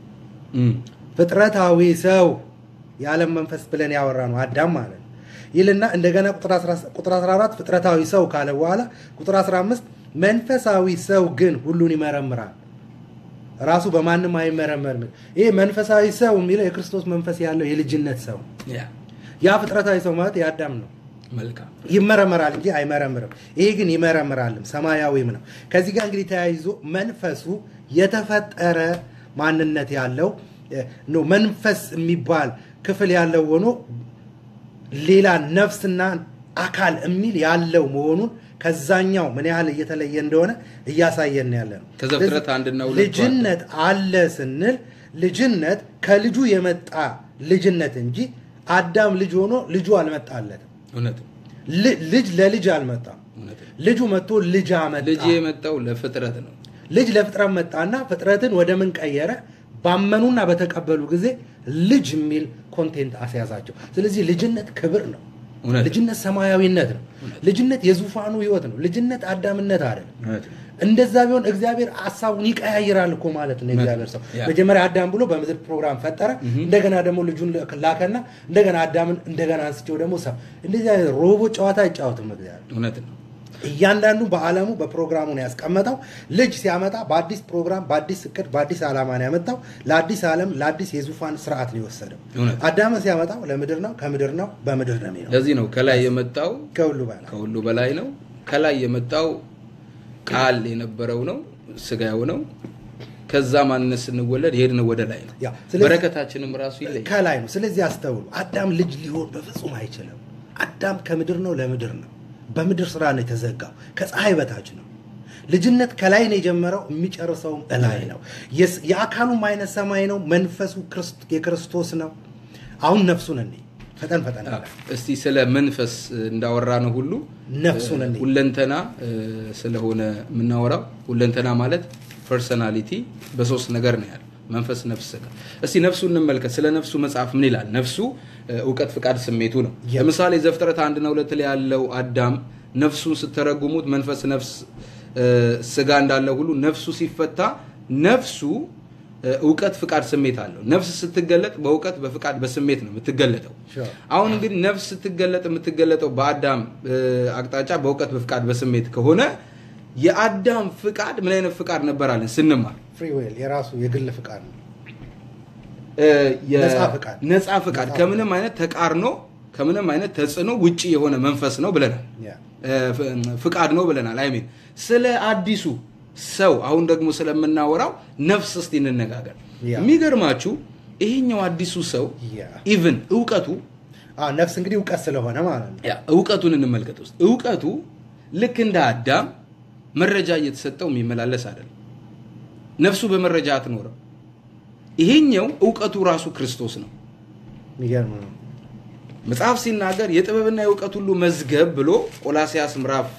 ፍጥረታዊ ሰው የዓለም መንፈስ ብለን ያወራነው አዳም ማለት ይልና እንደገና ቁጥር 14 ፍጥረታዊ ሰው ካለ በኋላ ቁጥር 15 መንፈሳዊ ሰው ግን ሁሉን ይመረምራል ራሱ በማንም አይመረመርም ይሄ መንፈሳዊ ሰው የሚለው የክርስቶስ መንፈስ ያለው የልጅነት ሰው ያ ፍጥረታዊ ሰው ማለት የአዳም ነው መልካም ይመረመራል እንጂ አይመረምርም ይሄ ግን ይመረምራልም ሰማያዊም ነው ከዚህ ጋር እንግዲህ ተያይዞ መንፈሱ የተፈጠረ ማንነት ያለው ነው መንፈስ የሚባል ክፍል ያለው ሆኖ ሌላ ነፍስና አካል የሚል ያለው መሆኑን ከዛኛው ምን ያህል እየተለየ እንደሆነ እያሳየን ያለ ነው ከዘፍጥረት 1 እና 2 ልጅነት አለ ስንል ልጅነት ከልጁ የመጣ ልጅነት እንጂ አዳም ልጅ ሆኖ ልጁ አልመጣለትም እውነት ልጅ ለልጅ አልመጣም ልጁ መጥቶ ልጅ አመጣ ልጅ የመጣው ለፍጥረት ነው ልጅ ለፍጥረት መጣና ፍጥረትን ወደ ምን ቀየረ ባመኑና በተቀበሉ ጊዜ ልጅ የሚል ኮንቴንት አስያዛቸው ስለዚህ ልጅነት ክብር ነው ልጅነት ሰማያዊነት ነው ልጅነት የዙፋኑ ህይወት ነው ልጅነት አዳምነት አይደለም እንደዛ ቢሆን እግዚአብሔር ሐሳቡን ይቀያይራል እኮ ማለት ነው እግዚአብሔር ሰው መጀመሪያ አዳም ብሎ በምድር ፕሮግራም ፈጠረ እንደገና ደግሞ ልጁን ላከና እንደገና አዳምን እንደገና አንስቶ ደግሞ ሰው እንደዚህ ሮቦት ጨዋታ አይጫወትም እግዚአብሔር እውነት ነው እያንዳንዱ በአለሙ በፕሮግራሙ ነው ያስቀመጠው ልጅ ሲያመጣ በአዲስ ፕሮግራም በአዲስ እቅድ በአዲስ ዓላማ ነው ያመጣው ለአዲስ ዓለም ለአዲስ የዙፋን ስርዓት ነው የወሰደው አዳም ሲያመጣው ለምድር ነው ከምድር ነው በምድር ነው የሚለው ለዚህ ነው ከላይ የመጣው ከሁሉ በላይ ነው ከላይ የመጣው ቃል የነበረው ነው ስጋው ነው ከዛ ማንነት ስንወለድ ሄድን ወደ ላይ ነው በረከታችንም ራሱ ይለያል ከላይ ነው ስለዚህ አስተውሉ አዳም ልጅ ሊሆን በፍጹም አይችልም አዳም ከምድር ነው ለምድር ነው በምድር ስራ ነው የተዘጋው ከፀሐይ በታች ነው ልጅነት ከላይ ነው የጀመረው የሚጨርሰው እላይ ነው የአካሉም አይነት ሰማይ ነው መንፈሱ የክርስቶስ ነው አሁን ነፍሱን እንዴ ፈጠን እስቲ ስለ መንፈስ እንዳወራ ነው ሁሉ ነፍሱን እንዴ ሁለንተና ስለሆነ ምናወራው ሁለንተና ማለት ፐርሰናሊቲ በሶስት ነገር ነው ያለው መንፈስ ነፍስ ጋር እስቲ ነፍሱን እንመልከት ስለ ነፍሱ መጽሐፍ ምን ይላል ነፍሱ ዕውቀት ፍቃድ ስሜቱ ነው ለምሳሌ ዘፍጥረት 1 እና 2 ላይ ያለው አዳም ነፍሱን ስተረጉሙት መንፈስ ነፍስ ስጋ እንዳለ ሁሉ ነፍሱ ሲፈታ ነፍሱ ዕውቀት ፍቃድ ስሜት አለው ነፍስ ስትገለጥ በዕውቀት በፍቃድ በስሜት ነው የምትገለጠው አሁን እንግዲህ ነፍስ ስትገለጥ የምትገለጠው በአዳም አቅጣጫ በዕውቀት በፍቃድ በስሜት ከሆነ የአዳም ፍቃድ ምን አይነት ፍቃድ ነበራለን ስንማር ፍሪ ዊል የራሱ የግል ፍቃድ ነው ነፃ ፍቃድ ከምንም አይነት ተቃርኖ ከምንም አይነት ተጽዕኖ ውጪ የሆነ መንፈስ ነው ብለናል ፍቃድ ነው ብለናል አይ ሚን ስለ አዲሱ ሰው አሁን ደግሞ ስለምናወራው ነፍስ እስቲ እንነጋገር የሚገርማችሁ ይሄኛው አዲሱ ሰው ኢቭን ዕውቀቱ ነፍስ እንግዲህ ዕውቀት ስለሆነ ማለት ነው ዕውቀቱን እንመልከት ውስጥ ዕውቀቱ ልክ እንደ አዳም መረጃ እየተሰጠው የሚመላለስ አይደለም ነፍሱ በመረጃ አትኖርም ይሄኛው ዕውቀቱ ራሱ ክርስቶስ ነው የሚገርም ነው መጽሐፍ ሲናገር የጥበብና የዕውቀት ሁሉ መዝገብ ብሎ ቆላስያስ ምዕራፍ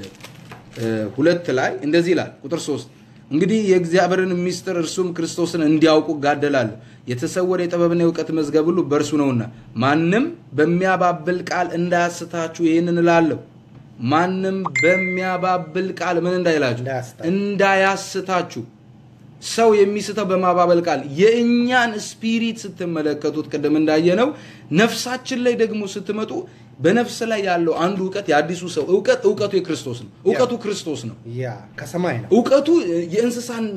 2 ላይ እንደዚህ ይላል ቁጥር 3 እንግዲህ የእግዚአብሔርን ሚስጥር እርሱም ክርስቶስን እንዲያውቁ ጋደላል የተሰወረ የጥበብና የዕውቀት መዝገብ ሁሉ በእርሱ ነውና ማንም በሚያባብል ቃል እንዳያስታችሁ ይሄንን እላለሁ ማንም በሚያባብል ቃል ምን እንዳይላችሁ እንዳያስታችሁ ሰው የሚስተው በማባበል ቃል የእኛን ስፒሪት ስትመለከቱት ቀደም እንዳየነው ነፍሳችን ላይ ደግሞ ስትመጡ በነፍስ ላይ ያለው አንዱ ዕውቀት የአዲሱ ሰው ዕውቀቱ የክርስቶስ ነው ዕውቀቱ ክርስቶስ ነው ከሰማይ ነው ዕውቀቱ የእንስሳን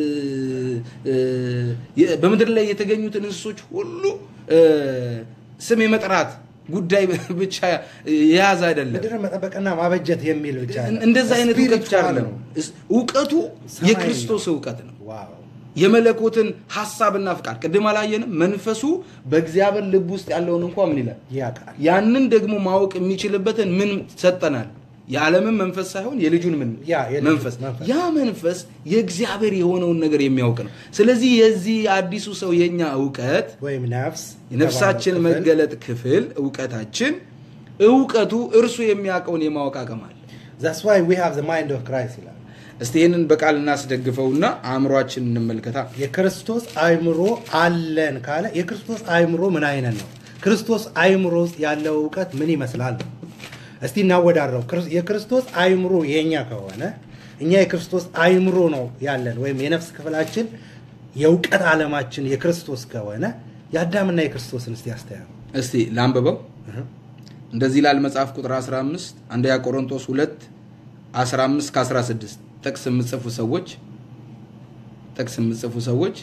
በመድር ላይ የተገኙትን እንስሶች ሁሉ ስም የመጥራት ጉዳይ ብቻ ያዝ አይደለም ምድር መጠበቅና ማበጀት የሚል ብቻ እንደዛ አይነት ዕውቀት ብቻ አይደለም ዕውቀቱ የክርስቶስ ዕውቀት ነው የመለኮትን ሐሳብና ፍቃድ ቀደም አላየንም መንፈሱ በእግዚአብሔር ልብ ውስጥ ያለውን እንኳን ምን ይላል ያንን ደግሞ ማወቅ የሚችልበትን ምን ሰጠናል የዓለምን መንፈስ ሳይሆን የልጁን መንፈስ ያ መንፈስ የእግዚአብሔር የሆነውን ነገር የሚያውቅ ነው ስለዚህ የዚህ አዲሱ ሰው የኛ ዕውቀት ወይም ነፍሳችን መገለጥ ክፍል ዕውቀታችን ዕውቀቱ እርሱ የሚያውቀውን የማወቅ አቅም አለ that's why we have the mind of Christ ይላል እስቲ ይሄንን በቃል እናስደግፈውና አእምሮአችን እንመልከታ የክርስቶስ አእምሮ አለን ካለ የክርስቶስ አእምሮ ምን አይነት ነው ክርስቶስ አእምሮ ውስጥ ያለው ዕውቀት ምን ይመስላል እስቲ እናወዳድረው የክርስቶስ አእምሮ የኛ ከሆነ እኛ የክርስቶስ አእምሮ ነው ያለን ወይም የነፍስ ክፍላችን የዕውቀት ዓለማችን የክርስቶስ ከሆነ የአዳምና የክርስቶስን እስቲ ያስተያዩ እስቲ ላንብበው እንደዚህ ይላል መጽሐፍ ቁጥር 15 አንደኛ ቆሮንቶስ 2 15 ከ16 ጥቅስ የምጽፉ ሰዎች ጥቅስ የምጽፉ ሰዎች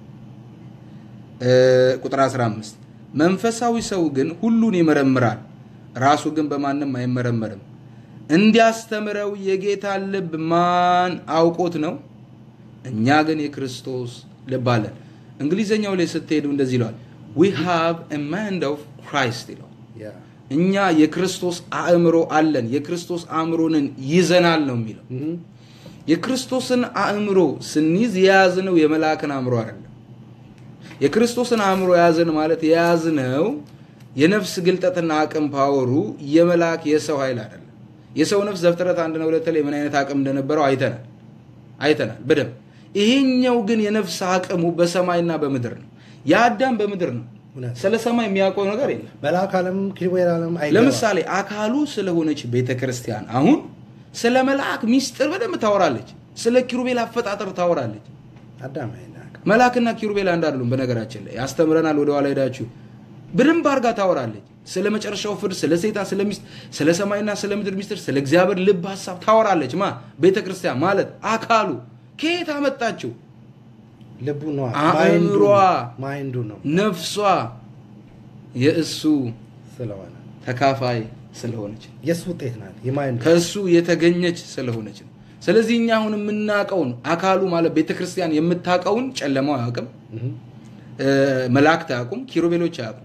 ቁጥር 15 መንፈሳዊ ሰው ግን ሁሉን ይመረምራል ራሱ ግን በማንም አይመረመርም እንዲያስተምረው የጌታን ልብ ማን አውቆት ነው እኛ ግን የክርስቶስ ልብ አለን እንግሊዘኛው ላይ ስትሄዱ እንደዚህ ይላል we have a mind of Christ ይላል እኛ የክርስቶስ አእምሮ አለን የክርስቶስ አእምሮንን ይዘናል ነው የሚለው የክርስቶስን አእምሮ ስንይዝ የያዝነው የመላእክን አእምሮ አይደለም የክርስቶስን አእምሮ ያዘን ማለት የያዝነው የነፍስ ግልጠትና አቅም ፓወሩ የመላእክ የሰው ኃይል አይደለም የሰው ነፍስ ዘፍጥረት 1:2 ላይ ምን አይነት አቅም እንደነበረው አይተናል በደም ይሄኛው ግን የነፍስ አቅሙ በሰማይና በምድር ነው ያዳም በምድር ነው ስለ ሰማይ የሚያውቀው ነገር የለም መልአክ ዓለም ኪሩቤል ዓለም አይደለም ለምሳሌ አካሉ ስለሆነች ቤተክርስቲያን አሁን ስለ መልአክ ሚስጥር በደም ታወራለች ስለ ኪሩቤል አፈጣጠር ታወራለች አዳም መልአክና ኪሩቤል አንድ አይደሉም በነገራችን ላይ ያስተምረናል ወደ ኋላ ሄዳችሁ በደም ባርጋ ታወራለች ስለ መጨረሻው ፍርድ ስለ ሰይጣን ስለ ሰማይና ስለ ምድር ሚስጥር ስለ እግዚአብሔር ልብ ሐሳብ ታወራለች ቤተክርስቲያን ማለት አካሉ ከየት አመጣችው ልቡ ነው ማይንዱ ነው ነፍሷ የእሱ ስለሆነ ተካፋይ ስለሆነች የሱ ውጤት ናት የማይንዱ ከሱ የተገኘች ስለሆነች ስለዚህ እኛ አሁን የምናቀውን አካሉ ማለት ቤተክርስቲያን የምታቀውን ጨለማው ያውቅም መላእክት ያውቁም ኪሩቤሎች ያውቁም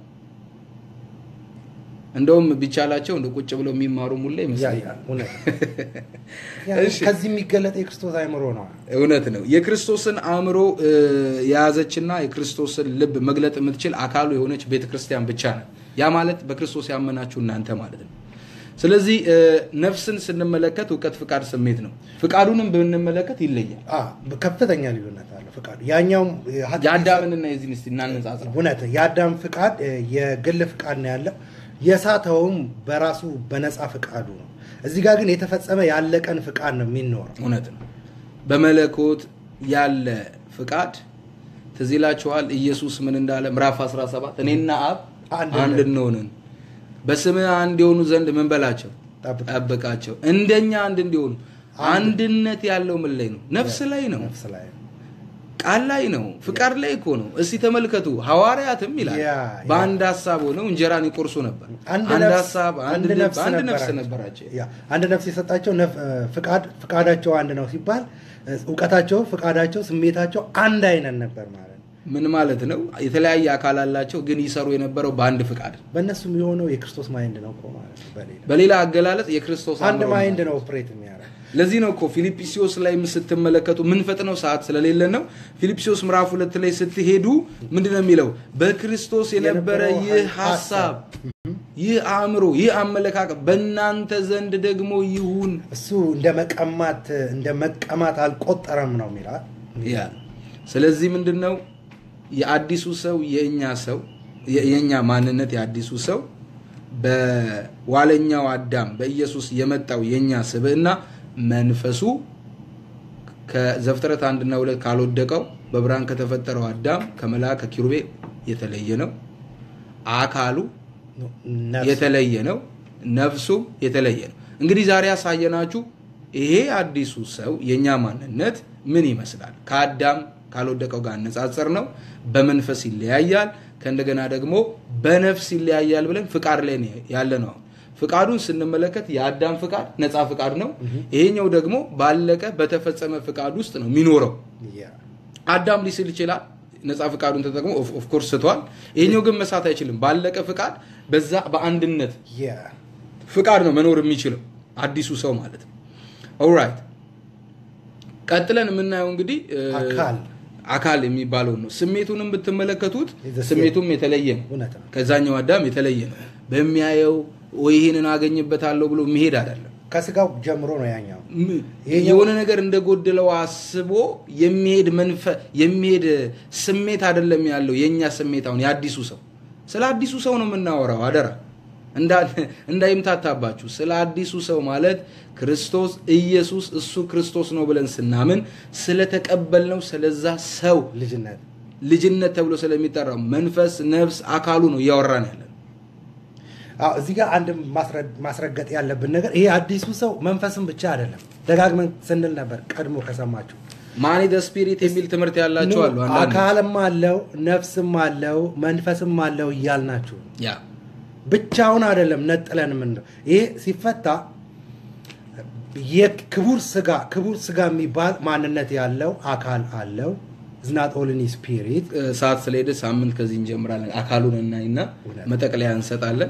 እንደውም ቢቻላቸው እንደ ቁጭ ብለው የሚማሩ ሙሉ ይመስላል ከዚህ የሚገለጥ የክርስቶስ አእምሮ ነው እውነት ነው የክርስቶስን አእምሮ ያዘችና የክርስቶስን ልብ መግለጥ የምትችል አካሉ የሆነች ቤተክርስቲያን ብቻ ነው ያ ማለት በክርስቶስ ያመናችሁ እናንተ ማለት ነው ስለዚህ ነፍስን ስንመለከት ዕውቀት ፍቃድ ስሜት ነው ፍቃዱንም ብንመለከት ይለያል ከፍተኛ ልዩነት አለ ፍቃዱ ያኛው ያዳምንና የዚህን እስቲ እናነጻጽር እውነት ያዳም ፍቃድ የግል ፍቃድ ነው ያለው የሳተውም በራሱ በነፃ ፍቃዱ ነው እዚህ ጋር ግን የተፈጸመ ያለቀን ፍቃድ ነው የሚኖረው እውነት ነው በመለኮት ያለ ፍቃድ ተዚላችኋል ኢየሱስ ምን እንዳለ ምዕራፍ 17 እኔና አብ አንድ እንሆንን በስምህ አንድ የሆኑ ዘንድ ምን በላቸው ጠብቃቸው እንደኛ አንድ እንዲሆኑ አንድነት ያለው ምን ላይ ነው ነፍስ ላይ ነው ቃል ላይ ነው ፍቃድ ላይ እኮ ነው እስቲ ተመልከቱ ሐዋርያትም ይላል በአንድ ሐሳብ ሆነው እንጀራን ይቆርሱ ነበር አንድ ሐሳብ አንድ ነፍስ ነበራቸው አንድ ነፍስ የሰጣቸው ፍቃዳቸው አንድ ነው ሲባል ዕውቀታቸው ፍቃዳቸው ስሜታቸው አንድ አይነት ነበር ማለት ምን ማለት ነው የተለያየ አካል አላቸው ግን ይሰሩ የነበረው በአንድ ፍቃድ በእነሱም የሆነው የክርስቶስ ማይንድ ነው ማለት በሌላ አገላለጽ የክርስቶስ አንድ ማይንድ ነው ኦፕሬት የሚያደርግ ለዚህ ነው እኮ ፊልጵስዩስ ላይ ስትመለከቱ ምን ፈጥነው ሰዓት ስለሌለ ነው ፊልጵስዩስ ምዕራፍ 2 ላይ ስትሄዱ ምንድነው የሚለው በክርስቶስ የነበረ ይህ ሐሳብ ይህ አእምሮ ይህ አመለካከት በእናንተ ዘንድ ደግሞ ይሁን እሱ እንደ መቀማት አልቆጠረም ነው የሚላት ያ ስለዚህ ምንድነው የአዲሱ ሰው የኛ ማንነት የአዲሱ ሰው በዋለኛው አዳም በኢየሱስ የመጣው የኛ ስብዕና መንፈሱ ከዘፍጥረት 1:2 ካልወደቀው በብርሃን ከተፈጠረው አዳም ከመላእክት ከኪሩቤል የተለየ ነው አካሉ የተለየ ነው ነፍሱ የተለየ ነው እንግዲህ ዛሬ ያሳየናችሁ ይሄ አዲሱ ሰው የኛ ማንነት ምን ይመስላል ከአዳም ካልወደቀው ጋር ነጻጽር ነው በመንፈስ ይለያያል ከእንደገና ደግሞ በነፍስ ይለያያል ብለን ፍቃድ ላይ ያለ ነው ፍቃዱን ስንመለከት የአዳም ፍቃድ ነፃ ፍቃድ ነው ይሄኛው ደግሞ ባለቀ በተፈጸመ ፍቃድ ውስጥ ነው የሚኖረው አዳም ሊስል ይችላል ነፃ ፍቃዱን ተጠቅሞ ኦፍ ኮርስ ስቷል ይሄኛው ግን መሳት አይችልም ባለቀ ፍቃድ በዛ በአንድነት ፍቃድ ነው መኖር የሚችለው አዲሱ ሰው ማለት ነው ኦልራይት ቀጥለን የምናየው እንግዲህ አካል የሚባለው ነው ስሜቱንም ብትመለከቱት ስሜቱም የተለየ ነው ከዛኛው አዳም የተለየ ነው በሚያየው ወይ ይሄንን አገኝበታለሁ ብሎ መሄድ አይደለም ከስጋው ጀምሮ ነው ያኛው የሆነ ነገር እንደጎደለው አስቦ የሚሄድ ስሜት አይደለም ያለው የኛ ስሜት አሁን የአዲሱ ሰው ስለ አዲሱ ሰው ነው የምናወራው አደራ እንዳይምታታባችሁ ስለ አዲሱ ሰው ማለት ክርስቶስ ኢየሱስ እሱ ክርስቶስ ነው ብለን ስናምን ስለተቀበልነው ስለዛ ሰው ልጅነት ተብሎ ስለሚጠራው መንፈስ ነፍስ አካሉ ነው ያወራን ያለን እዚህ ጋር አንድ ማስረገጥ ያለብን ነገር ይሄ አዲሱ ሰው መንፈስም ብቻ አይደለም ደጋግመን ስንል ነበር ቀድሞ ከሰማችሁ ማኒ ዘ ስፒሪት የሚል ትምህርት ያላችሁ አሉ አንዳንድ አካልም አለው ነፍስም አለው መንፈስም አለው ይያልናችሁ ያ ብቻውን አይደለም ነጥለን ምን ነው ይሄ ሲፈታ የክቡር ስጋ የሚባል ማንነት ያለው አካል አለው is not only spirit ሰዓት ስለሄደ ሳምንት ከዚህ እንጀምራለን አካሉን እናይና መጠቅለያ እንሰጣለን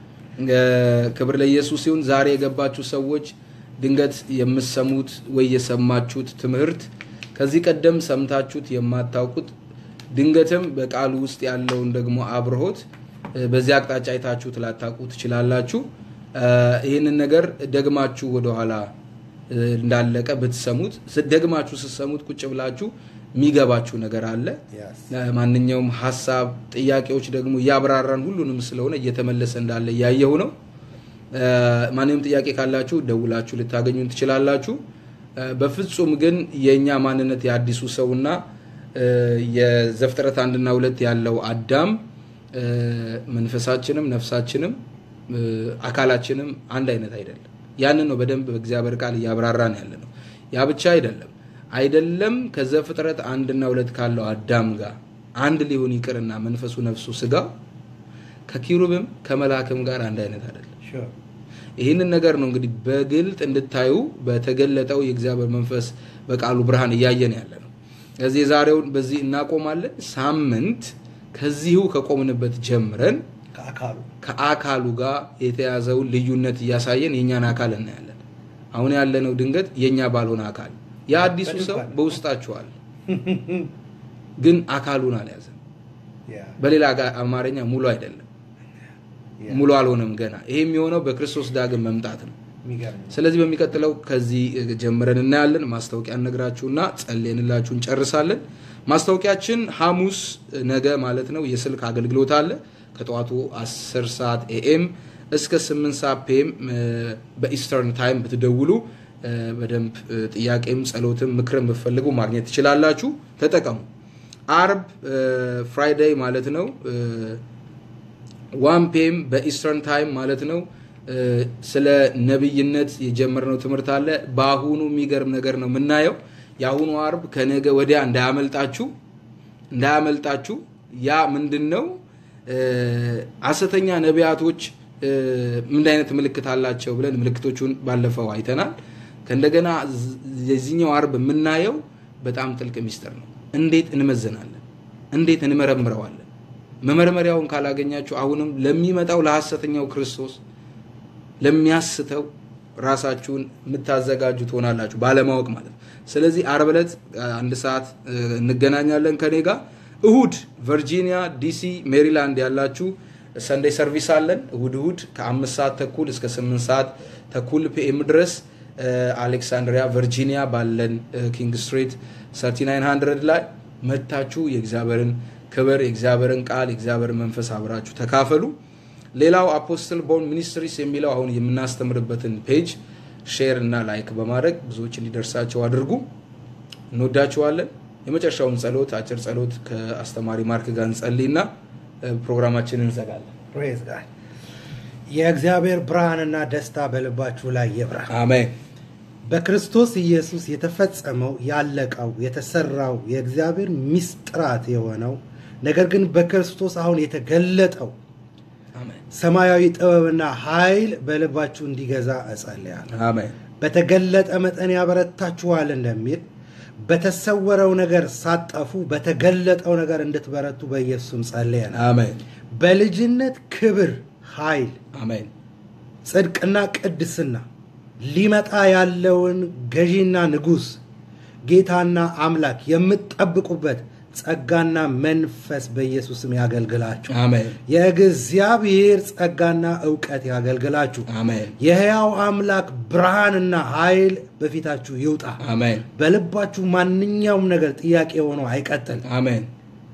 ክብር ለኢየሱስ ይሁን ዛሬ የገባችሁ ሰዎች ድንገት የምትሰሙት ወይ የሰማችሁት ትምህርት ከዚህ ቀደም ሰምታችሁት የማታውቁት ድንገትም በቃሉ ውስጥ ያለውን ደግሞ አብርሆት በዚህ አቅጣጫ አይታችሁት ላታውቁት ትችላላችሁ ይሄንን ነገር ደግማችሁ ወደ ኋላ እንዳለቀ ብትሰሙት ደግማችሁ ስትሰሙት ቁጭ ብላችሁ ሚገባችሁ ነገር አለ ማንኛውም ሐሳብ ጥያቄዎች ደግሞ ያብራራን ሁሉንም ስለሆነ እየተመለሰ እንዳለ ያየው ነው ማንኛውም ጥያቄ ካላችሁ ደውላችሁ ልታገኙን ትችላላችሁ በፍጹም ግን የኛ ማንነት የአዲሱ ሰውና የዘፍጥረት 1 እና 2 ያለው አዳም መንፈሳችንም ነፍሳችንም አካላችንም አንድ አይነት አይደለም ያንን ነው በደንብ በእግዚአብሔር ቃል ያብራራን ያለ ነው ያ ብቻ አይደለም ከዘፍጥረት 1 እና 2 ካለው አዳም ጋር አንድ ሊሆን ይቅርና መንፈሱ ነፍሱ ስጋ ከኪሩብም ከመላእክም ጋር አንድ አይነት አይደለም ይሄንን ነገር ነው እንግዲህ በግልጥ እንድታዩ በተገለጠው የእግዚአብሔር መንፈስ በቃሉ ብርሃን ያያየን ያለ ነው ስለዚህ ዛሬውን በዚህ እናቆማለን ሳምንት ከዚሁ ከቆምንበት ጀምረን ከአካሉ ጋር የተያዘው ልዩነት ያሳየን የኛን አካል እናያለን አሁን ያለነው ድንገት የኛ ባልሆነ አካል ያ አዲሱ ሰው በውስጣችኋል ግን አካሉን አልያዘም በሌላ አማርኛ ሙሉ አይደለም ሙሉ አልሆነም ገና ይሄ የሚሆነው በክርስቶስ ዳግም መምጣት ነው ስለዚህ በሚቀጥለው ከዚህ ጀምረን እናያለን ማስተዋቂያ ነግራችሁና ጸልየንላችሁን ጨርሳለን ማስተዋቂያችን ሐሙስ ነገ ማለት ነው የስልክ አገልግሎት አለ ከጧቱ 10 ሰዓት ኤኤም እስከ 8 ሰዓት ፒኤም በኢስተርን ታይም ብትደውሉ በደንብ ጥያቄም ጸሎትም ምክርም ብትፈልጉ ማግኘት ትችላላችሁ ተጠቀሙ አርብ ፍራይዴይ ማለት ነው 1 ፒኤም በኢስተርን ታይም ማለት ነው ስለ ነብይነት የጀመርነው ትምህርት አለ ባሁኑ የሚገርም ነገር ነው ምናየው ያሁኑ አርብ ከነገ ወዲያ እንዳያመልጣችሁ ያ ምንድነው አሰተኛ ነቢያቶች ምን አይነት ምልክት አላቸው ብለን ምልክቶቹን ባለፈው አይተናል ከእንደገና የዚህኛው አርብ ምናየው በጣም ጥልቅ ሚስጥር ነው እንዴት እንመዘናለን እንዴት እንመረምረዋለን መመርመሪያውን ካላገኛችሁ አሁንም ለሚመጣው ለሐሰተኛው ክርስቶስ ለሚያስተው ራሳችሁን ምታዘጋጁ ትሆናላችሁ ባለማወቅ ማለት ስለዚህ አርብ ዕለት 1 ሰዓት እንገናኛለን ከኔ ጋር እሁድ ቨርጂኒያ ዲሲ ሜሪላንድ ያላችሁ ሰንዴይ ሰርቪስ አለን እሁድ ከ5 ሰዓት ተኩል እስከ 8 ሰዓት ተኩል ፒኤም ድረስ አሌክሳንድሪያ ቨርጂኒያ ባለን ኪንግ ስትሪት 3900 ላይ መጣችሁ የእግዚአብሔርን ክብር የእግዚአብሔርን ቃል የእግዚአብሔርን መንፈስ አብራችሁ ተካፈሉ ሌላው አፖስትል ቦርን ሚኒስትሪስ የሚለው አሁን የምናስተምርበትን ፔጅ ሼር እና ላይክ በማድረግ ብዙዎች እንዲደርሳቸው አድርጉ እንወዳችኋለን የመጨረሻውን ጸሎት አጭር ጸሎት ከአስተማሪ ማርክ ጋር እንጸልይና ፕሮግራማችንን እንዘጋለን ፕሬዝ ጋድ የእግዚአብሔር ብርሃንና ደስታ በልባችሁ ላይ ይብራ አሜን በክርስቶስ ኢየሱስ የተፈጸመው ያለቀው የተሰራው የእግዚአብሔር ምስጢራት የሆነው ነገር ግን በክርስቶስ አሁን የተገለጠው አሜን ሰማያዊ ጥበብና ኃይል በልባችሁ እንዲገዛ እጸልያለሁ አሜን በተገለጠ መጠን ያበረታችኋል እንደሚል በተሰወረው ነገር ሳጠፉ በተገለጠው ነገር እንድትበረቱ በኢየሱስም ጸልየናል አሜን በልጅነት ክብር ኃይል አሜን ጽድቅና ቅድስና ሊመጣ ያለውን ገዢና ንጉስ ጌታና አምላክ የምትጠብቁበት ጸጋና መንፈስ በኢየሱስም ያገልግላችሁ አሜን የእግዚአብሔር ጸጋና ዕውቀት ያገልግላችሁ አሜን የሕያው አምላክ ብርሃንና ኃይል በፊታችሁ ይውጣ አሜን በልባችሁ ማንኛውም ነገር ጥያቄ ሆኖ አይቀጥል አሜን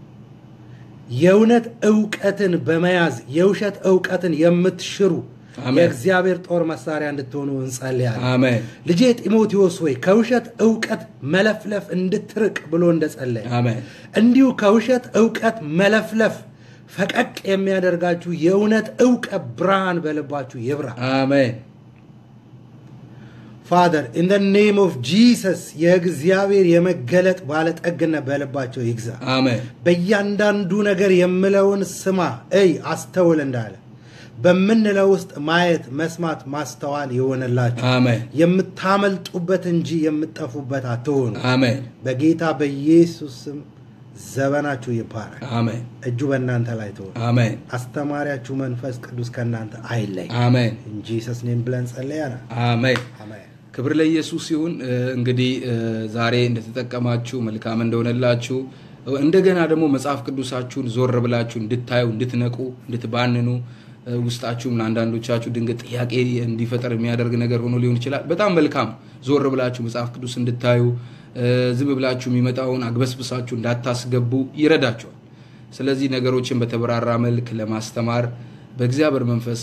የእውነት ዕውቀትን በመያዝ የውሸት ዕውቀትን የምትሽሩ የእግዚአብሔር ጦር መሳሪያ እንድትሆኑ እንጸልያለን አሜን ልጄ ጢሞቴዎስ ሆይ ከውሸት ዕውቀት መለፍለፍ እንድትርቅ ብሎ እንደጸለየ አሜን እንዲሁ ከውሸት ዕውቀት መለፍለፍ ፈቀቅ የሚያደርጋችሁ የእውነት ዕውቀት ብርሃን በልባችሁ ይብራ አሜን Father, in the name of Jesus, የእግዚአብሔር የመገለጥ ባለጠግነት በልባቸው ይግዛ አሜን በእያንዳንዱ ነገር የምለውን ስማ አስተውል እንዳለ በመንለው ውስጥ ማየት መስማት ማስተዋል ይሆንላችሁ አሜን የምታመልጡበት እንጂ የምትጠፉበት አትሆኑ አሜን በጌታ በኢየሱስ ስም ዘበናችሁ ይባረክ አሜን እጁ በእናንተ ላይ ተወው አሜን አስተማሪያችሁ መንፈስ ቅዱስ ከእናንተ አይለይ አሜን in Jesus name ብለን ጸልያና አሜን አሜን ክብር ለኢየሱስ ይሁን እንግዲህ ዛሬ እንደተጠቀማችሁ መልካም እንደሆነላችሁ እንደገና ደግሞ መጽሐፍ ቅዱሳችሁን ዞር ብላችሁ እንድታዩ እንድትነቁ እንድትባንኑ ውስጣችሁም አንዳንዶቻችሁ ድንገት ጥያቄ እንዲፈጠር የሚያደርግ ነገር ሆኖ ሊሆን ይችላል በጣም መልካም ዞር ብላችሁ መጽሐፍ ቅዱስ እንድታዩ ዝም ብላችሁ የሚመጣውን አግበስብሳችሁ እንዳታስገቡ ይረዳችኋል ስለዚህ ነገሮችን በተበራራ መልክ ለማስተማር በእግዚአብሔር መንፈስ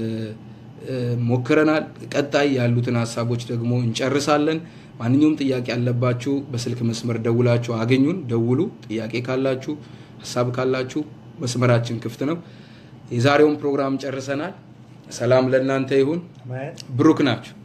ሞክረናል ቀጣይ ያሉትን ሐሳቦች ደግሞ እንጨርሳለን ማንኛውም ጥያቄ ያለባችሁ በስልክ መስመር ደውላችሁ አገኙን ደውሉ ጥያቄ ካላችሁ ሐሳብ ካላችሁ መስመራችን ክፍት ነው የዛሬውን ፕሮግራም ጨርሰናል ሰላም ለእናንተ ይሁን ብሩክ ናችሁ